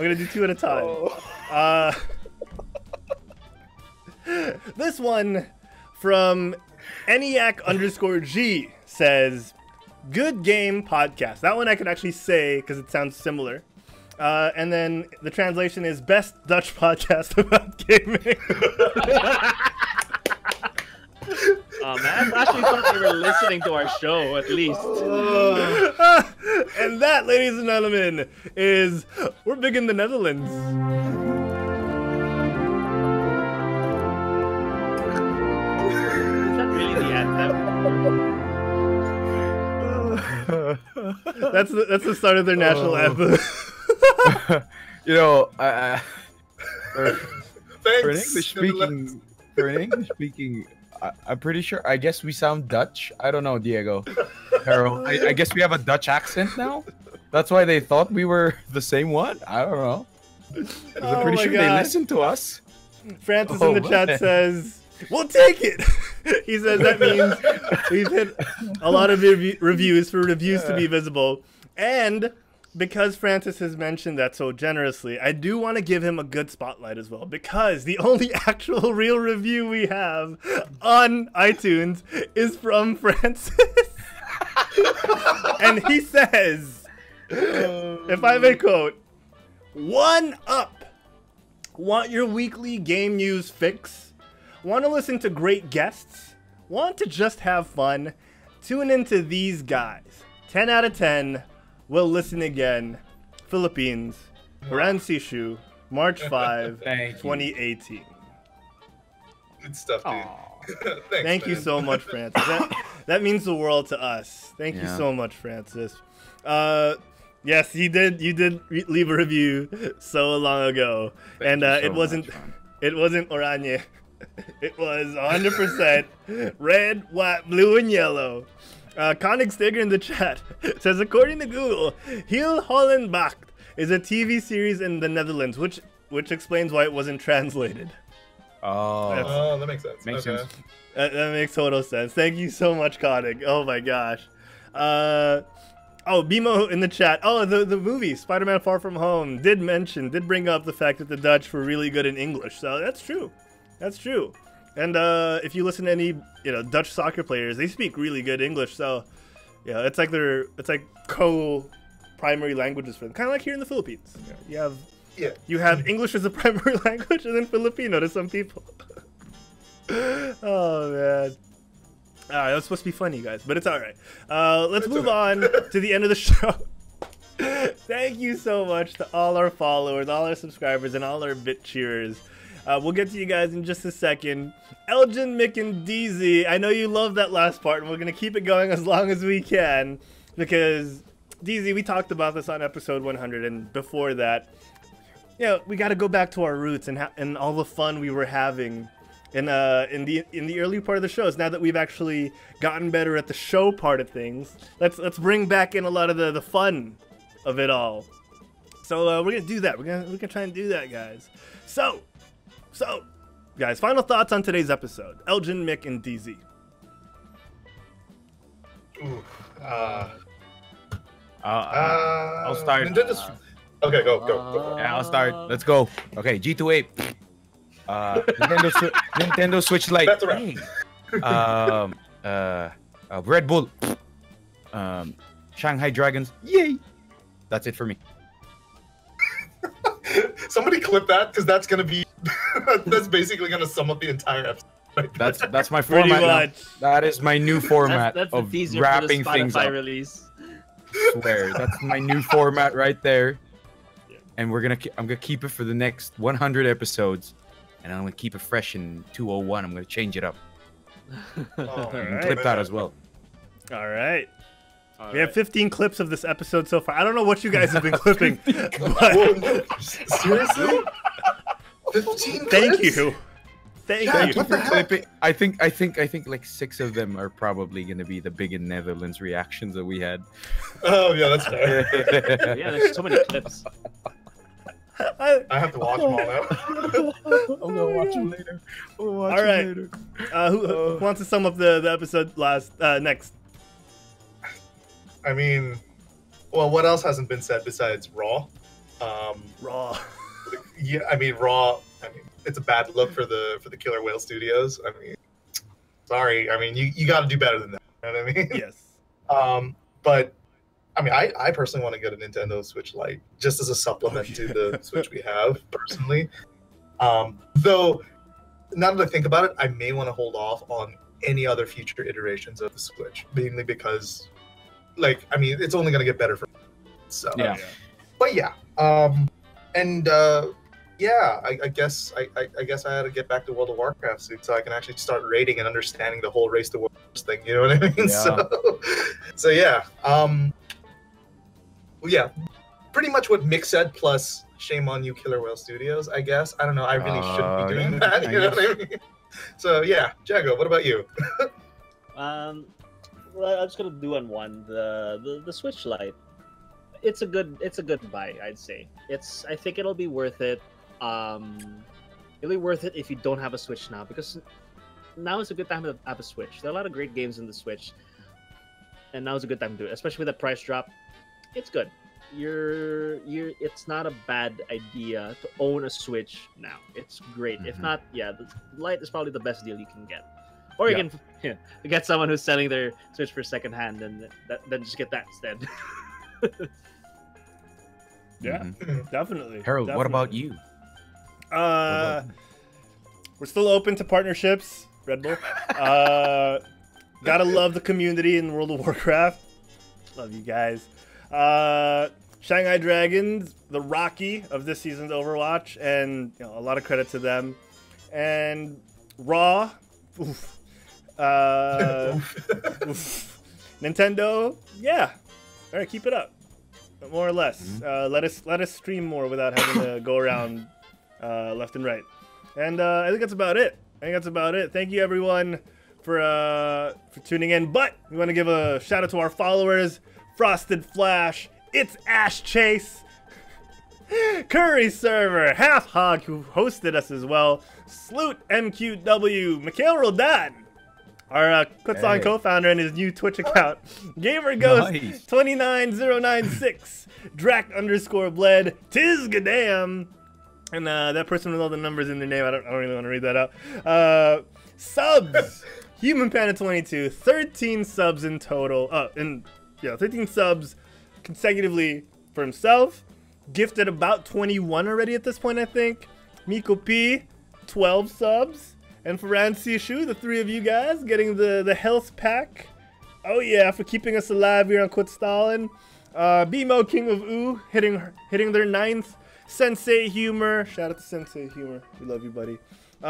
Speaker 1: This one from ENIAC_G says, "Good game podcast." That one I can actually say because it sounds similar. And then the translation is best Dutch podcast about gaming.
Speaker 2: Man, I actually thought they were listening to our show at least.
Speaker 1: And that, ladies and gentlemen, is We're Big in the Netherlands.
Speaker 2: Is that really the anthem?
Speaker 1: That's the start of their national anthem.
Speaker 3: You know,
Speaker 4: Thanks.
Speaker 3: for an English speaking, I'm pretty sure. I guess we sound Dutch. I don't know, Diego. Harold. I guess we have a Dutch accent now. That's why they thought we were the same one. I don't know. I'm pretty sure they listen to us.
Speaker 1: Francis in the chat says, "We'll take it." He says that means we've hit a lot of reviews for reviews to be visible. And because Francis has mentioned that so generously, I do want to give him a good spotlight as well. Because the only actual real review we have on iTunes is from Francis. And he says, if I may quote, "One up. Want your weekly game news fix? Want to listen to great guests? Want to just have fun? Tune into these guys. 10 out of 10. We'll listen again. Philippines. Ransishu. March 5,
Speaker 3: Thank you.
Speaker 1: 2018.
Speaker 4: Good stuff, dude. Thanks,
Speaker 1: Thank you
Speaker 4: man.
Speaker 1: so much, Francis. That means the world to us. Thank you
Speaker 3: Yeah.
Speaker 1: so much, Francis. Yes, you did leave a review so long ago, and
Speaker 3: Thank you
Speaker 1: it
Speaker 3: so
Speaker 1: wasn't
Speaker 3: much, man.
Speaker 1: it wasn't Oranje. It was 100% red, white, blue, and yellow. Konig Stiger in the chat says, according to Google, Heel Hollandbach is a TV series in the Netherlands, which explains why it wasn't translated.
Speaker 3: Oh,
Speaker 4: Oh, that makes sense.
Speaker 3: makes
Speaker 4: Okay.
Speaker 3: sense.
Speaker 1: That makes total sense. Thank you so much, Konig. Oh my gosh. Oh, Bimo in the chat. Oh, the movie Spider-Man: Far From Home did bring up the fact that the Dutch were really good in English. So that's true. That's true. And if you listen to any Dutch soccer players, they speak really good English. So yeah, it's like co-primary languages for them, kind of like here in the Philippines. You have English as a primary language, and then Filipino to some people. Oh man. That was supposed to be funny, guys, but it's all right. Let's move on to the end of the show. Thank you so much to all our followers, all our subscribers, and all our bit cheerers. We'll get to you guys in just a second. Elgin, Mick, and DZ, I know you love that last part, and we're going to keep it going as long as we can, because, DZ, we talked about this on episode 100, and before that, we got to go back to our roots and all the fun we were having in the early part of the shows. Now that we've actually gotten better at the show part of things, let's bring back in a lot of the fun of it all. So we're gonna do that. We're gonna try and do that, guys. So guys, final thoughts on today's episode. Elgin, Mick, and DZ.
Speaker 4: Ooh,
Speaker 3: I'll start.
Speaker 4: Nintendo's... Okay, go.
Speaker 3: Yeah, I'll start. Let's go. Okay, G28. Nintendo Switch Lite.
Speaker 4: That's right.
Speaker 3: Red Bull. Shanghai Dragons. Yay! That's it for me.
Speaker 4: Somebody clip that, because that's gonna be that's basically gonna sum up the entire episode. Right there.
Speaker 3: That's my
Speaker 1: Pretty
Speaker 3: format now.
Speaker 1: much.
Speaker 3: That is my new format
Speaker 2: That's
Speaker 3: of
Speaker 2: the teaser
Speaker 3: wrapping
Speaker 2: for the
Speaker 3: things
Speaker 2: Spotify
Speaker 3: up.
Speaker 2: release.
Speaker 3: Swear, that's my new format right there. And I'm gonna keep it for the next 100 episodes, and I'm gonna keep it fresh in 201. I'm gonna change it up.
Speaker 4: Oh,
Speaker 3: And clip that as well.
Speaker 1: All right. We have 15 clips of this episode so far. I don't know what you guys have been clipping, but
Speaker 4: Whoa, no, seriously? 15
Speaker 1: thank
Speaker 4: clips?
Speaker 1: you. Thank
Speaker 4: Yeah,
Speaker 1: you.
Speaker 4: what the heck?
Speaker 3: Clipping. I think like 6 of them are probably gonna be the big in Netherlands reactions that we had.
Speaker 4: Oh, yeah, that's fair.
Speaker 2: Yeah, there's so many clips.
Speaker 4: I have to watch them all now.
Speaker 3: I'm gonna watch them later.
Speaker 1: All right. Who wants to sum up the episode next?
Speaker 4: I mean, well, what else hasn't been said besides Raw?
Speaker 1: Raw.
Speaker 4: Yeah, I mean, Raw. I mean, it's a bad look for the Killer Whale Studios. I mean, sorry. I mean, you got to do better than that. You know what I mean?
Speaker 1: Yes.
Speaker 4: But I mean, I personally want to get a Nintendo Switch Lite just as a supplement to the Switch we have personally. Though, now that I think about it, I may want to hold off on any other future iterations of the Switch, mainly because, like, I mean, it's only gonna get better from. So
Speaker 3: Yeah.
Speaker 4: but yeah, yeah, I guess I guess I had to get back to World of Warcraft soon, so I can actually start rating and understanding the whole race to war thing. You know what I mean?
Speaker 3: Yeah.
Speaker 4: So yeah, well, yeah, pretty much what Mick said. Plus, shame on you, Killer Whale Studios. I guess I don't know. I really shouldn't be doing
Speaker 3: yeah,
Speaker 4: that.
Speaker 3: I
Speaker 4: You know what I mean? So yeah, Jago, what about you?
Speaker 2: Well, I'm just gonna do on one the Switch Lite. It's a good buy, I'd say. I think it'll be worth it. It'll be worth it if you don't have a Switch now, because now is a good time to have a Switch. There are a lot of great games in the Switch, and now is a good time to do it, especially with the price drop. It's good. It's not a bad idea to own a Switch now. It's great. If not, yeah, the Lite is probably the best deal you can get. Or you can get someone who's selling their Switch for secondhand, and then just get that instead.
Speaker 1: Yeah, definitely.
Speaker 3: Harold,
Speaker 1: definitely.
Speaker 3: what about you?
Speaker 1: We're still open to partnerships, Red Bull. Gotta love the community in World of Warcraft. Love you guys. Shanghai Dragons, the Rocky of this season's Overwatch, and a lot of credit to them. And Raw, oof. Oof. Nintendo, yeah. All right, keep it up. More or less. Let us stream more without having to go around left and right. And I think that's about it. Thank you everyone for tuning in. But we want to give a shout out to our followers: Frosted Flash, It's Ash Chase, Curry Server, Half Hog, who hosted us as well, Sloot MQW, Mikhail Roldan, our Quetzalcoatl co-founder and his new Twitch account, Gamer Ghost 29096, Drac_Bled, Tizgadam, and that person with all the numbers in their name, I don't really want to read that out. Subs, Human Panda 22, 13 subs in total. 13 subs consecutively for himself. Gifted about 21 already at this point, I think. Miko P, 12 subs. And for Rancy Shu, the three of you guys getting the health pack. Oh yeah, for keeping us alive here on Quit Stalin. BMO King of Ooh hitting their 9th. Sensei Humor, shout out to Sensei Humor. We love you, buddy.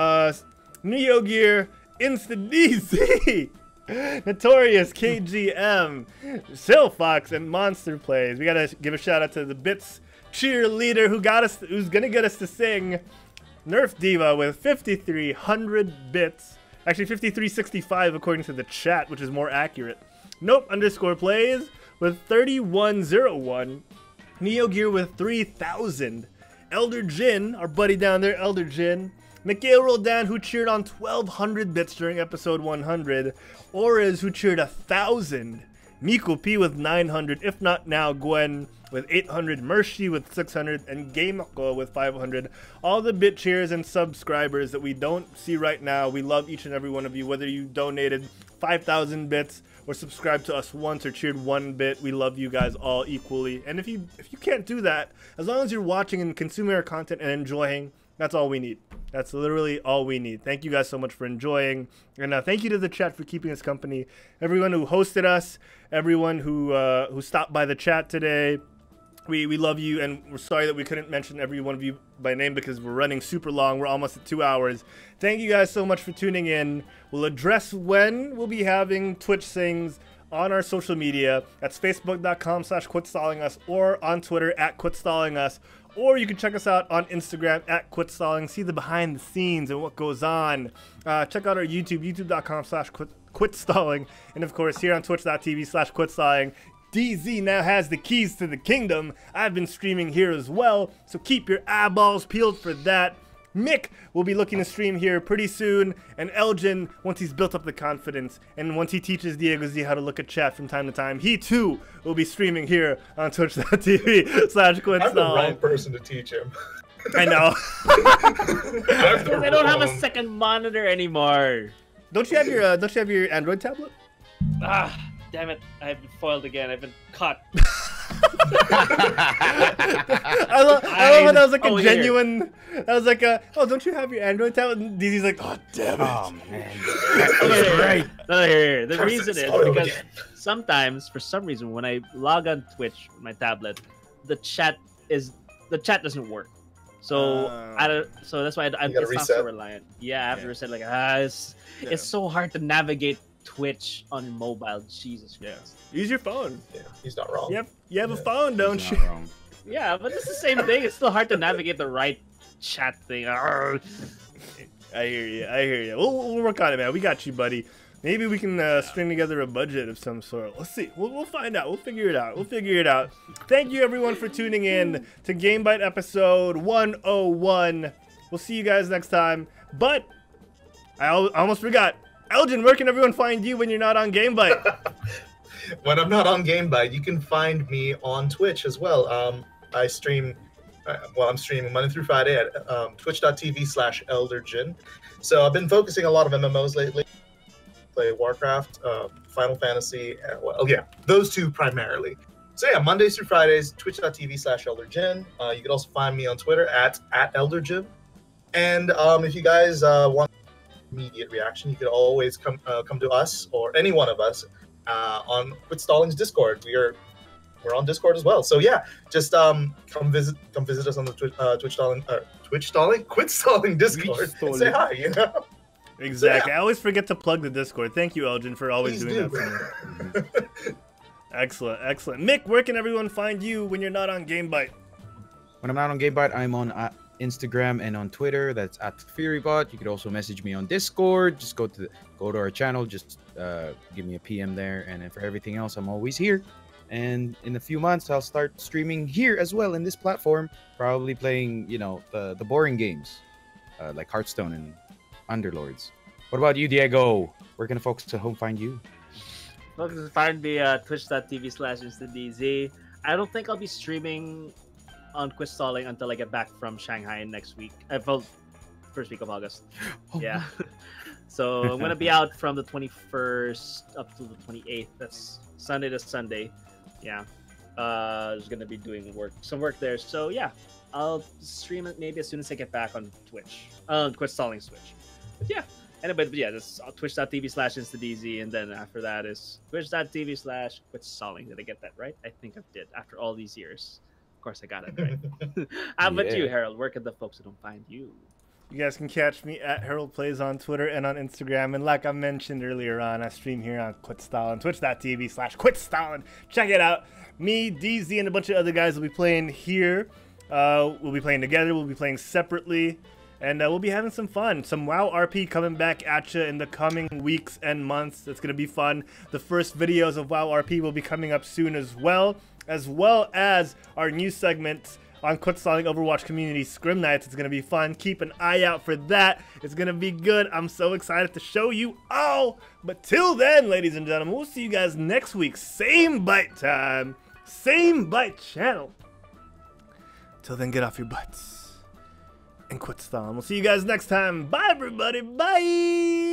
Speaker 1: Neo Gear, Insta DC, Notorious KGM, Silfox, and Monster Plays. We gotta give a shout out to the Bits cheerleader who's gonna get us to sing. Nerf Diva with 5,300 bits. Actually, 5,365 according to the chat, which is more accurate. Nope_plays with 3,101. Neo Gear with 3,000. Elder Jin, our buddy down there, Elder Jin. Mikhail Roldan, who cheered on 1,200 bits during episode 100. Oriz, who cheered 1,000. Miko P with 900. If not now, Gwen with 800, Mershi with 600, and Gameko with 500. All the bit cheers and subscribers that we don't see right now, we love each and every one of you, whether you donated 5,000 bits or subscribed to us once or cheered 1 bit. We love you guys all equally. And if you can't do that, as long as you're watching and consuming our content and enjoying, that's all we need. That's literally all we need. Thank you guys so much for enjoying. And thank you to the chat for keeping us company. Everyone who hosted us, everyone who stopped by the chat today. We love you, and we're sorry that we couldn't mention every one of you by name because we're running super long. We're almost at 2 hours. Thank you guys so much for tuning in. We'll address when we'll be having Twitch Sings on our social media. That's facebook.com/quitstallingus or on Twitter @quitstallingus. Or you can check us out on Instagram @quitstalling. See the behind the scenes and what goes on. Check out our YouTube, youtube.com/quitstalling. And of course, here on twitch.tv/quitstalling. DZ now has the keys to the kingdom. I've been streaming here as well, so keep your eyeballs peeled for that. Mick will be looking to stream here pretty soon, and Elgin, once he's built up the confidence, and once he teaches Diego Z how to look at chat from time to time, he too will be streaming here on twitch.tv/quitstalling.
Speaker 4: I'm the wrong person to teach him.
Speaker 1: I know.
Speaker 2: Because I don't have a second monitor anymore.
Speaker 1: Don't you have your Android tablet?
Speaker 2: Ah, damn it. I've been foiled again. I've been caught.
Speaker 1: I love when that was like a
Speaker 2: here.
Speaker 1: genuine. I was like, oh, don't you have your Android tablet? And DZ's like, oh, damn it.
Speaker 3: Oh man.
Speaker 2: Okay,
Speaker 3: right.
Speaker 2: No, here. The
Speaker 4: Curse
Speaker 2: reason
Speaker 4: it,
Speaker 2: is
Speaker 4: spoil
Speaker 2: because
Speaker 4: again.
Speaker 2: sometimes, for some reason, when I log on Twitch with my tablet, the chat doesn't work. So so that's why I'm
Speaker 4: You gotta
Speaker 2: it's not so
Speaker 4: reset.
Speaker 2: reliant. Yeah, I have to
Speaker 1: Yeah.
Speaker 2: reset. Like
Speaker 1: Yeah.
Speaker 2: it's so hard to navigate Twitch on mobile. Jesus Christ.
Speaker 1: Use your phone.
Speaker 4: Yeah, he's not wrong.
Speaker 1: You have a
Speaker 4: Yeah.
Speaker 1: phone, don't
Speaker 3: He's
Speaker 1: you?
Speaker 3: not wrong.
Speaker 2: Yeah, but it's the same thing. It's still hard to navigate the right chat thing. Arrgh.
Speaker 1: I hear you. I hear you. We'll work on it, man. We got you, buddy. Maybe we can string together a budget of some sort. Let's see. We'll find out. We'll figure it out. We'll figure it out. Thank you, everyone, for tuning in to Game Bite episode 101. We'll see you guys next time. But I almost forgot. Elgin, where can everyone find you when you're not on Game Bite?
Speaker 4: When I'm not on GameBite, you can find me on Twitch as well. I stream, I'm streaming Monday through Friday at twitch.tv/elderjin. So I've been focusing a lot of MMOs lately. Play Warcraft, Final Fantasy, those two primarily. So yeah, Mondays through Fridays, twitch.tv/elderjin. You can also find me on Twitter at elderjin. And if you guys want immediate reaction, you could always come to us or any one of us on Quit Stalling's Discord. We're on Discord as well. So yeah, just come visit us on the Quit Stalling Discord.
Speaker 1: Stalling.
Speaker 4: Say hi, you know.
Speaker 1: Exactly.
Speaker 4: Yeah.
Speaker 1: I always forget to plug the Discord. Thank you, Elgin, for always
Speaker 4: Please
Speaker 1: doing
Speaker 4: do.
Speaker 1: that for me. Excellent, excellent. Mick, where can everyone find you when you're not on Game Bite?
Speaker 3: When I'm not on GameBot, I'm on Instagram and on Twitter. That's at FuryBot. You could also message me on Discord. Just go to our channel. Just give me a PM there. And then for everything else, I'm always here. And in a few months, I'll start streaming here as well in this platform. Probably playing, the boring games like Hearthstone and Underlords. What about you, Diego? Where can the folks at home find you?
Speaker 2: Folks can find me at twitch.tv/InstantDZ. I don't think I'll be streaming on Quit Stalling until I get back from Shanghai next week. First week of August. Yeah. So I'm gonna be out from the 21st up to the 28th. That's Sunday to Sunday. Yeah. Just gonna be doing some work there. So yeah, I'll stream it maybe as soon as I get back on Twitch. Quit Stalling Switch. But yeah. Anyway, but yeah, that's twitch.tv/InstantDZ, and then after that is twitch.tv/quitstalling. Did I get that right? I think I did. After all these years, of course I got it right. How about you,
Speaker 3: Yeah.
Speaker 2: Harold? Where can the folks who don't find you?
Speaker 1: You guys can catch me at Harold Plays on Twitter and on Instagram. And like I mentioned earlier on, I stream here on Quit Stalin, twitch.tv/QuitStalin. Check it out. Me, DZ, and a bunch of other guys will be playing here. We'll be playing together. We'll be playing separately. And we'll be having some fun. Some WoW RP coming back at you in the coming weeks and months. It's going to be fun. The first videos of WoW RP will be coming up soon as well as our new segment on Quit Stalling Overwatch Community Scrim Nights. It's going to be fun. Keep an eye out for that. It's going to be good. I'm so excited to show you all. But till then, ladies and gentlemen, we'll see you guys next week. Same bite time. Same bite channel. Till then, get off your butts and quit stalling. We'll see you guys next time. Bye, everybody. Bye.